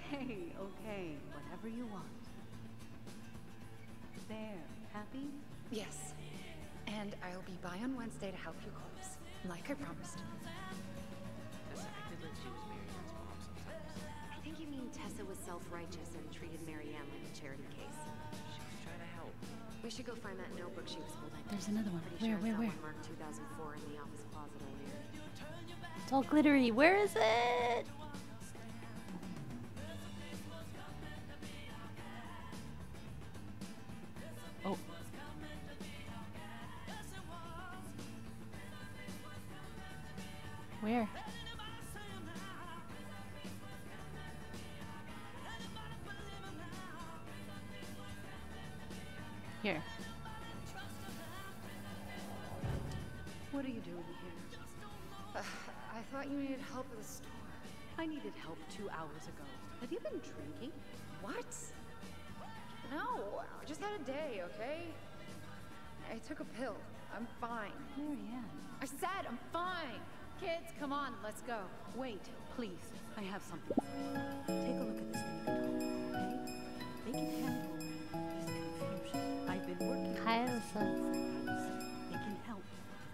Okay, okay. Whatever you want. There. Happy? Yes. And I'll be by on Wednesday to help you close, like I promised. Tessa acted like she was Marianne's mom sometimes. I think you mean Tessa was self-righteous and treated Marianne like a charity case. She was trying to help. We should go find that notebook she was holding. There's another one. Pretty Where, sure where, I where? saw one marked two thousand four in the office closet earlier. It's all glittery. Where is it? Oh. Where? Here. What are you doing here? Uh, I thought you needed help at the store. I needed help two hours ago. Have you been drinking? What? No, I just had a day, okay? I took a pill. I'm fine. Marianne. I said I'm fine. Kids, come on, let's go. Wait, please. I have something. Take a look at this thing, okay? They can handle this confusion. I've been working Hi, on this Elsa. for years. They can help.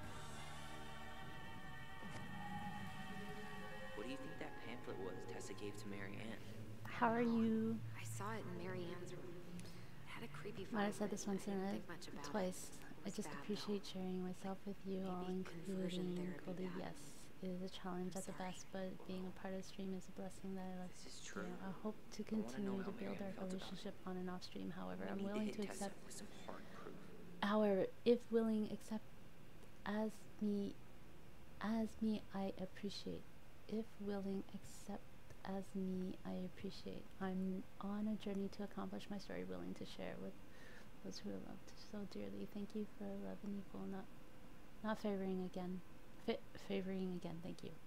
What do you think that pamphlet was Tessa gave to Marianne? How are you? I saw it in Marianne's room. It had a creepy vibe. Might have said this but once I in didn't it think much about it. twice. I It was just bad, appreciate sharing myself with you, all Maybe conversion including therapy Cody. bad. Yes, it is a challenge at the sorry. best, but being a part of stream is a blessing that I love. This is You true. know, I hope to I wanna know continue how to build Marianne our felt about it. relationship on and off stream. However, We I'm need to willing hit to Tessa accept. with some hard proof. However, if willing, accept as me, as me, I appreciate. If willing, accept as me, I appreciate. I'm on a journey to accomplish my story, willing to share with those who are loved so dearly. Thank you for love and equal, not, not favoring again, Fa- favoring again. Thank you.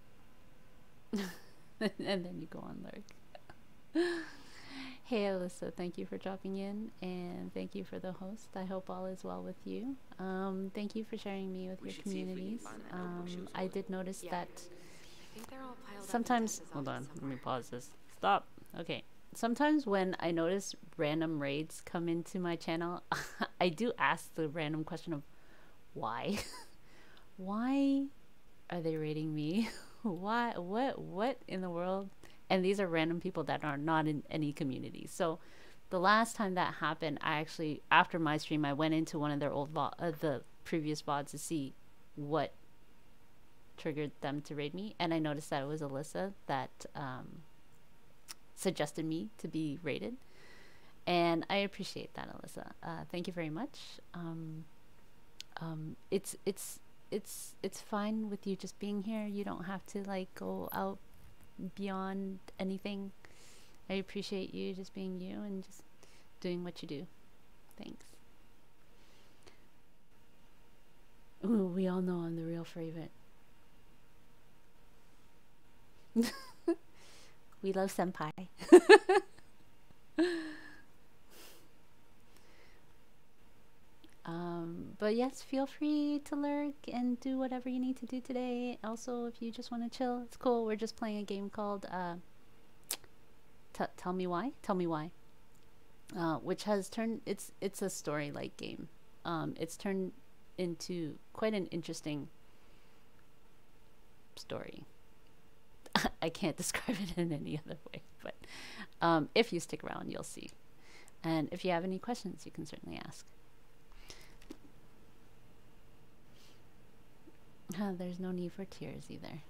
And then you go on lurk. Hey Alyssa, thank you for dropping in, and thank you for the host. I hope all is well with you. Um, thank you for sharing me with We your should see if we can communities. find that notebook she Um, was I holding. did notice Yeah. that I think they're all piled up in sometimes. Tessa's Hold on, office let me somewhere. pause this. Stop. Okay. Sometimes when I notice random raids come into my channel, I do ask the random question of why. Why are they raiding me? Why? What? What in the world? And these are random people that are not in any community. So the last time that happened, I actually, after my stream, I went into one of their old vo- uh, the previous V O Ds to see what triggered them to raid me, and I noticed that it was Alyssa that um, suggested me to be raided, and I appreciate that, Alyssa. Uh, thank you very much. Um, um, it's it's it's it's fine with you just being here. You don't have to like go out beyond anything. I appreciate you just being you and just doing what you do. Thanks. Ooh, we all know I'm the real favorite. We love senpai. Um, but yes, feel free to lurk and do whatever you need to do today. Also, if you just want to chill, it's cool. We're just playing a game called uh, T Tell Me Why. Tell Me Why. Uh, which has turned it's it's a story like game. Um, it's turned into quite an interesting story. I can't describe it in any other way, but um, if you stick around, you'll see. And if you have any questions, you can certainly ask. Uh, there's no need for tears either.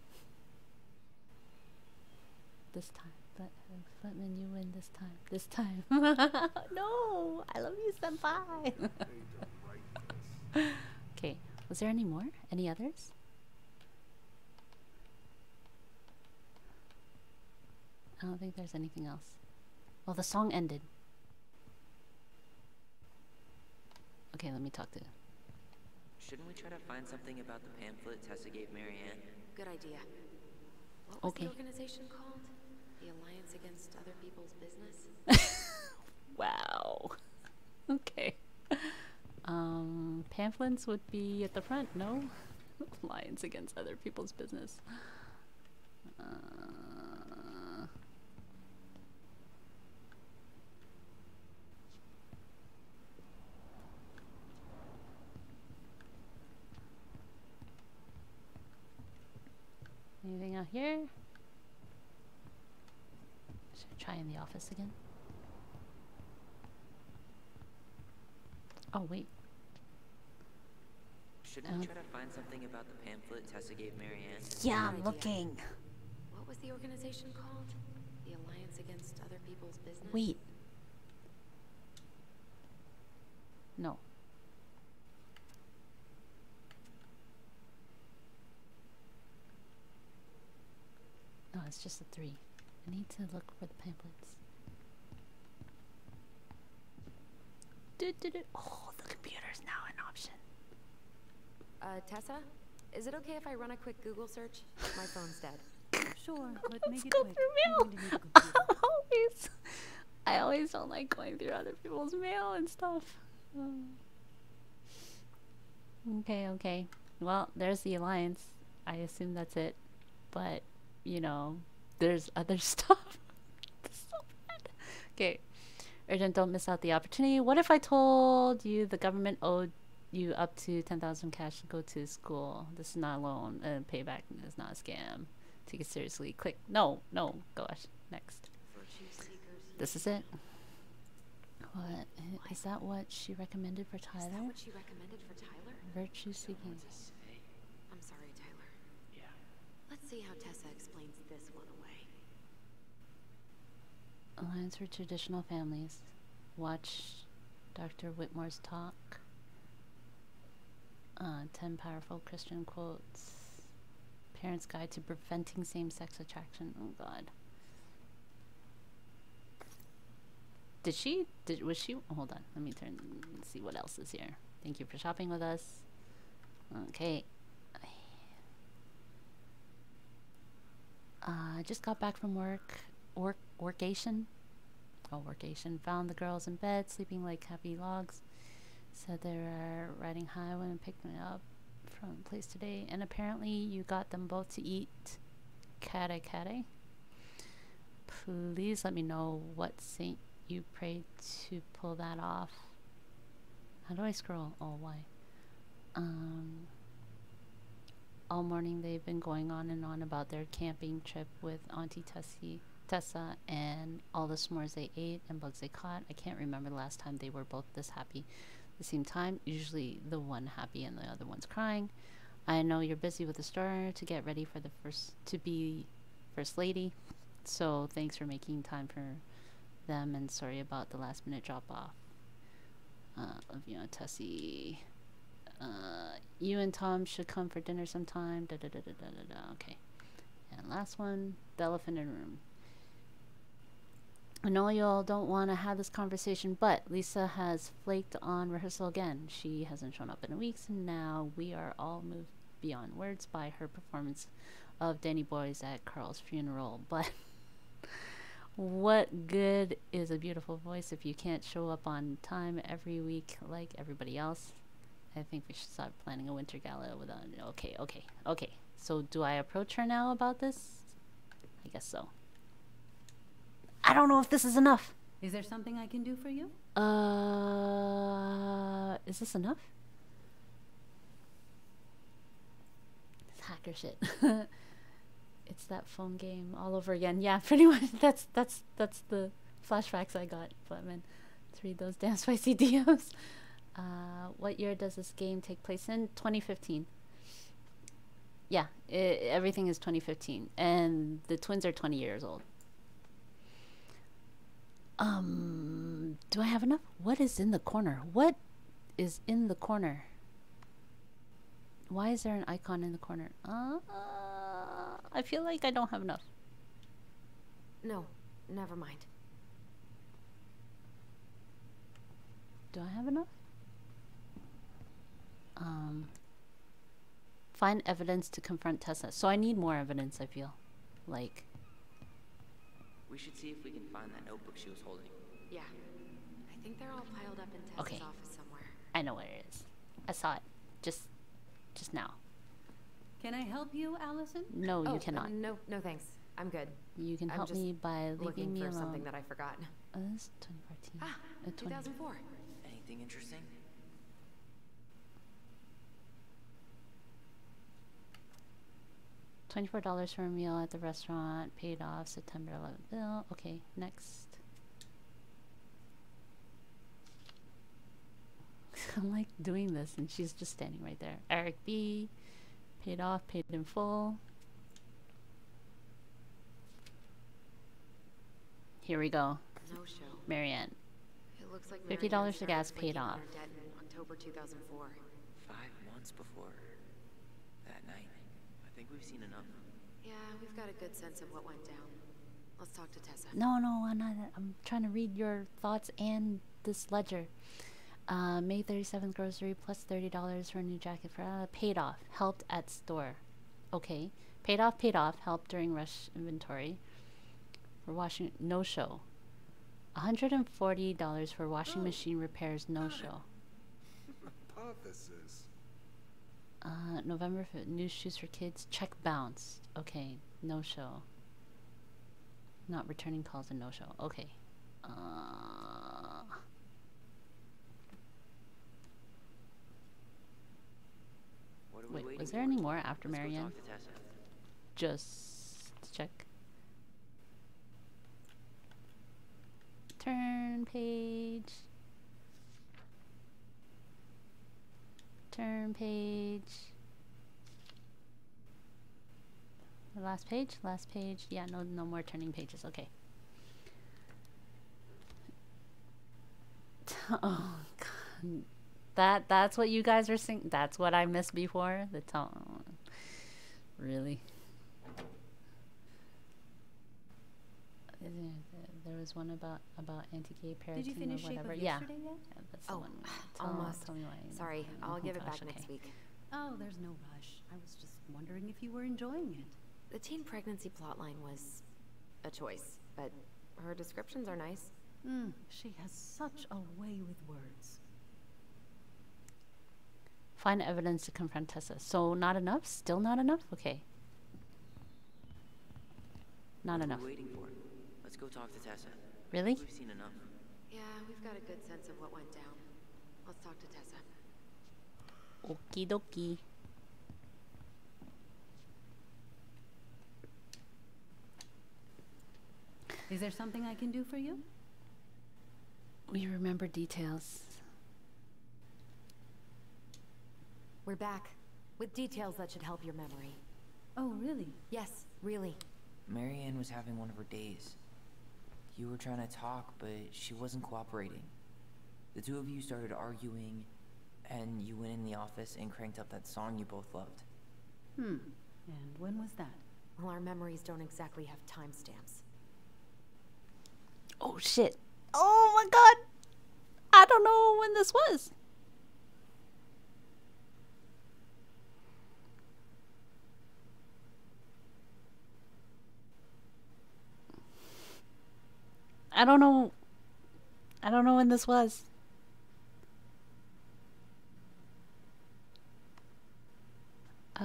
This time. But uh, Footman, you win this time. This time. No! I love you, senpai! Okay. Was there any more? Any others? I don't think there's anything else. Well, the song ended. Okay, let me talk to... Shouldn't we try to find something about the pamphlet Tessa gave Marianne? Good idea. What was Okay. the organization called? The Alliance Against Other People's Business? Wow. Okay. Um, pamphlets would be at the front, no? Alliance against other people's business. Uh, here. Should I try in the office again? Oh, wait. Shouldn't Um, we try to find something about the pamphlet Tessa gave Marianne? Yeah, I'm idea. looking. What was the organization called? The Alliance Against Other People's Business? Wait. No. No, it's just a three. I need to look for the pamphlets. Do, do, do. Oh, the computer's now an option. Uh, Tessa? Is it okay if I run a quick Google search? My phone's dead. Sure, but Let's make it go quick. through I'm mail. going to need a computer. always, I always don't like going through other people's mail and stuff. Um, okay, okay. Well, there's the Alliance. I assume that's it. But, you know, there's other stuff. It's so bad. Okay. Urgent, don't miss out the opportunity. What if I told you the government owed you up to ten thousand cash to go to school? This is not a loan. Uh, payback is not a scam. Take it seriously. Click. No, no. Gosh. Next. This is it. What? i- Is that what she recommended for Tyler? Is that what she recommended for Tyler? Virtue seeking. I'm sorry, Tyler. Yeah. Let's see how Tessa explains this one away. Alliance for Traditional Families. Watch Doctor Whitmore's talk. Uh, ten powerful Christian quotes. Parents' Guide to Preventing Same-Sex Attraction. Oh God. Did she? Did was she? Hold on. Let me turn and see what else is here. Thank you for shopping with us. Okay. I uh, just got back from work. Work workation. Oh, workation. Found the girls in bed, sleeping like happy logs. Said they were riding high when I picked me up from the place today. And apparently you got them both to eat kare kare. Please let me know what saint you prayed to pull that off. How do I scroll? Oh, why? Um, all morning they've been going on and on about their camping trip with Auntie Tessie, Tessa and all the s'mores they ate and bugs they caught. I can't remember the last time they were both this happy at the same time. Usually the one happy and the other one's crying. I know you're busy with the store to get ready for the first to be first lady. So thanks for making time for them and sorry about the last minute drop off. Uh, of you know Tessie. Uh, you and Tom should come for dinner sometime. Da da da da da da da. Okay. And last one, the elephant in the room. I know y'all don't want to have this conversation, but Lisa has flaked on rehearsal again. She hasn't shown up in a week, and now we are all moved beyond words by her performance of Danny Boys at Carl's funeral. But what good is a beautiful voice if you can't show up on time every week like everybody else? I think we should start planning a winter gala without. Okay, okay, okay. So do I approach her now about this? I guess so. I don't know if this is enough. Is there something I can do for you? Uh, is this enough? It's hacker shit. It's that phone game all over again. Yeah, pretty much. That's that's that's the flashbacks I got. But man, let's read those damn spicy D Ms. Uh, what year does this game take place in? twenty fifteen. Yeah, I everything is twenty fifteen, and the twins are twenty years old. Um, do I have enough? What is in the corner? What is in the corner? Why is there an icon in the corner? Uh, I feel like I don't have enough. No, never mind. Do I have enough? Um, find evidence to confront Tessa. So I need more evidence, I feel. Like... We should see if we can find that notebook she was holding. Yeah. I think they're all piled up in Tessa's Okay. office somewhere. I know where it is. I saw it. Just... just now. Can I help you, Allison? No, oh, you cannot. Uh, no, no thanks. I'm good. You can I'm help just me by leaving looking me for alone. something that I forgot. Oh, this is twenty fourteen. Ah, Uh, two thousand four. Anything interesting? twenty-four dollars for a meal at the restaurant. Paid off September eleventh bill. Okay, next. I'm like doing this and she's just standing right there. Eric B. Paid off, paid in full. Here we go. No show. Marianne. It looks like fifty dollars for gas paid off. Debt in October two thousand four. Five months before that night. I think we've seen enough. Yeah, we've got a good sense of what went down. Let's talk to Tessa. No, no, I'm not. I'm trying to read your thoughts and this ledger. Uh, May thirty-seventh grocery plus thirty dollars for a new jacket for uh, paid off. Helped at store. Okay. Paid off, paid off. Helped during rush inventory. For washing, no show. one hundred forty dollars for washing oh. machine repairs, no show. Hypothesis. Uh, November fifth, new shoes for kids. Check bounced. Okay, no show. Not returning calls and no show. Okay. Uh... Wait, was there any more after Marianne? Just check. Turn page. Turn page. The last page? Last page. Yeah, no no more turning pages. Okay. Oh god. That that's what you guys are saying. That's what I missed before. The tone. Really? There was one about about anti-gay parenting. Did you finish or whatever. Shape of yeah. Yesterday yet? Yeah, that's oh, the one. Tell, almost. Tell me why. Sorry, I'll oh give it gosh, back okay. next week. Oh, there's no rush. I was just wondering if you were enjoying it. The teen pregnancy plotline was a choice, but her descriptions are nice. Mm, she has such a way with words. Find evidence to confront Tessa. So not enough? Still not enough? Okay. Not what enough. Are we waiting for? Let's go talk to Tessa. Really? We've seen enough. Yeah, we've got a good sense of what went down. Let's talk to Tessa. Okie dokie. Is there something I can do for you? We remember details. We're back. With details that should help your memory. Oh, really? Yes, really. Marianne was having one of her days. You were trying to talk, but she wasn't cooperating. The two of you started arguing, and you went in the office and cranked up that song you both loved. Hmm. And when was that? Well, our memories don't exactly have timestamps. Oh shit. Oh my god. I don't know when this was. I don't know. I don't know when this was. Uh,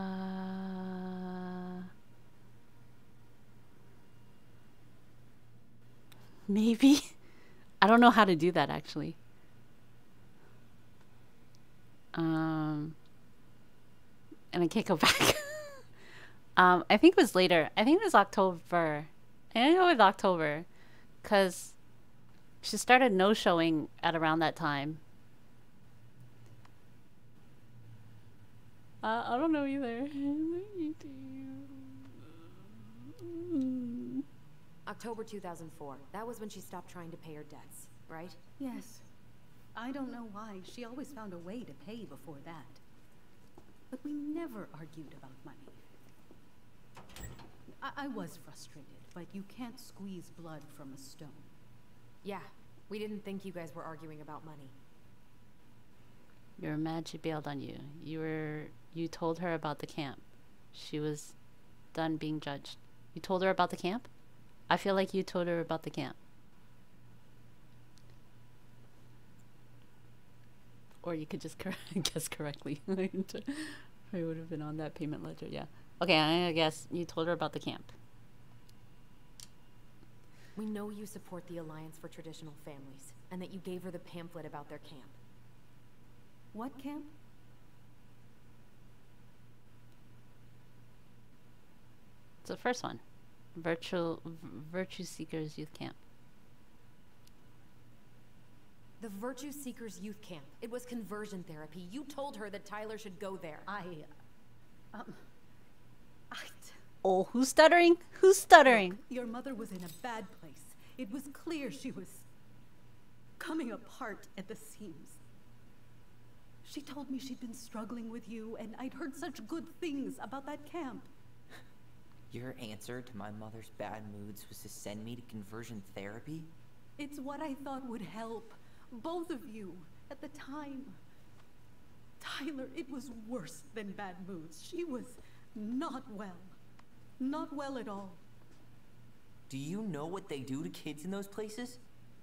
maybe. I don't know how to do that actually. Um, and I can't go back. um, I think it was later. I think it was October. I think it was October. Because she started no-showing at around that time. Uh, I don't know either. October two thousand four. That was when she stopped trying to pay her debts, right? Yes. I don't know why. She always found a way to pay before that. But we never argued about money. I, I was frustrated, but you can't squeeze blood from a stone. Yeah, we didn't think you guys were arguing about money. You were mad she bailed on you. You were... You told her about the camp. She was done being judged. You told her about the camp? I feel like you told her about the camp. Or you could just cor guess correctly. I would have been on that payment ledger, yeah. Okay, I guess you told her about the camp. We know you support the Alliance for Traditional Families, and that you gave her the pamphlet about their camp. What camp? It's the first one. Virtual v Virtue Seekers Youth Camp. The Virtue Seekers Youth Camp. It was conversion therapy. You told her that Tyler should go there. I... Um... I... Oh, who's stuttering? Who's stuttering? Look, your mother was in a bad place. It was clear she was coming apart at the seams. She told me she'd been struggling with you, and I'd heard such good things about that camp. Your answer to my mother's bad moods was to send me to conversion therapy? It's what I thought would help both of you at the time. Tyler, it was worse than bad moods. She was not well. Not well at all. Do you know what they do to kids in those places?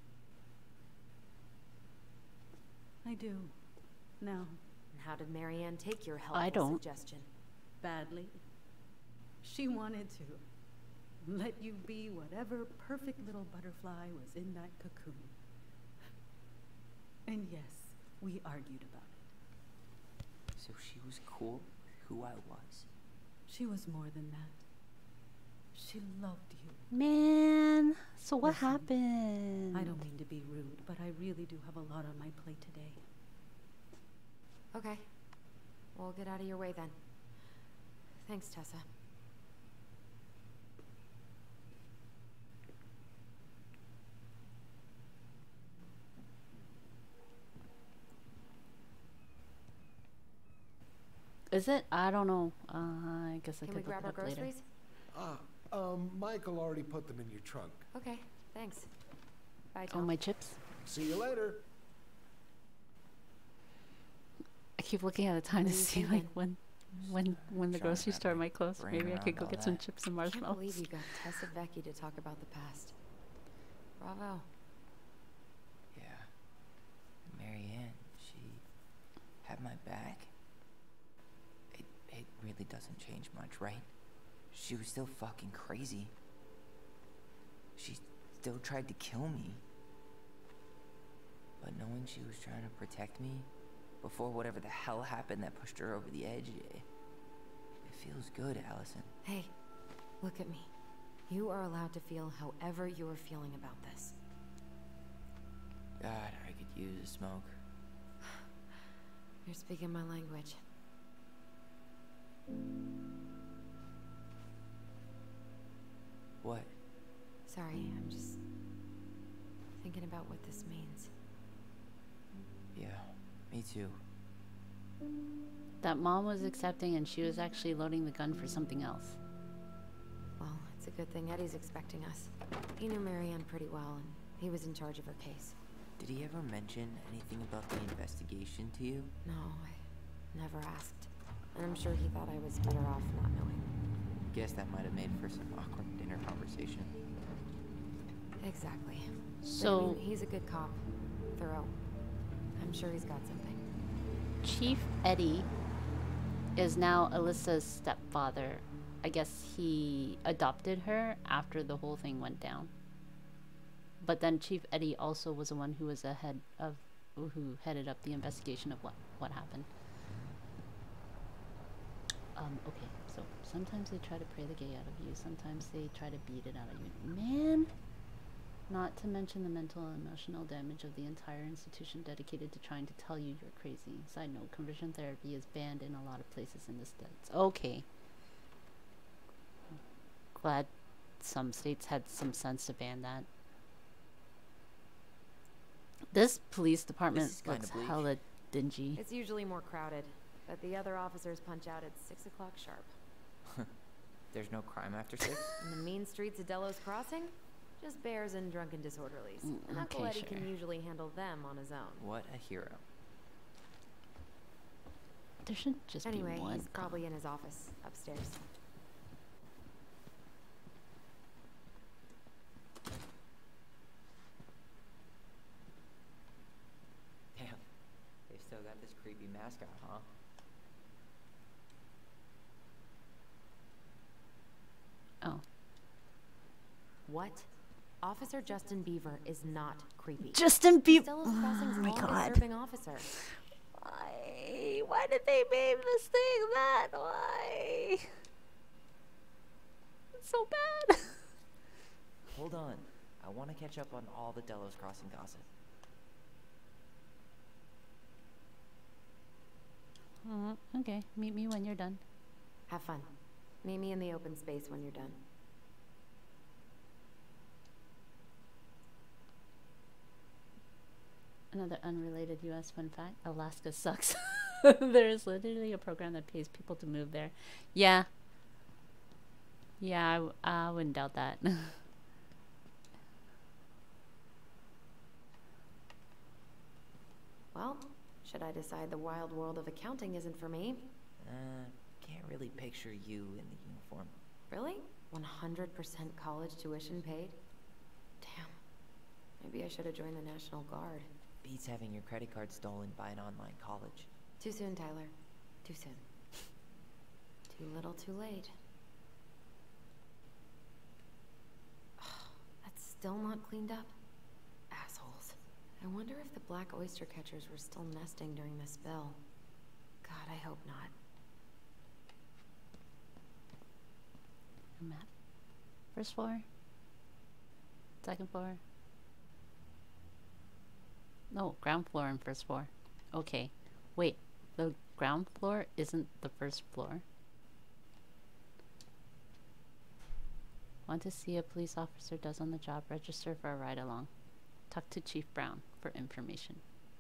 I do. Now. How did Marianne take your helpful I don't. suggestion? Badly. She wanted to let you be whatever perfect little butterfly was in that cocoon. And yes, we argued about it. So she was cool with who I was? She was more than that. She loved you. Man, so what Listen, happened? I don't mean to be rude, but I really do have a lot on my plate today. Okay. We'll get out of your way then. Thanks, Tessa. Is it? I don't know. Uh, I guess I Can could we look grab it our up later. groceries? Ah, um, Michael already put them in your trunk. Okay, thanks. Bye, Oh, Tom. my chips. See you later. I keep looking at the time What to are you see like thinking? when, when, when the Trying to grocery wrap store my might close. brain Maybe I around could go all get some that. chips and I can't believe marshmallows. you got Tessa Becky to talk about the past. Bravo. Yeah. Marianne, she had my back. It, it really doesn't change much, right? She was still fucking crazy. She still tried to kill me. But knowing she was trying to protect me before whatever the hell happened that pushed her over the edge, it, it feels good, Allison. Hey, look at me. You are allowed to feel however you are feeling about this. God, I could use a smoke. You're speaking my language. What? Sorry, I'm just thinking about what this means. Yeah, me too. That mom was accepting and she was actually loading the gun for something else. Well, it's a good thing Eddie's expecting us. He knew Marianne pretty well, and he was in charge of her case. Did he ever mention anything about the investigation to you? No, I never asked. And I'm sure he thought I was better off not knowing. Guess that might have made for some awkward dinner conversation. Exactly. So- But, I mean, he's a good cop. Thorough. I'm sure he's got something. Chief Eddie is now Alyssa's stepfather. I guess he adopted her after the whole thing went down. But then Chief Eddie also was the one who was ahead of, who headed up the investigation of what, what happened. Um, okay, so sometimes they try to pray the gay out of you, sometimes they try to beat it out of you. Man! Not to mention the mental and emotional damage of the entire institution dedicated to trying to tell you you're crazy. Side note, conversion therapy is banned in a lot of places in the states. Okay. Glad some states had some sense to ban that. This police department This is kinda looks bleak. hella dingy. It's usually more crowded, but the other officers punch out at six o'clock sharp. There's no crime after six? In the mean streets of Delos Crossing, just bears and drunken disorderlies. Mm, and Uncle okay, Eddie sure. can usually handle them on his own. What a hero. There should just Anyway, be one. he's probably in his office upstairs. Damn, they still got this creepy mascot, huh? Oh. What? Officer Justin Beaver is not creepy. Justin Bieber. Delos Crossing's Oh my longest God. serving officer. Why? Why did they name this thing that? Why? It's so bad. Hold on. I want to catch up on all the Delos Crossing gossip. Uh, okay, meet me when you're done. Have fun. Meet me in the open space when you're done. Another unrelated U S fun fact. Alaska sucks. There is literally a program that pays people to move there. Yeah. Yeah, I, w I wouldn't doubt that. Well, should I decide the wild world of accounting isn't for me? Uh, can't really picture you in the uniform. Really? one hundred percent college tuition paid? Damn. Maybe I should have joined the National Guard. Beats having your credit card stolen by an online college. Too soon, Tyler. Too soon. Too little, too late. That's still not cleaned up? Assholes. I wonder if the black oyster catchers were still nesting during the spill. God, I hope not. A map. First floor. Second floor. No, ground floor and first floor. Okay. Wait, the ground floor isn't the first floor. Want to see a police officer does on the job, register for a ride along. Talk to Chief Brown for information.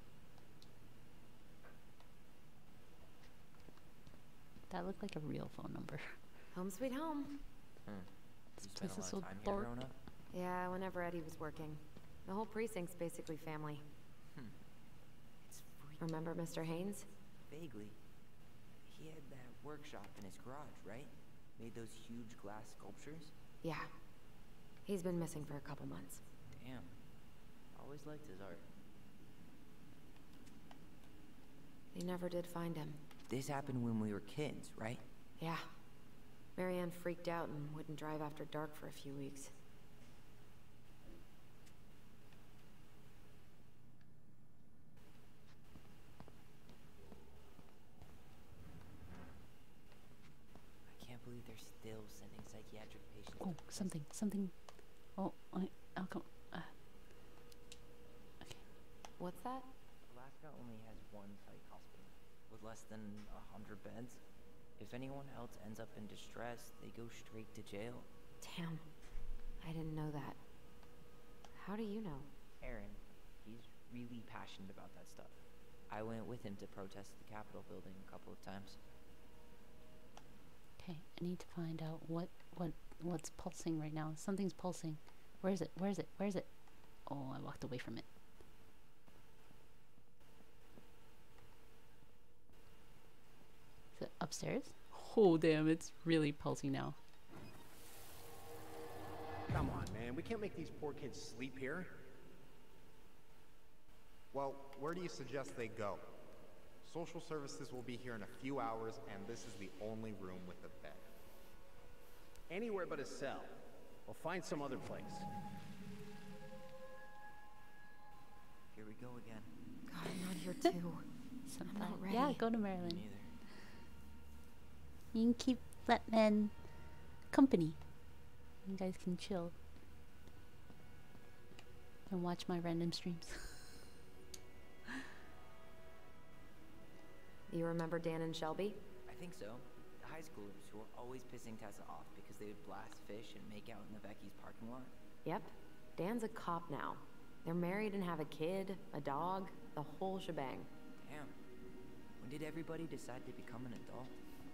That looked like a real phone number. Home sweet home. Hmm. This You spent place a is lot so of time here dark. growing up? Yeah, whenever Eddie was working. The whole precinct's basically family. Hmm. It's freaky. Remember Mister Haynes? Vaguely. He had that workshop in his garage, right? Made those huge glass sculptures? Yeah. He's been missing for a couple months. Damn. Always liked his art. They never did find him. This happened when we were kids, right? Yeah. Marianne freaked out and wouldn't drive after dark for a few weeks. I can't believe they're still sending psychiatric patients. Oh, something, something. Oh, I, I'll come. Uh. Okay. What's that? Alaska only has one psych hospital with less than a hundred beds. If anyone else ends up in distress, they go straight to jail. Damn. I didn't know that. How do you know? Aaron, he's really passionate about that stuff. I went with him to protest the Capitol building a couple of times. Okay, I need to find out what what what's pulsing right now. Something's pulsing. Where is it? Where is it? Where is it? Oh, I walked away from it. Is it upstairs? Oh, damn, it's really pulsing now. Come on, man. We can't make these poor kids sleep here. Well, where do you suggest they go? Social services will be here in a few hours, and this is the only room with a bed. Anywhere but a cell. We'll find some other place. Here we go again. God, I'm not here too. I'm not ready. Yeah, go to Maryland. Neither. You can keep Flatman company. You guys can chill and watch my random streams. You remember Dan and Shelby? I think so. The high schoolers who were always pissing Tessa off because they would blast fish and make out in the Becky's parking lot. Yep. Dan's a cop now. They're married and have a kid, a dog, the whole shebang. Damn. When did everybody decide to become an adult?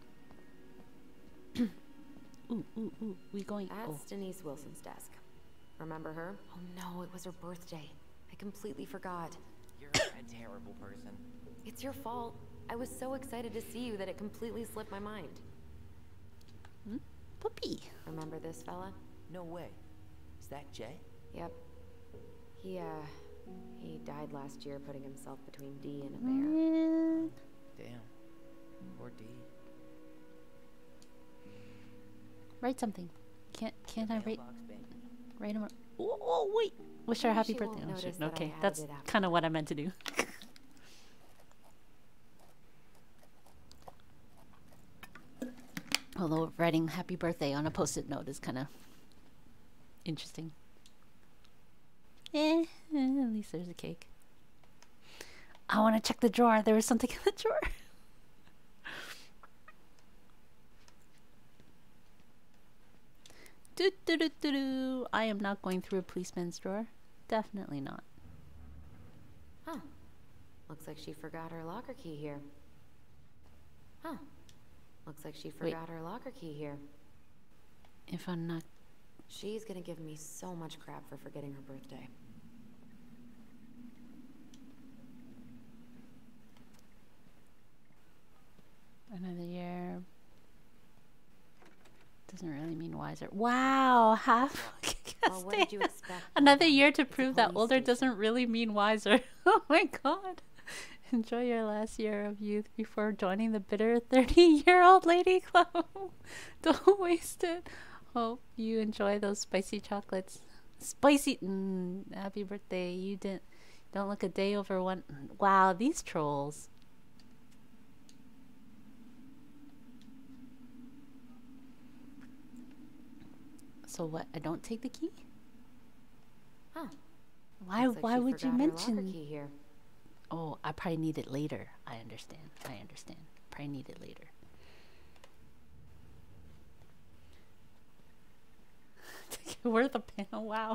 Ooh, ooh, ooh. We going? That's Oh. Denise Wilson's desk. Remember her? Oh no, it was her birthday. I completely forgot. You're a terrible person. It's your fault. I was so excited to see you that it completely slipped my mind. Hmm? Puppy. Remember this fella? No way. Is that Jay? Yep. He, uh, he died last year putting himself between Dee and a bear. Mm. Damn. Poor D. Write something. Can't can't I write Mailbox bang. write him? Oh, oh wait. Wish her a Maybe happy she birthday. won't Oh, notice shit. that I Okay, added that's it after. kind of what I meant to do. Although writing happy birthday on a post-it note is kind of interesting. Eh, eh, at least there's a cake. I want to check the drawer. There was something in the drawer. do, do, do, do, do. I am not going through a policeman's drawer. Definitely not. Huh. Looks like she forgot her locker key here. Huh. Looks like she forgot Wait. her locker key here. If I'm not... She's gonna give me so much crap for forgetting her birthday. Another year... Doesn't really mean wiser. Wow! Half... Well, what did you expect? Another year to prove that older doesn't really mean wiser. Oh my god. Enjoy your last year of youth before joining the bitter thirty-year-old lady club. Don't waste it. Hope you enjoy those spicy chocolates. Spicy. Mm, happy birthday. You didn't. Don't look a day over one. Wow, these trolls. So what? I don't take the key? Huh. Why? Looks like why she would you forgot her locker mention? key here. Oh, I probably need it later. I understand. I understand. Probably need it later. Worth a pen. Oh, wow.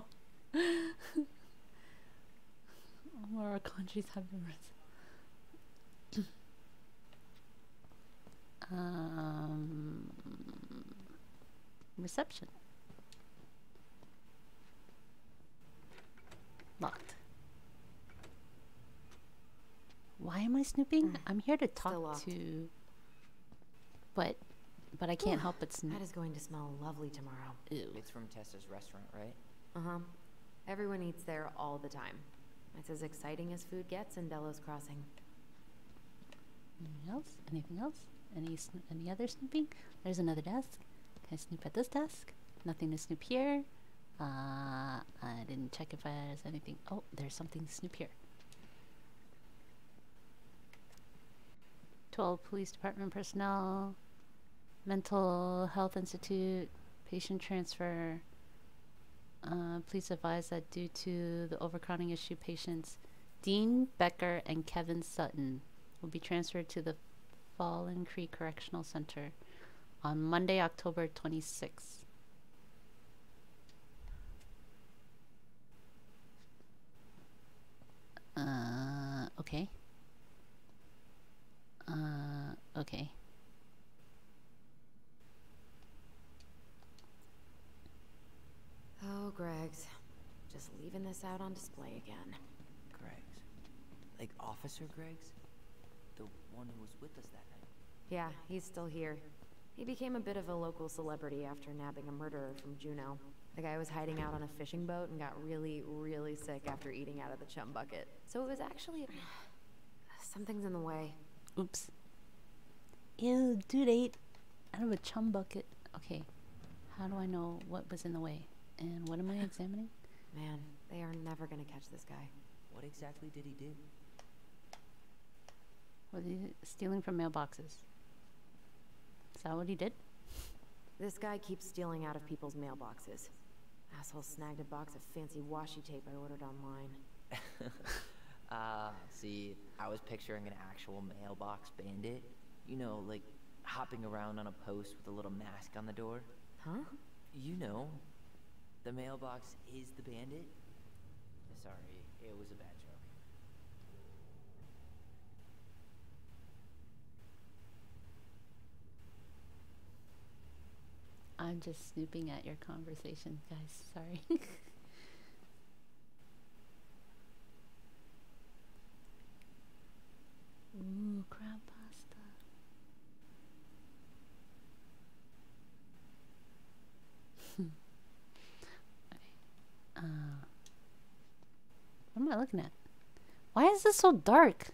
More countries have been res- um, reception. Locked. Why am I snooping? Mm. I'm here to Still talk locked. to... But... But I can't Ooh, help but snoop. That is going to smell lovely tomorrow. Ew. It's from Tessa's restaurant, right? Uh-huh. Everyone eats there all the time. It's as exciting as food gets in Delos Crossing. Anything else? Anything else? Any sno any other snooping? There's another desk. Can I snoop at this desk? Nothing to snoop here. Uh, I didn't check if there's anything. Oh, there's something to snoop here. twelve Police Department personnel. Mental Health Institute. Patient transfer. Uh, please advise that due to the overcrowding issue, patients Dean Becker and Kevin Sutton will be transferred to the Fallen Creek Correctional Center on Monday, October twenty-sixth. Uh, okay. Uh, okay. Oh, Greg's. Just leaving this out on display again. Greg's. Like Officer Greg's? The one who was with us that night. Yeah, he's still here. He became a bit of a local celebrity after nabbing a murderer from Juneau. The guy was hiding out on a fishing boat and got really, really sick after eating out of the chum bucket. So it was actually... Something's in the way. Oops. Ew, dude ate out of a chum bucket. Okay. How do I know what was in the way? And what am I examining? Man, they are never gonna catch this guy. What exactly did he do? Was he stealing from mailboxes? Is that what he did? This guy keeps stealing out of people's mailboxes. Asshole snagged a box of fancy washi tape I ordered online. Ah, uh, see, I was picturing an actual mailbox bandit. You know, like hopping around on a post with a little mask on the door. Huh? You know, the mailbox is the bandit. Sorry, it was a bad joke. I'm just snooping at your conversation, guys. Sorry. Ooh, crab pasta. uh, what am I looking at? Why is this so dark?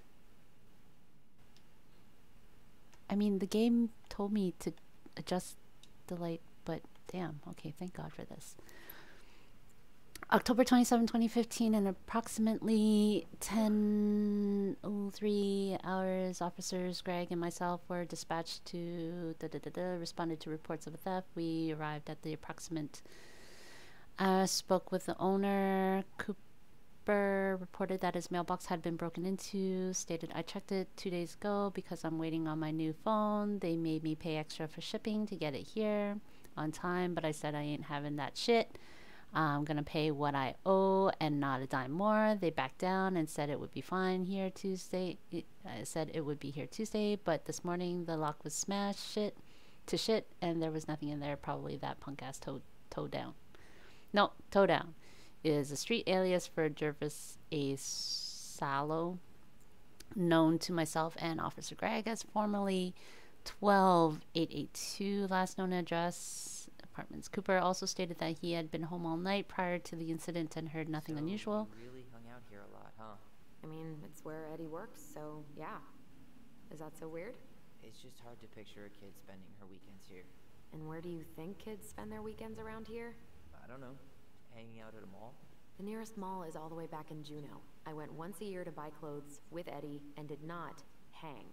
I mean, the game told me to adjust the light, but damn, okay, thank God for this. October twenty-seventh, twenty fifteen, and approximately ten oh three hours, officers Greg and myself were dispatched to da da da da, responded to reports of a theft. We arrived at the approximate, uh, spoke with the owner. Cooper reported that his mailbox had been broken into, stated, I checked it two days ago because I'm waiting on my new phone. They made me pay extra for shipping to get it here on time, but I said I ain't having that shit. I'm gonna pay what I owe and not a dime more. They backed down and said it would be fine here Tuesday. I said it would be here Tuesday, but this morning the lock was smashed shit to shit and there was nothing in there. Probably that punk ass toe toe down. No, toe down is a street alias for Jervis A. Salo, known to myself and Officer Greg as formerly twelve eight eighty-two, last known address. Apartments. Cooper also stated that he had been home all night prior to the incident and heard nothing So unusual. You really hung out here a lot, huh? I mean, it's where Eddie works, so yeah. Is that so weird? It's just hard to picture a kid spending her weekends here. And where do you think kids spend their weekends around here? I don't know. Hanging out at a mall? The nearest mall is all the way back in Juneau. I went once a year to buy clothes with Eddie and did not hang.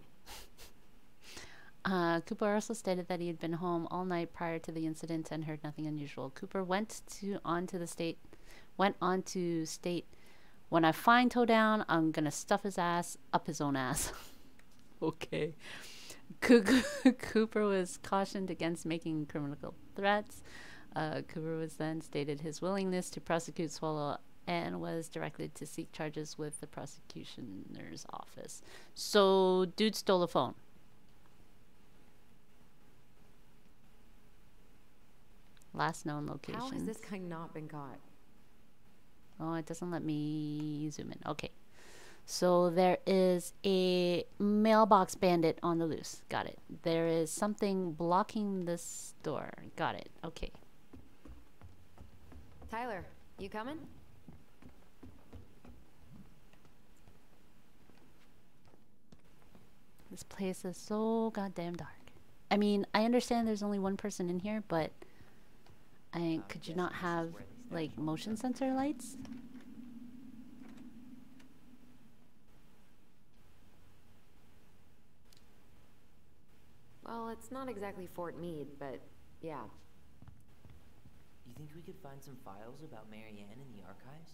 Uh, Cooper also stated that he had been home all night prior to the incident and heard nothing unusual. Cooper went to on to the state, went on to state, when I find Toe Down, I'm gonna stuff his ass up his own ass. Okay. Cooper was cautioned against making criminal threats. Uh, Cooper was then stated his willingness to prosecute Swallow and was directed to seek charges with the prosecutioner's office. So, dude stole a phone. Last known location. How has this guy not been caught? Oh, it doesn't let me zoom in. Okay. So there is a mailbox bandit on the loose. Got it. There is something blocking this door. Got it. Okay. Tyler, you coming? This place is so goddamn dark. I mean, I understand there's only one person in here, but I could you not have like motion sensor lights? Well, it's not exactly Fort Meade, but yeah. You think we could find some files about Mary Ann in the archives?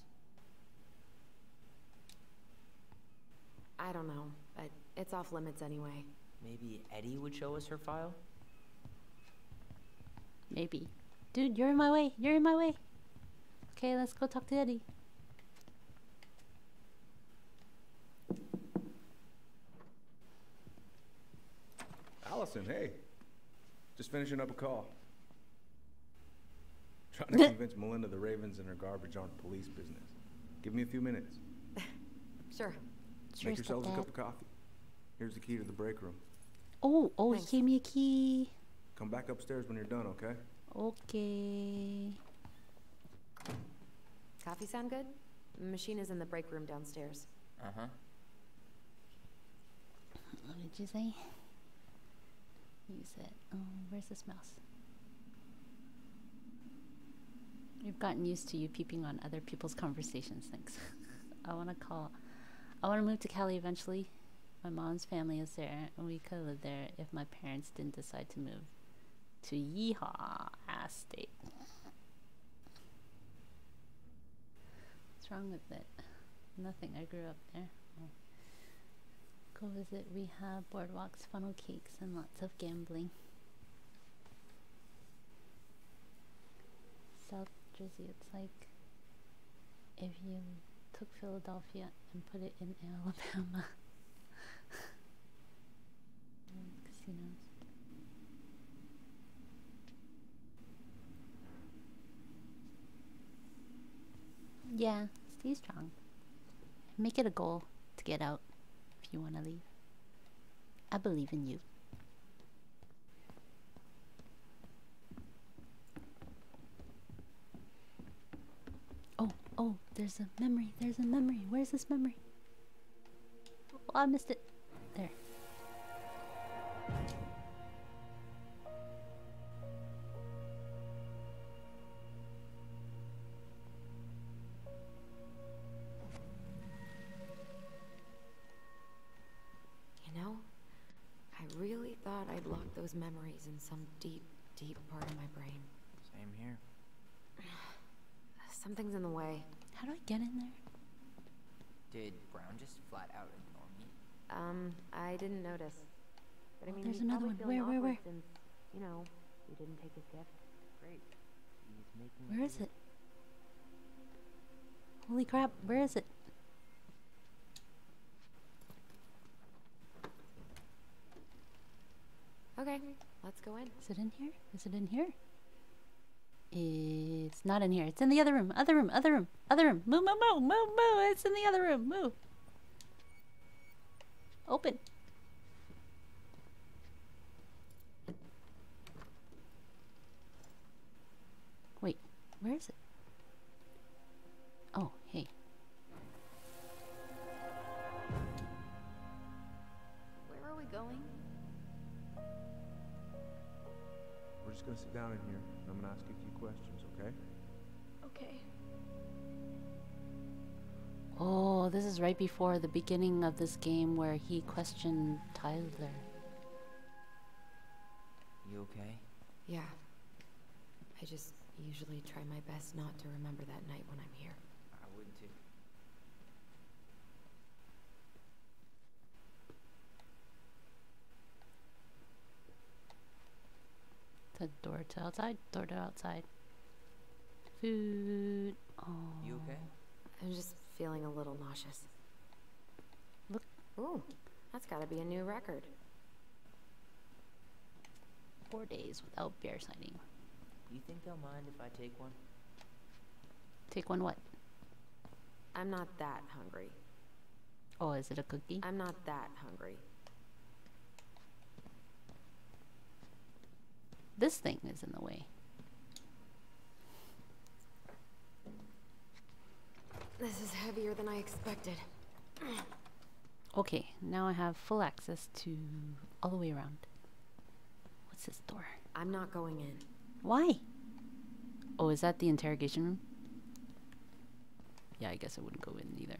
I don't know, but it's off limits anyway. Maybe Eddie would show us her file? Maybe. Dude, you're in my way. You're in my way. Okay, let's go talk to Eddie. Allison, hey. Just finishing up a call. Trying to convince Melinda the Ravens and her garbage aren't police business. Give me a few minutes. Sure. Make yourselves a cup of coffee. Here's the key to the break room. Oh, oh, he gave me a key. Come back upstairs when you're done, okay? Okay. Coffee sound good? The machine is in the break room downstairs. Uh-huh. What did you say? You said, oh, where's this mouse? We've gotten used to you peeping on other people's conversations. Thanks. I want to call. I want to move to Cali eventually. My mom's family is there, and we could live there if my parents didn't decide to move to Yeehaw ass state. What's wrong with it? Nothing. I grew up there. Oh. Go visit rehab, boardwalks, funnel cakes, and lots of gambling. South Jersey, it's like if you took Philadelphia and put it in Alabama. Casinos. Yeah, stay strong. Make it a goal to get out if you want to leave. I believe in you. Oh, oh, there's a memory. There's a memory. Where's this memory? Oh, I missed it. There. those memories in some deep, deep part of my brain. Same here. Something's in the way. How do I get in there? Did Brown just flat out ignore me? Um, I didn't notice. But I Oh, mean, there's he's another probably one. feeling Where, where, awkward where? Since, you know, you didn't take his gift. Great. He's making Where is it? Holy crap, where is it? Okay, let's go in. Is it in here? Is it in here? It's not in here. It's in the other room. Other room. Other room. Other room. Move, move, move, move, move. It's in the other room. Move. Open. Wait, where is it? Oh, hey. Where are we going? We're just gonna sit down in here, and I'm gonna ask you a few questions, okay? Okay. Oh, this is right before the beginning of this game where he questioned Tyler. You okay? Yeah. I just usually try my best not to remember that night when I'm here. I would too. The door to outside, door to outside. Food. Oh. You okay? I'm just feeling a little nauseous. Look. Ooh, that's gotta be a new record. Four days without bear sighting. You think they'll mind if I take one? Take one what? I'm not that hungry. Oh, is it a cookie? I'm not that hungry. This thing is in the way. This is heavier than I expected. Okay, now I have full access to all the way around. What's this door? I'm not going in. Why? Oh, is that the interrogation room? Yeah, I guess I wouldn't go in either.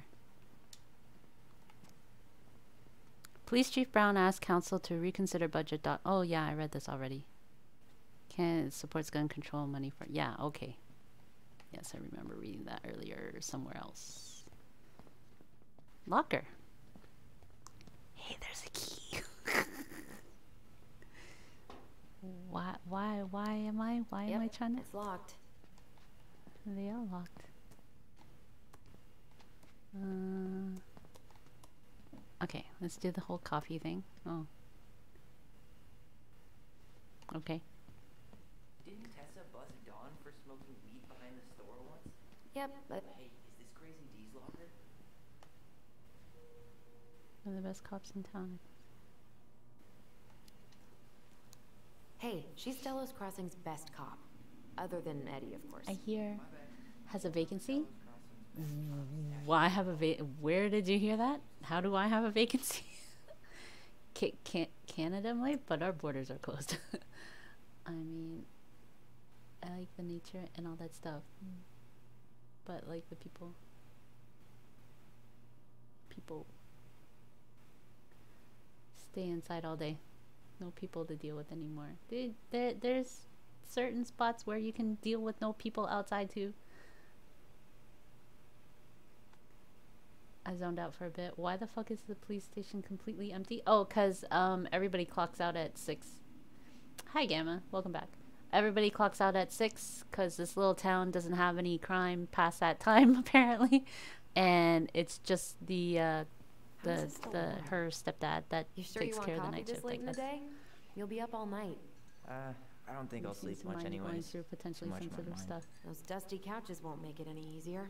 Police Chief Brown asked council to reconsider budget dot- Oh yeah, I read this already. Can supports gun control money for- Yeah, okay. Yes, I remember reading that earlier somewhere else. Locker. Hey, there's a key. Why, why, why am I, why Yep, am I trying to? It's locked. They are locked. Uh, okay, let's do the whole coffee thing. Oh. Okay. Didn't Tessa buzz Dawn for smoking weed behind the store once? Yep, but Hey, is this Crazy D's locker? One of the best cops in town. hey, she's Delos Crossing's best cop. Other than Eddie, of course. I hear has a vacancy. Why have a va- Where did you hear that? How do I have a vacancy? Ca can Canada might, but our borders are closed. I mean, I like the nature and all that stuff, but like the people, people stay inside all day. No people to deal with anymore. Dude, there, there's certain spots where you can deal with no people outside too. I zoned out for a bit. Why the fuck is the police station completely empty? Oh, cause um everybody clocks out at six. Hi Gamma, welcome back. Everybody clocks out at six cause this little town doesn't have any crime past that time apparently, and it's just the uh, the the her stepdad that You sure takes you want care of the coffee night this shift. late I in the guess. day? You'll be up all night. Uh, I don't think You I'll seem sleep to much mind going anyways. through potentially Too much on my sensitive mind. stuff. Those dusty couches won't make it any easier.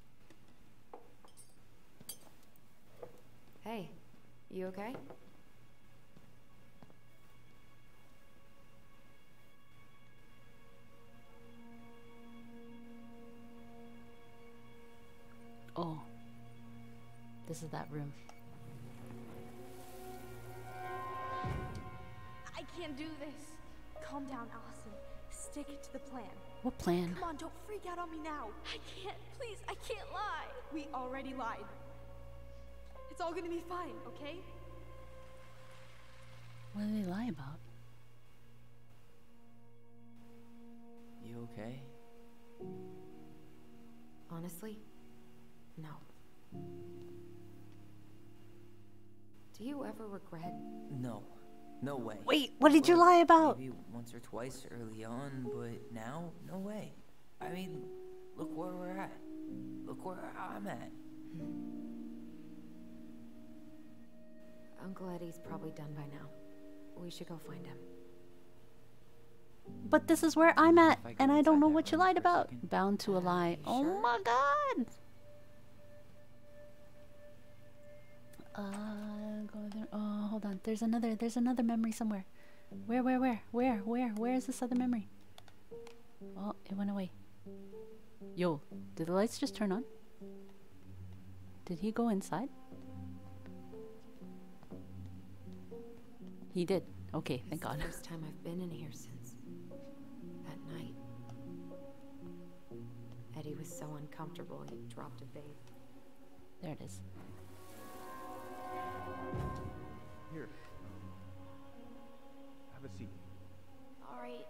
Hey, you okay? Oh, this is that room. I can't do this. Calm down, Allison. Stick to the plan. What plan? Come on, don't freak out on me now. I can't. Please, I can't lie. We already lied. It's all gonna be fine, okay? What did they lie about? you okay? Honestly, no. Do you ever regret? No. No way. Wait, what did you Well, lie about? Maybe once or twice early on, but now, no way. I mean, look where we're at. Look where I'm at. Uncle Eddie's probably done by now. We should go find him. But this is where I'm at, If I go and I don't inside know that what you room lied for a about. second? Bound to a lie. you Oh sure? my god! Uh, go there. Oh, hold on. There's another. There's another memory somewhere. Where? Where? Where? Where? Where? Where is this other memory? Oh, it went away. Yo, did the lights just turn on? Did he go inside? He did. Okay, thank It's God. the first time I've been in here since that night. Eddie was so uncomfortable he dropped a babe. There it is. Here. Have a seat. All right.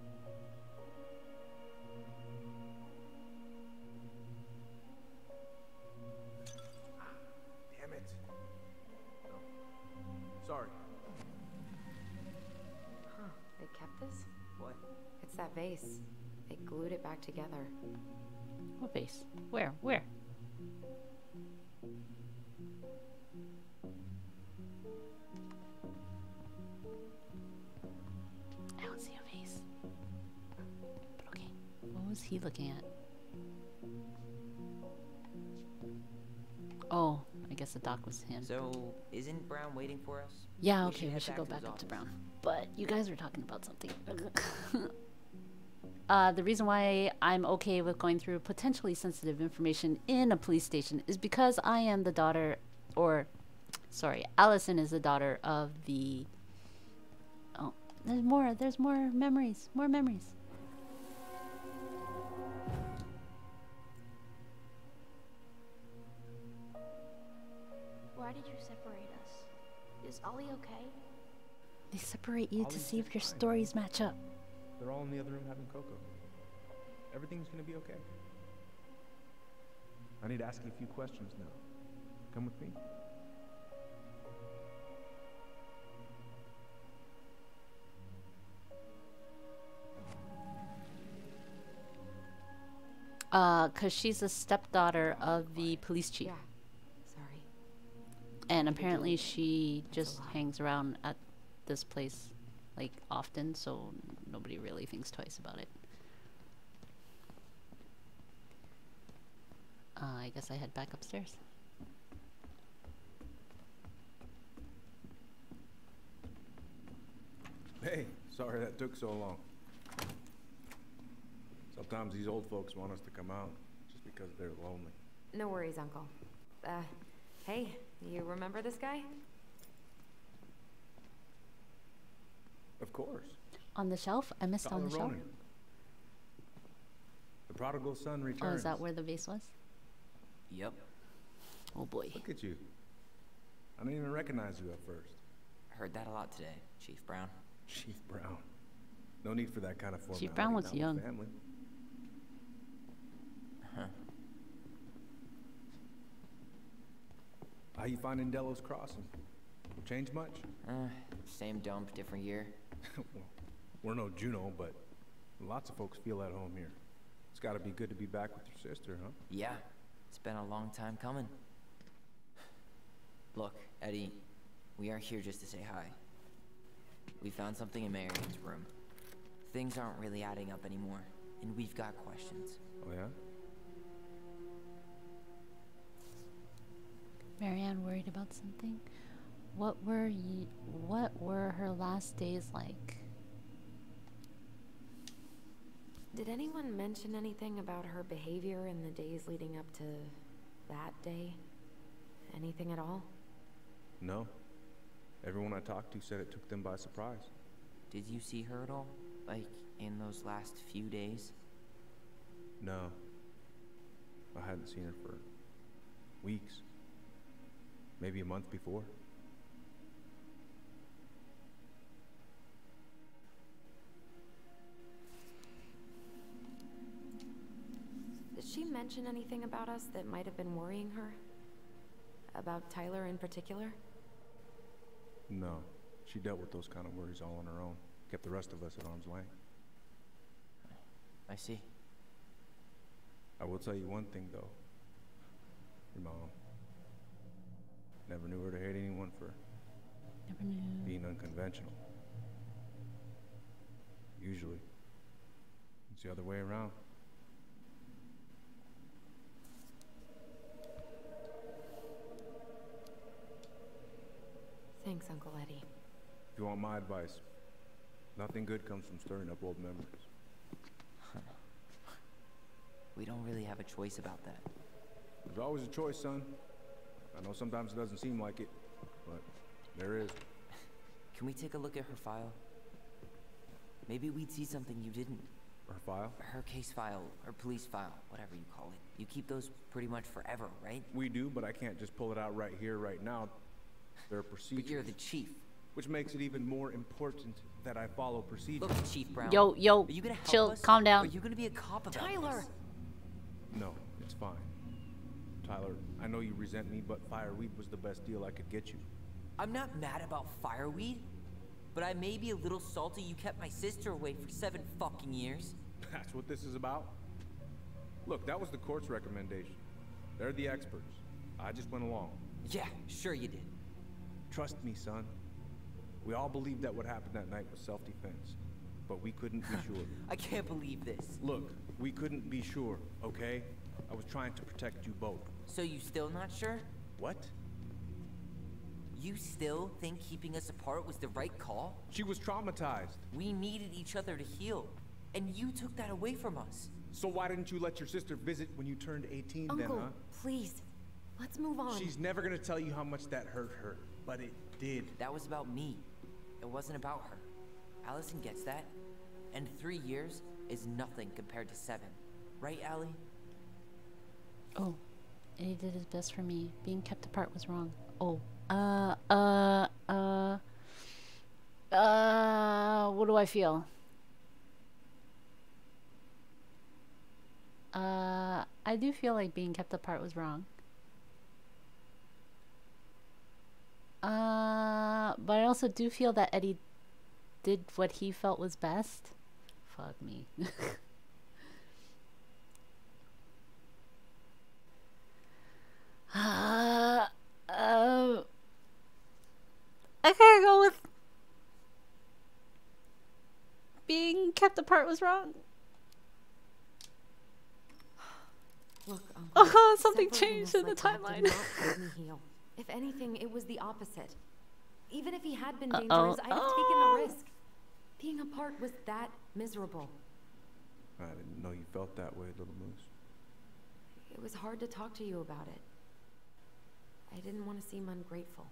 Damn it. No. Sorry. Huh, they kept this? What? It's that vase. They glued it back together. What base? Where? Where? I don't see a face. But okay. What was he looking at? Oh, I guess the doc was him. So, isn't Brown waiting for us? Yeah, We okay, we head should go his back up to office. Brown. But you guys were talking about something. uh, the reason why I'm okay with going through potentially sensitive information in a police station is because I am the daughter, or, sorry, Allison is the daughter of the. Oh, there's more. There's more memories. More memories. Why did you separate us? Is Ollie okay? They separate you to Ollie's see if just your fine. stories match up. They're all in the other room having cocoa. Everything's gonna be okay. I need to ask you a few questions now. Come with me. Uh, cause she's a stepdaughter of the police chief. Yeah. Sorry. And apparently she just hangs around at this place like often, so nobody really thinks twice about it. Uh, I guess I head back upstairs. Hey, sorry that took so long. Sometimes these old folks want us to come out just because they're lonely. No worries, Uncle. Uh, hey, you remember this guy? Of course. On the shelf? I missed on Tyler the shelf. Ronan. The prodigal son Oh, returns. is that where the vase was? Yep. Oh boy. Look at you. I didn't even recognize you at first. Heard that a lot today, Chief Brown. Chief Brown. No need for that kind of formality. Chief Brown was not with young. Family. Huh. How you finding Delos Crossing? Change much? Uh, same dump, different year. Well, we're no Juno, but lots of folks feel at home here. It's gotta be good to be back with your sister, huh? Yeah, it's been a long time coming. Look, Eddie, we aren't here just to say hi. We found something in Marianne's room. Things aren't really adding up anymore, and we've got questions. Oh yeah? Marianne worried about something? What were you, what were her last days like? Did anyone mention anything about her behavior in the days leading up to that day? Anything at all? No. Everyone I talked to said it took them by surprise. Did you see her at all? Like, in those last few days? No. I hadn't seen her for weeks. Maybe a month before. mention anything about us that might have been worrying her? About Tyler in particular? No. She dealt with those kind of worries all on her own. Kept the rest of us at arm's length. I see. I will tell you one thing, though. Your mom. Never knew her to hate anyone for Never knew. being unconventional. Usually, it's the other way around. Thanks, Uncle Eddie. If you want my advice, nothing good comes from stirring up old memories. We don't really have a choice about that. There's always a choice, son. I know sometimes it doesn't seem like it, but there is. Can we take a look at her file? Maybe we'd see something you didn't. Her file? Her case file, her police file, whatever you call it. You keep those pretty much forever, right? We do, but I can't just pull it out right here, right now. There are procedures. But you're the chief. Which makes it even more important that I follow procedures. Look, Chief Brown. Yo, yo, are you gonna help chill, us, calm down. Or are you gonna be a cop about Tyler! this? No, it's fine. Tyler, I know you resent me, but fireweed was the best deal I could get you. I'm not mad about fireweed, but I may be a little salty you kept my sister away for seven fucking years. That's what this is about? Look, that was the court's recommendation. They're the experts. I just went along. Yeah, sure you did. Trust me, son. We all believed that what happened that night was self-defense, but we couldn't be sure. I can't believe this. Look, we couldn't be sure, okay? I was trying to protect you both. So you still not sure? What? You still think keeping us apart was the right call? She was traumatized. We needed each other to heal, and you took that away from us. So why didn't you let your sister visit when you turned eighteen Uncle, then, huh? please. Let's move on. She's never gonna tell you how much that hurt her, but it did. That was about me. It wasn't about her. Allison gets that. And three years is nothing compared to seven. Right, Allie? Oh, Eddie did his best for me. Being kept apart was wrong. Oh, uh, uh, uh, uh, what do I feel? Uh, I do feel like being kept apart was wrong. Uh, but I also do feel that Eddie did what he felt was best. Fuck me. uh, uh, I gotta go with being kept apart was wrong. Look, Uncle, Oh, something separating changed us in the like that timeline. did not help me heal. If anything, it was the opposite. Even if he had been Uh-oh. dangerous, I'd have taken Oh. the risk. Being apart was that miserable. I didn't know you felt that way, Little Moose. It was hard to talk to you about it. I didn't want to seem ungrateful.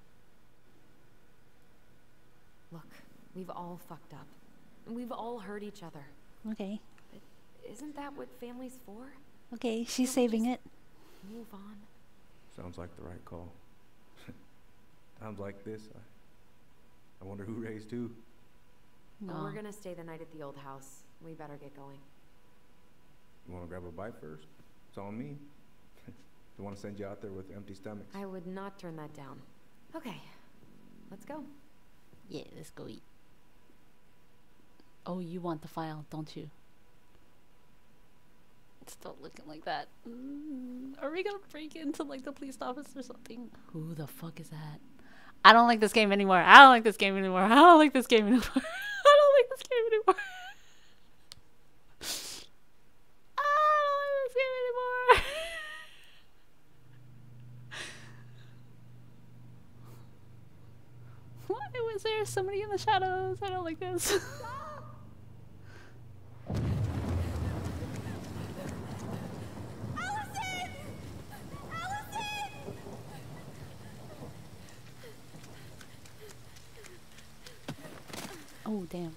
Look, we've all fucked up. We've all hurt each other. Okay. But isn't that what family's for? Okay, she's saving it. Move on. Sounds like the right call. Times like this, I, I wonder who raised who. But No. we're gonna stay the night at the old house. We better get going. You want to grab a bite first? It's on me. Don't want to send you out there with empty stomachs. I would not turn that down. Okay, let's go. Yeah, let's go eat. Oh, you want the file, don't you? Stop looking like that. Mm, are we gonna break into like the police office or something? Who the fuck is that? I don't like this game anymore. I don't like this game anymore. I don't like this game anymore. I don't like this game anymore. I don't like this game anymore. Why was there somebody in the shadows? I don't like this. Oh, damn.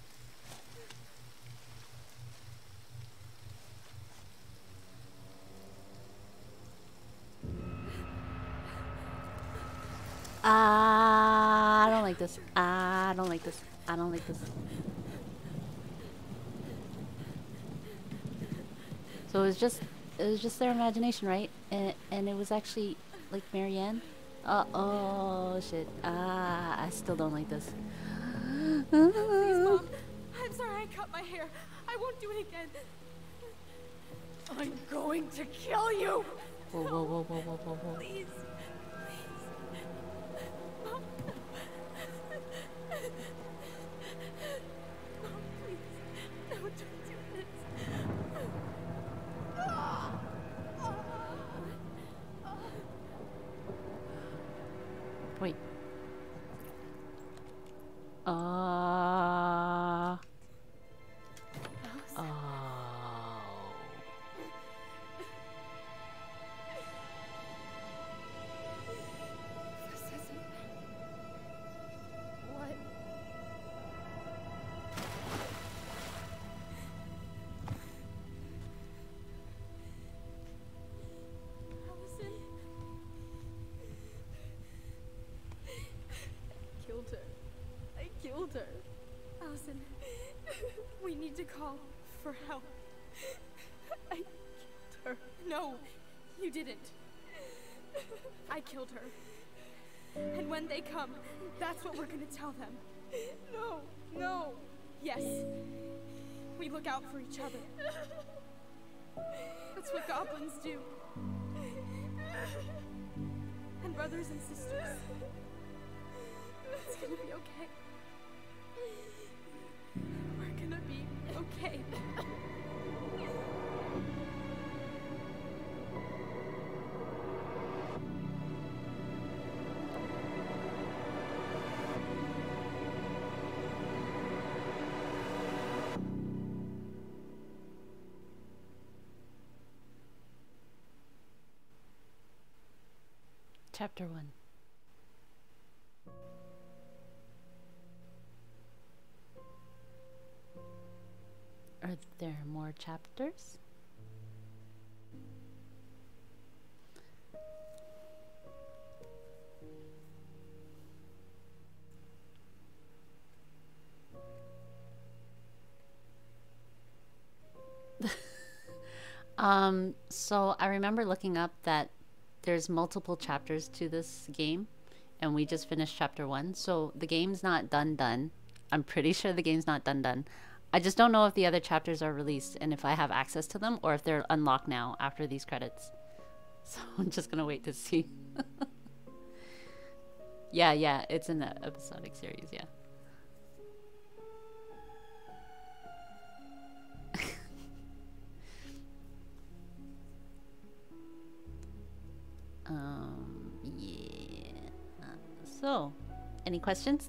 Ah, I don't like this. I don't like this. I don't like this. So it's just it was just their imagination, right? And and it was actually like Marianne. Uh oh shit. Ah, I still don't like this. Please, Mom. I'm sorry I cut my hair. I won't do it again. I'm going to kill you. Whoa, whoa, whoa, whoa, whoa, whoa, whoa. Please. Mom. Mom, please. No, don't do this. Wait. Uh. Oh. This isn't... What? Allison... Killed her. I killed her. Allison, we need to call for help. I killed her. No, you didn't. I killed her. And when they come, that's what we're gonna tell them. No, no. Yes. We look out for each other. That's what goblins do. And brothers and sisters. It's gonna be okay. We're gonna be okay. Chapter one. Are there more chapters? um, so I remember looking up that there's multiple chapters to this game, and we just finished chapter one. So the game's not done done. I'm pretty sure the game's not done done. I just don't know if the other chapters are released and if I have access to them or if they're unlocked now after these credits. So I'm just gonna wait to see. yeah, yeah, it's in the episodic series, yeah. um, yeah. So, any questions?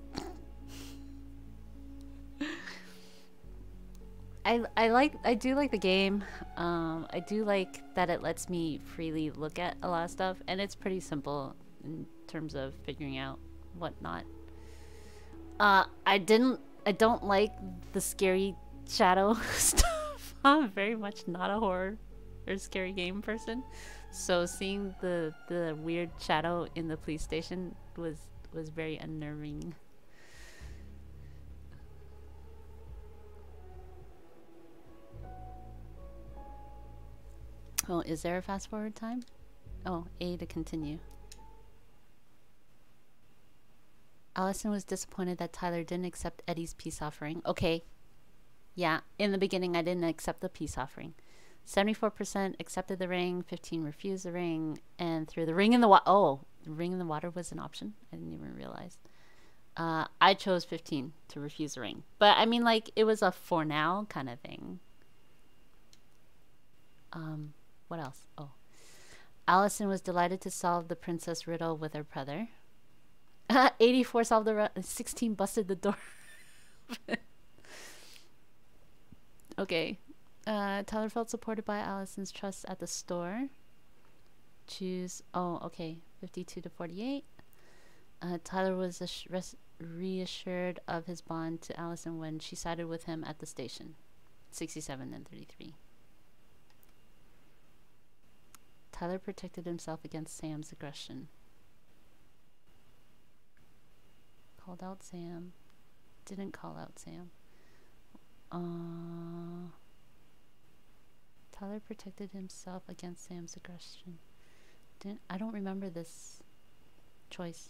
I, I like I do like the game. Um, I do like that it lets me freely look at a lot of stuff, and it's pretty simple in terms of figuring out whatnot. Uh, I didn't I don't like the scary shadow stuff. I'm very much not a horror or scary game person, so seeing the the weird shadow in the police station was was very unnerving. Oh, is there a fast forward time? Oh, A to continue. Allison was disappointed that Tyler didn't accept Eddie's peace offering. Okay. Yeah, in the beginning I didn't accept the peace offering. seventy-four percent accepted the ring, fifteen refused the ring, and threw the ring in the water. Oh, the ring in the water was an option? I didn't even realize. Uh, I chose fifteen to refuse the ring. But I mean, like, it was a for now kind of thing. Um... What else? Oh. Allison was delighted to solve the princess riddle with her brother. eighty-four solved the riddle. sixteen busted the door. Okay. Uh, Tyler felt supported by Allison's trust at the store. Choose. Oh, okay. fifty-two to forty-eight. Uh, Tyler was reassured of his bond to Allison when she sided with him at the station. sixty-seven and thirty-three. Tyler protected himself against Sam's aggression. Called out Sam. Didn't call out Sam. Uh, Tyler protected himself against Sam's aggression. Didn't I don't remember this choice.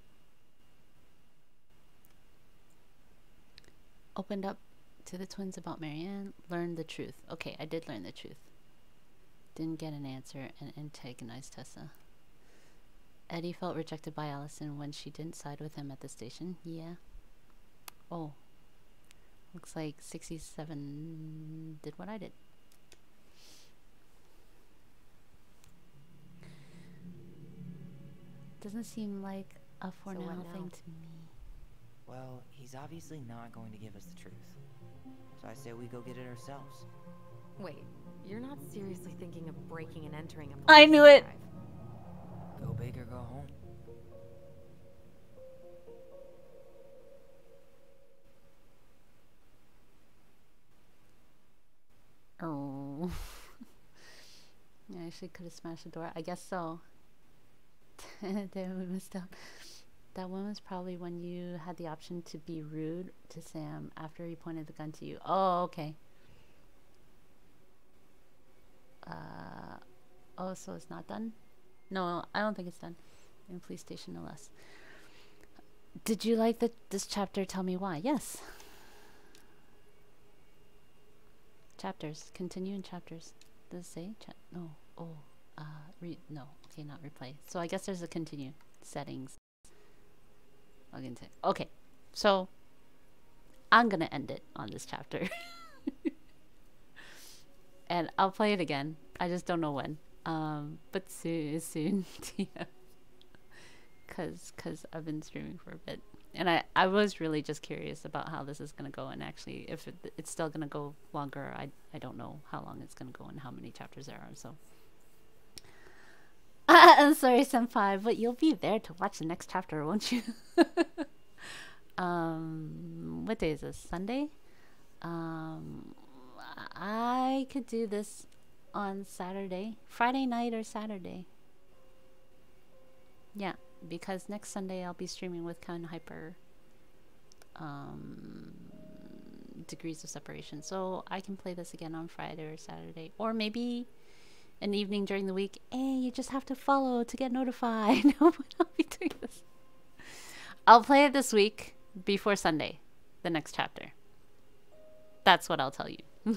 Opened up to the twins about Marianne. Learned the truth. Okay, I did learn the truth. Didn't get an answer and antagonized Tessa. Eddie felt rejected by Allison when she didn't side with him at the station. Yeah. Oh. Looks like sixty-seven did what I did. Doesn't seem like a for So now what now? thing to me. Well, he's obviously not going to give us the truth. So I say we go get it ourselves. Wait, you're not seriously thinking of breaking and entering a I police knew it. drive? Go big or go home. Oh. Yeah, I actually could have smashed the door. I guess so. Damn, we missed out. That one was probably when you had the option to be rude to Sam after he pointed the gun to you. Oh, okay. Uh, oh, so it's not done? No, I don't think it's done. In police station, no less. Did you like the, this chapter? Tell me why. Yes. Chapters. Continue in chapters. Does it say? Cha no. Oh. Uh, re no. Okay, not replay. So I guess there's a continue. Settings. Log into. Okay. So I'm gonna end it on this chapter. And I'll play it again. I just don't know when. Um, but soon, soon. Yeah. Cause, cause I've been streaming for a bit, and I, I was really just curious about how this is gonna go, and actually, if it, it's still gonna go longer, I, I don't know how long it's gonna go and how many chapters there are. So, I'm sorry, Senpai, but you'll be there to watch the next chapter, won't you? um, what day is this? Sunday. Um, I could do this on Saturday, Friday night or Saturday. Yeah, because next Sunday I'll be streaming with Ken Hyper. Um, Degrees of Separation, so I can play this again on Friday or Saturday, or maybe an evening during the week. Hey, you just have to follow to get notified when I'll be doing this. I'll play it this week before Sunday, the next chapter. That's what I'll tell you.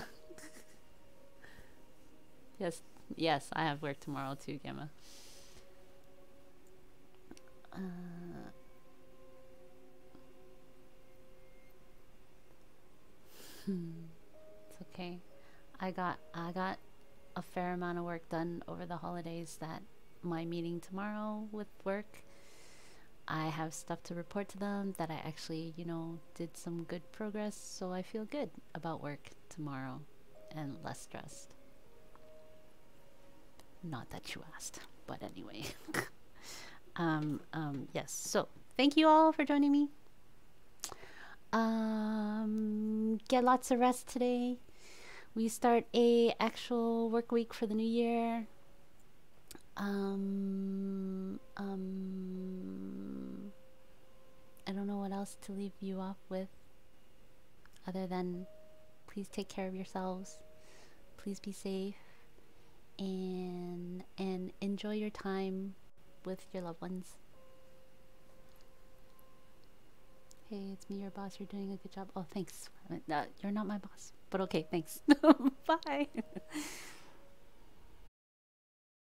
Yes, yes, I have work tomorrow too, Gamma. Uh, hmm. It's okay. I got I got a fair amount of work done over the holidays. That my meeting tomorrow with work, I have stuff to report to them that I actually, you know, did some good progress, so I feel good about work tomorrow and less stressed. Not that you asked, but anyway. um, um, yes, so thank you all for joining me. Um, get lots of rest today. We start a actual work week for the new year. Um, um, I don't know what else to leave you off with other than please take care of yourselves. Please be safe. And and enjoy your time with your loved ones. Hey, it's me, your boss. You're doing a good job. Oh, thanks. Uh, you're not my boss, but okay, thanks. Bye.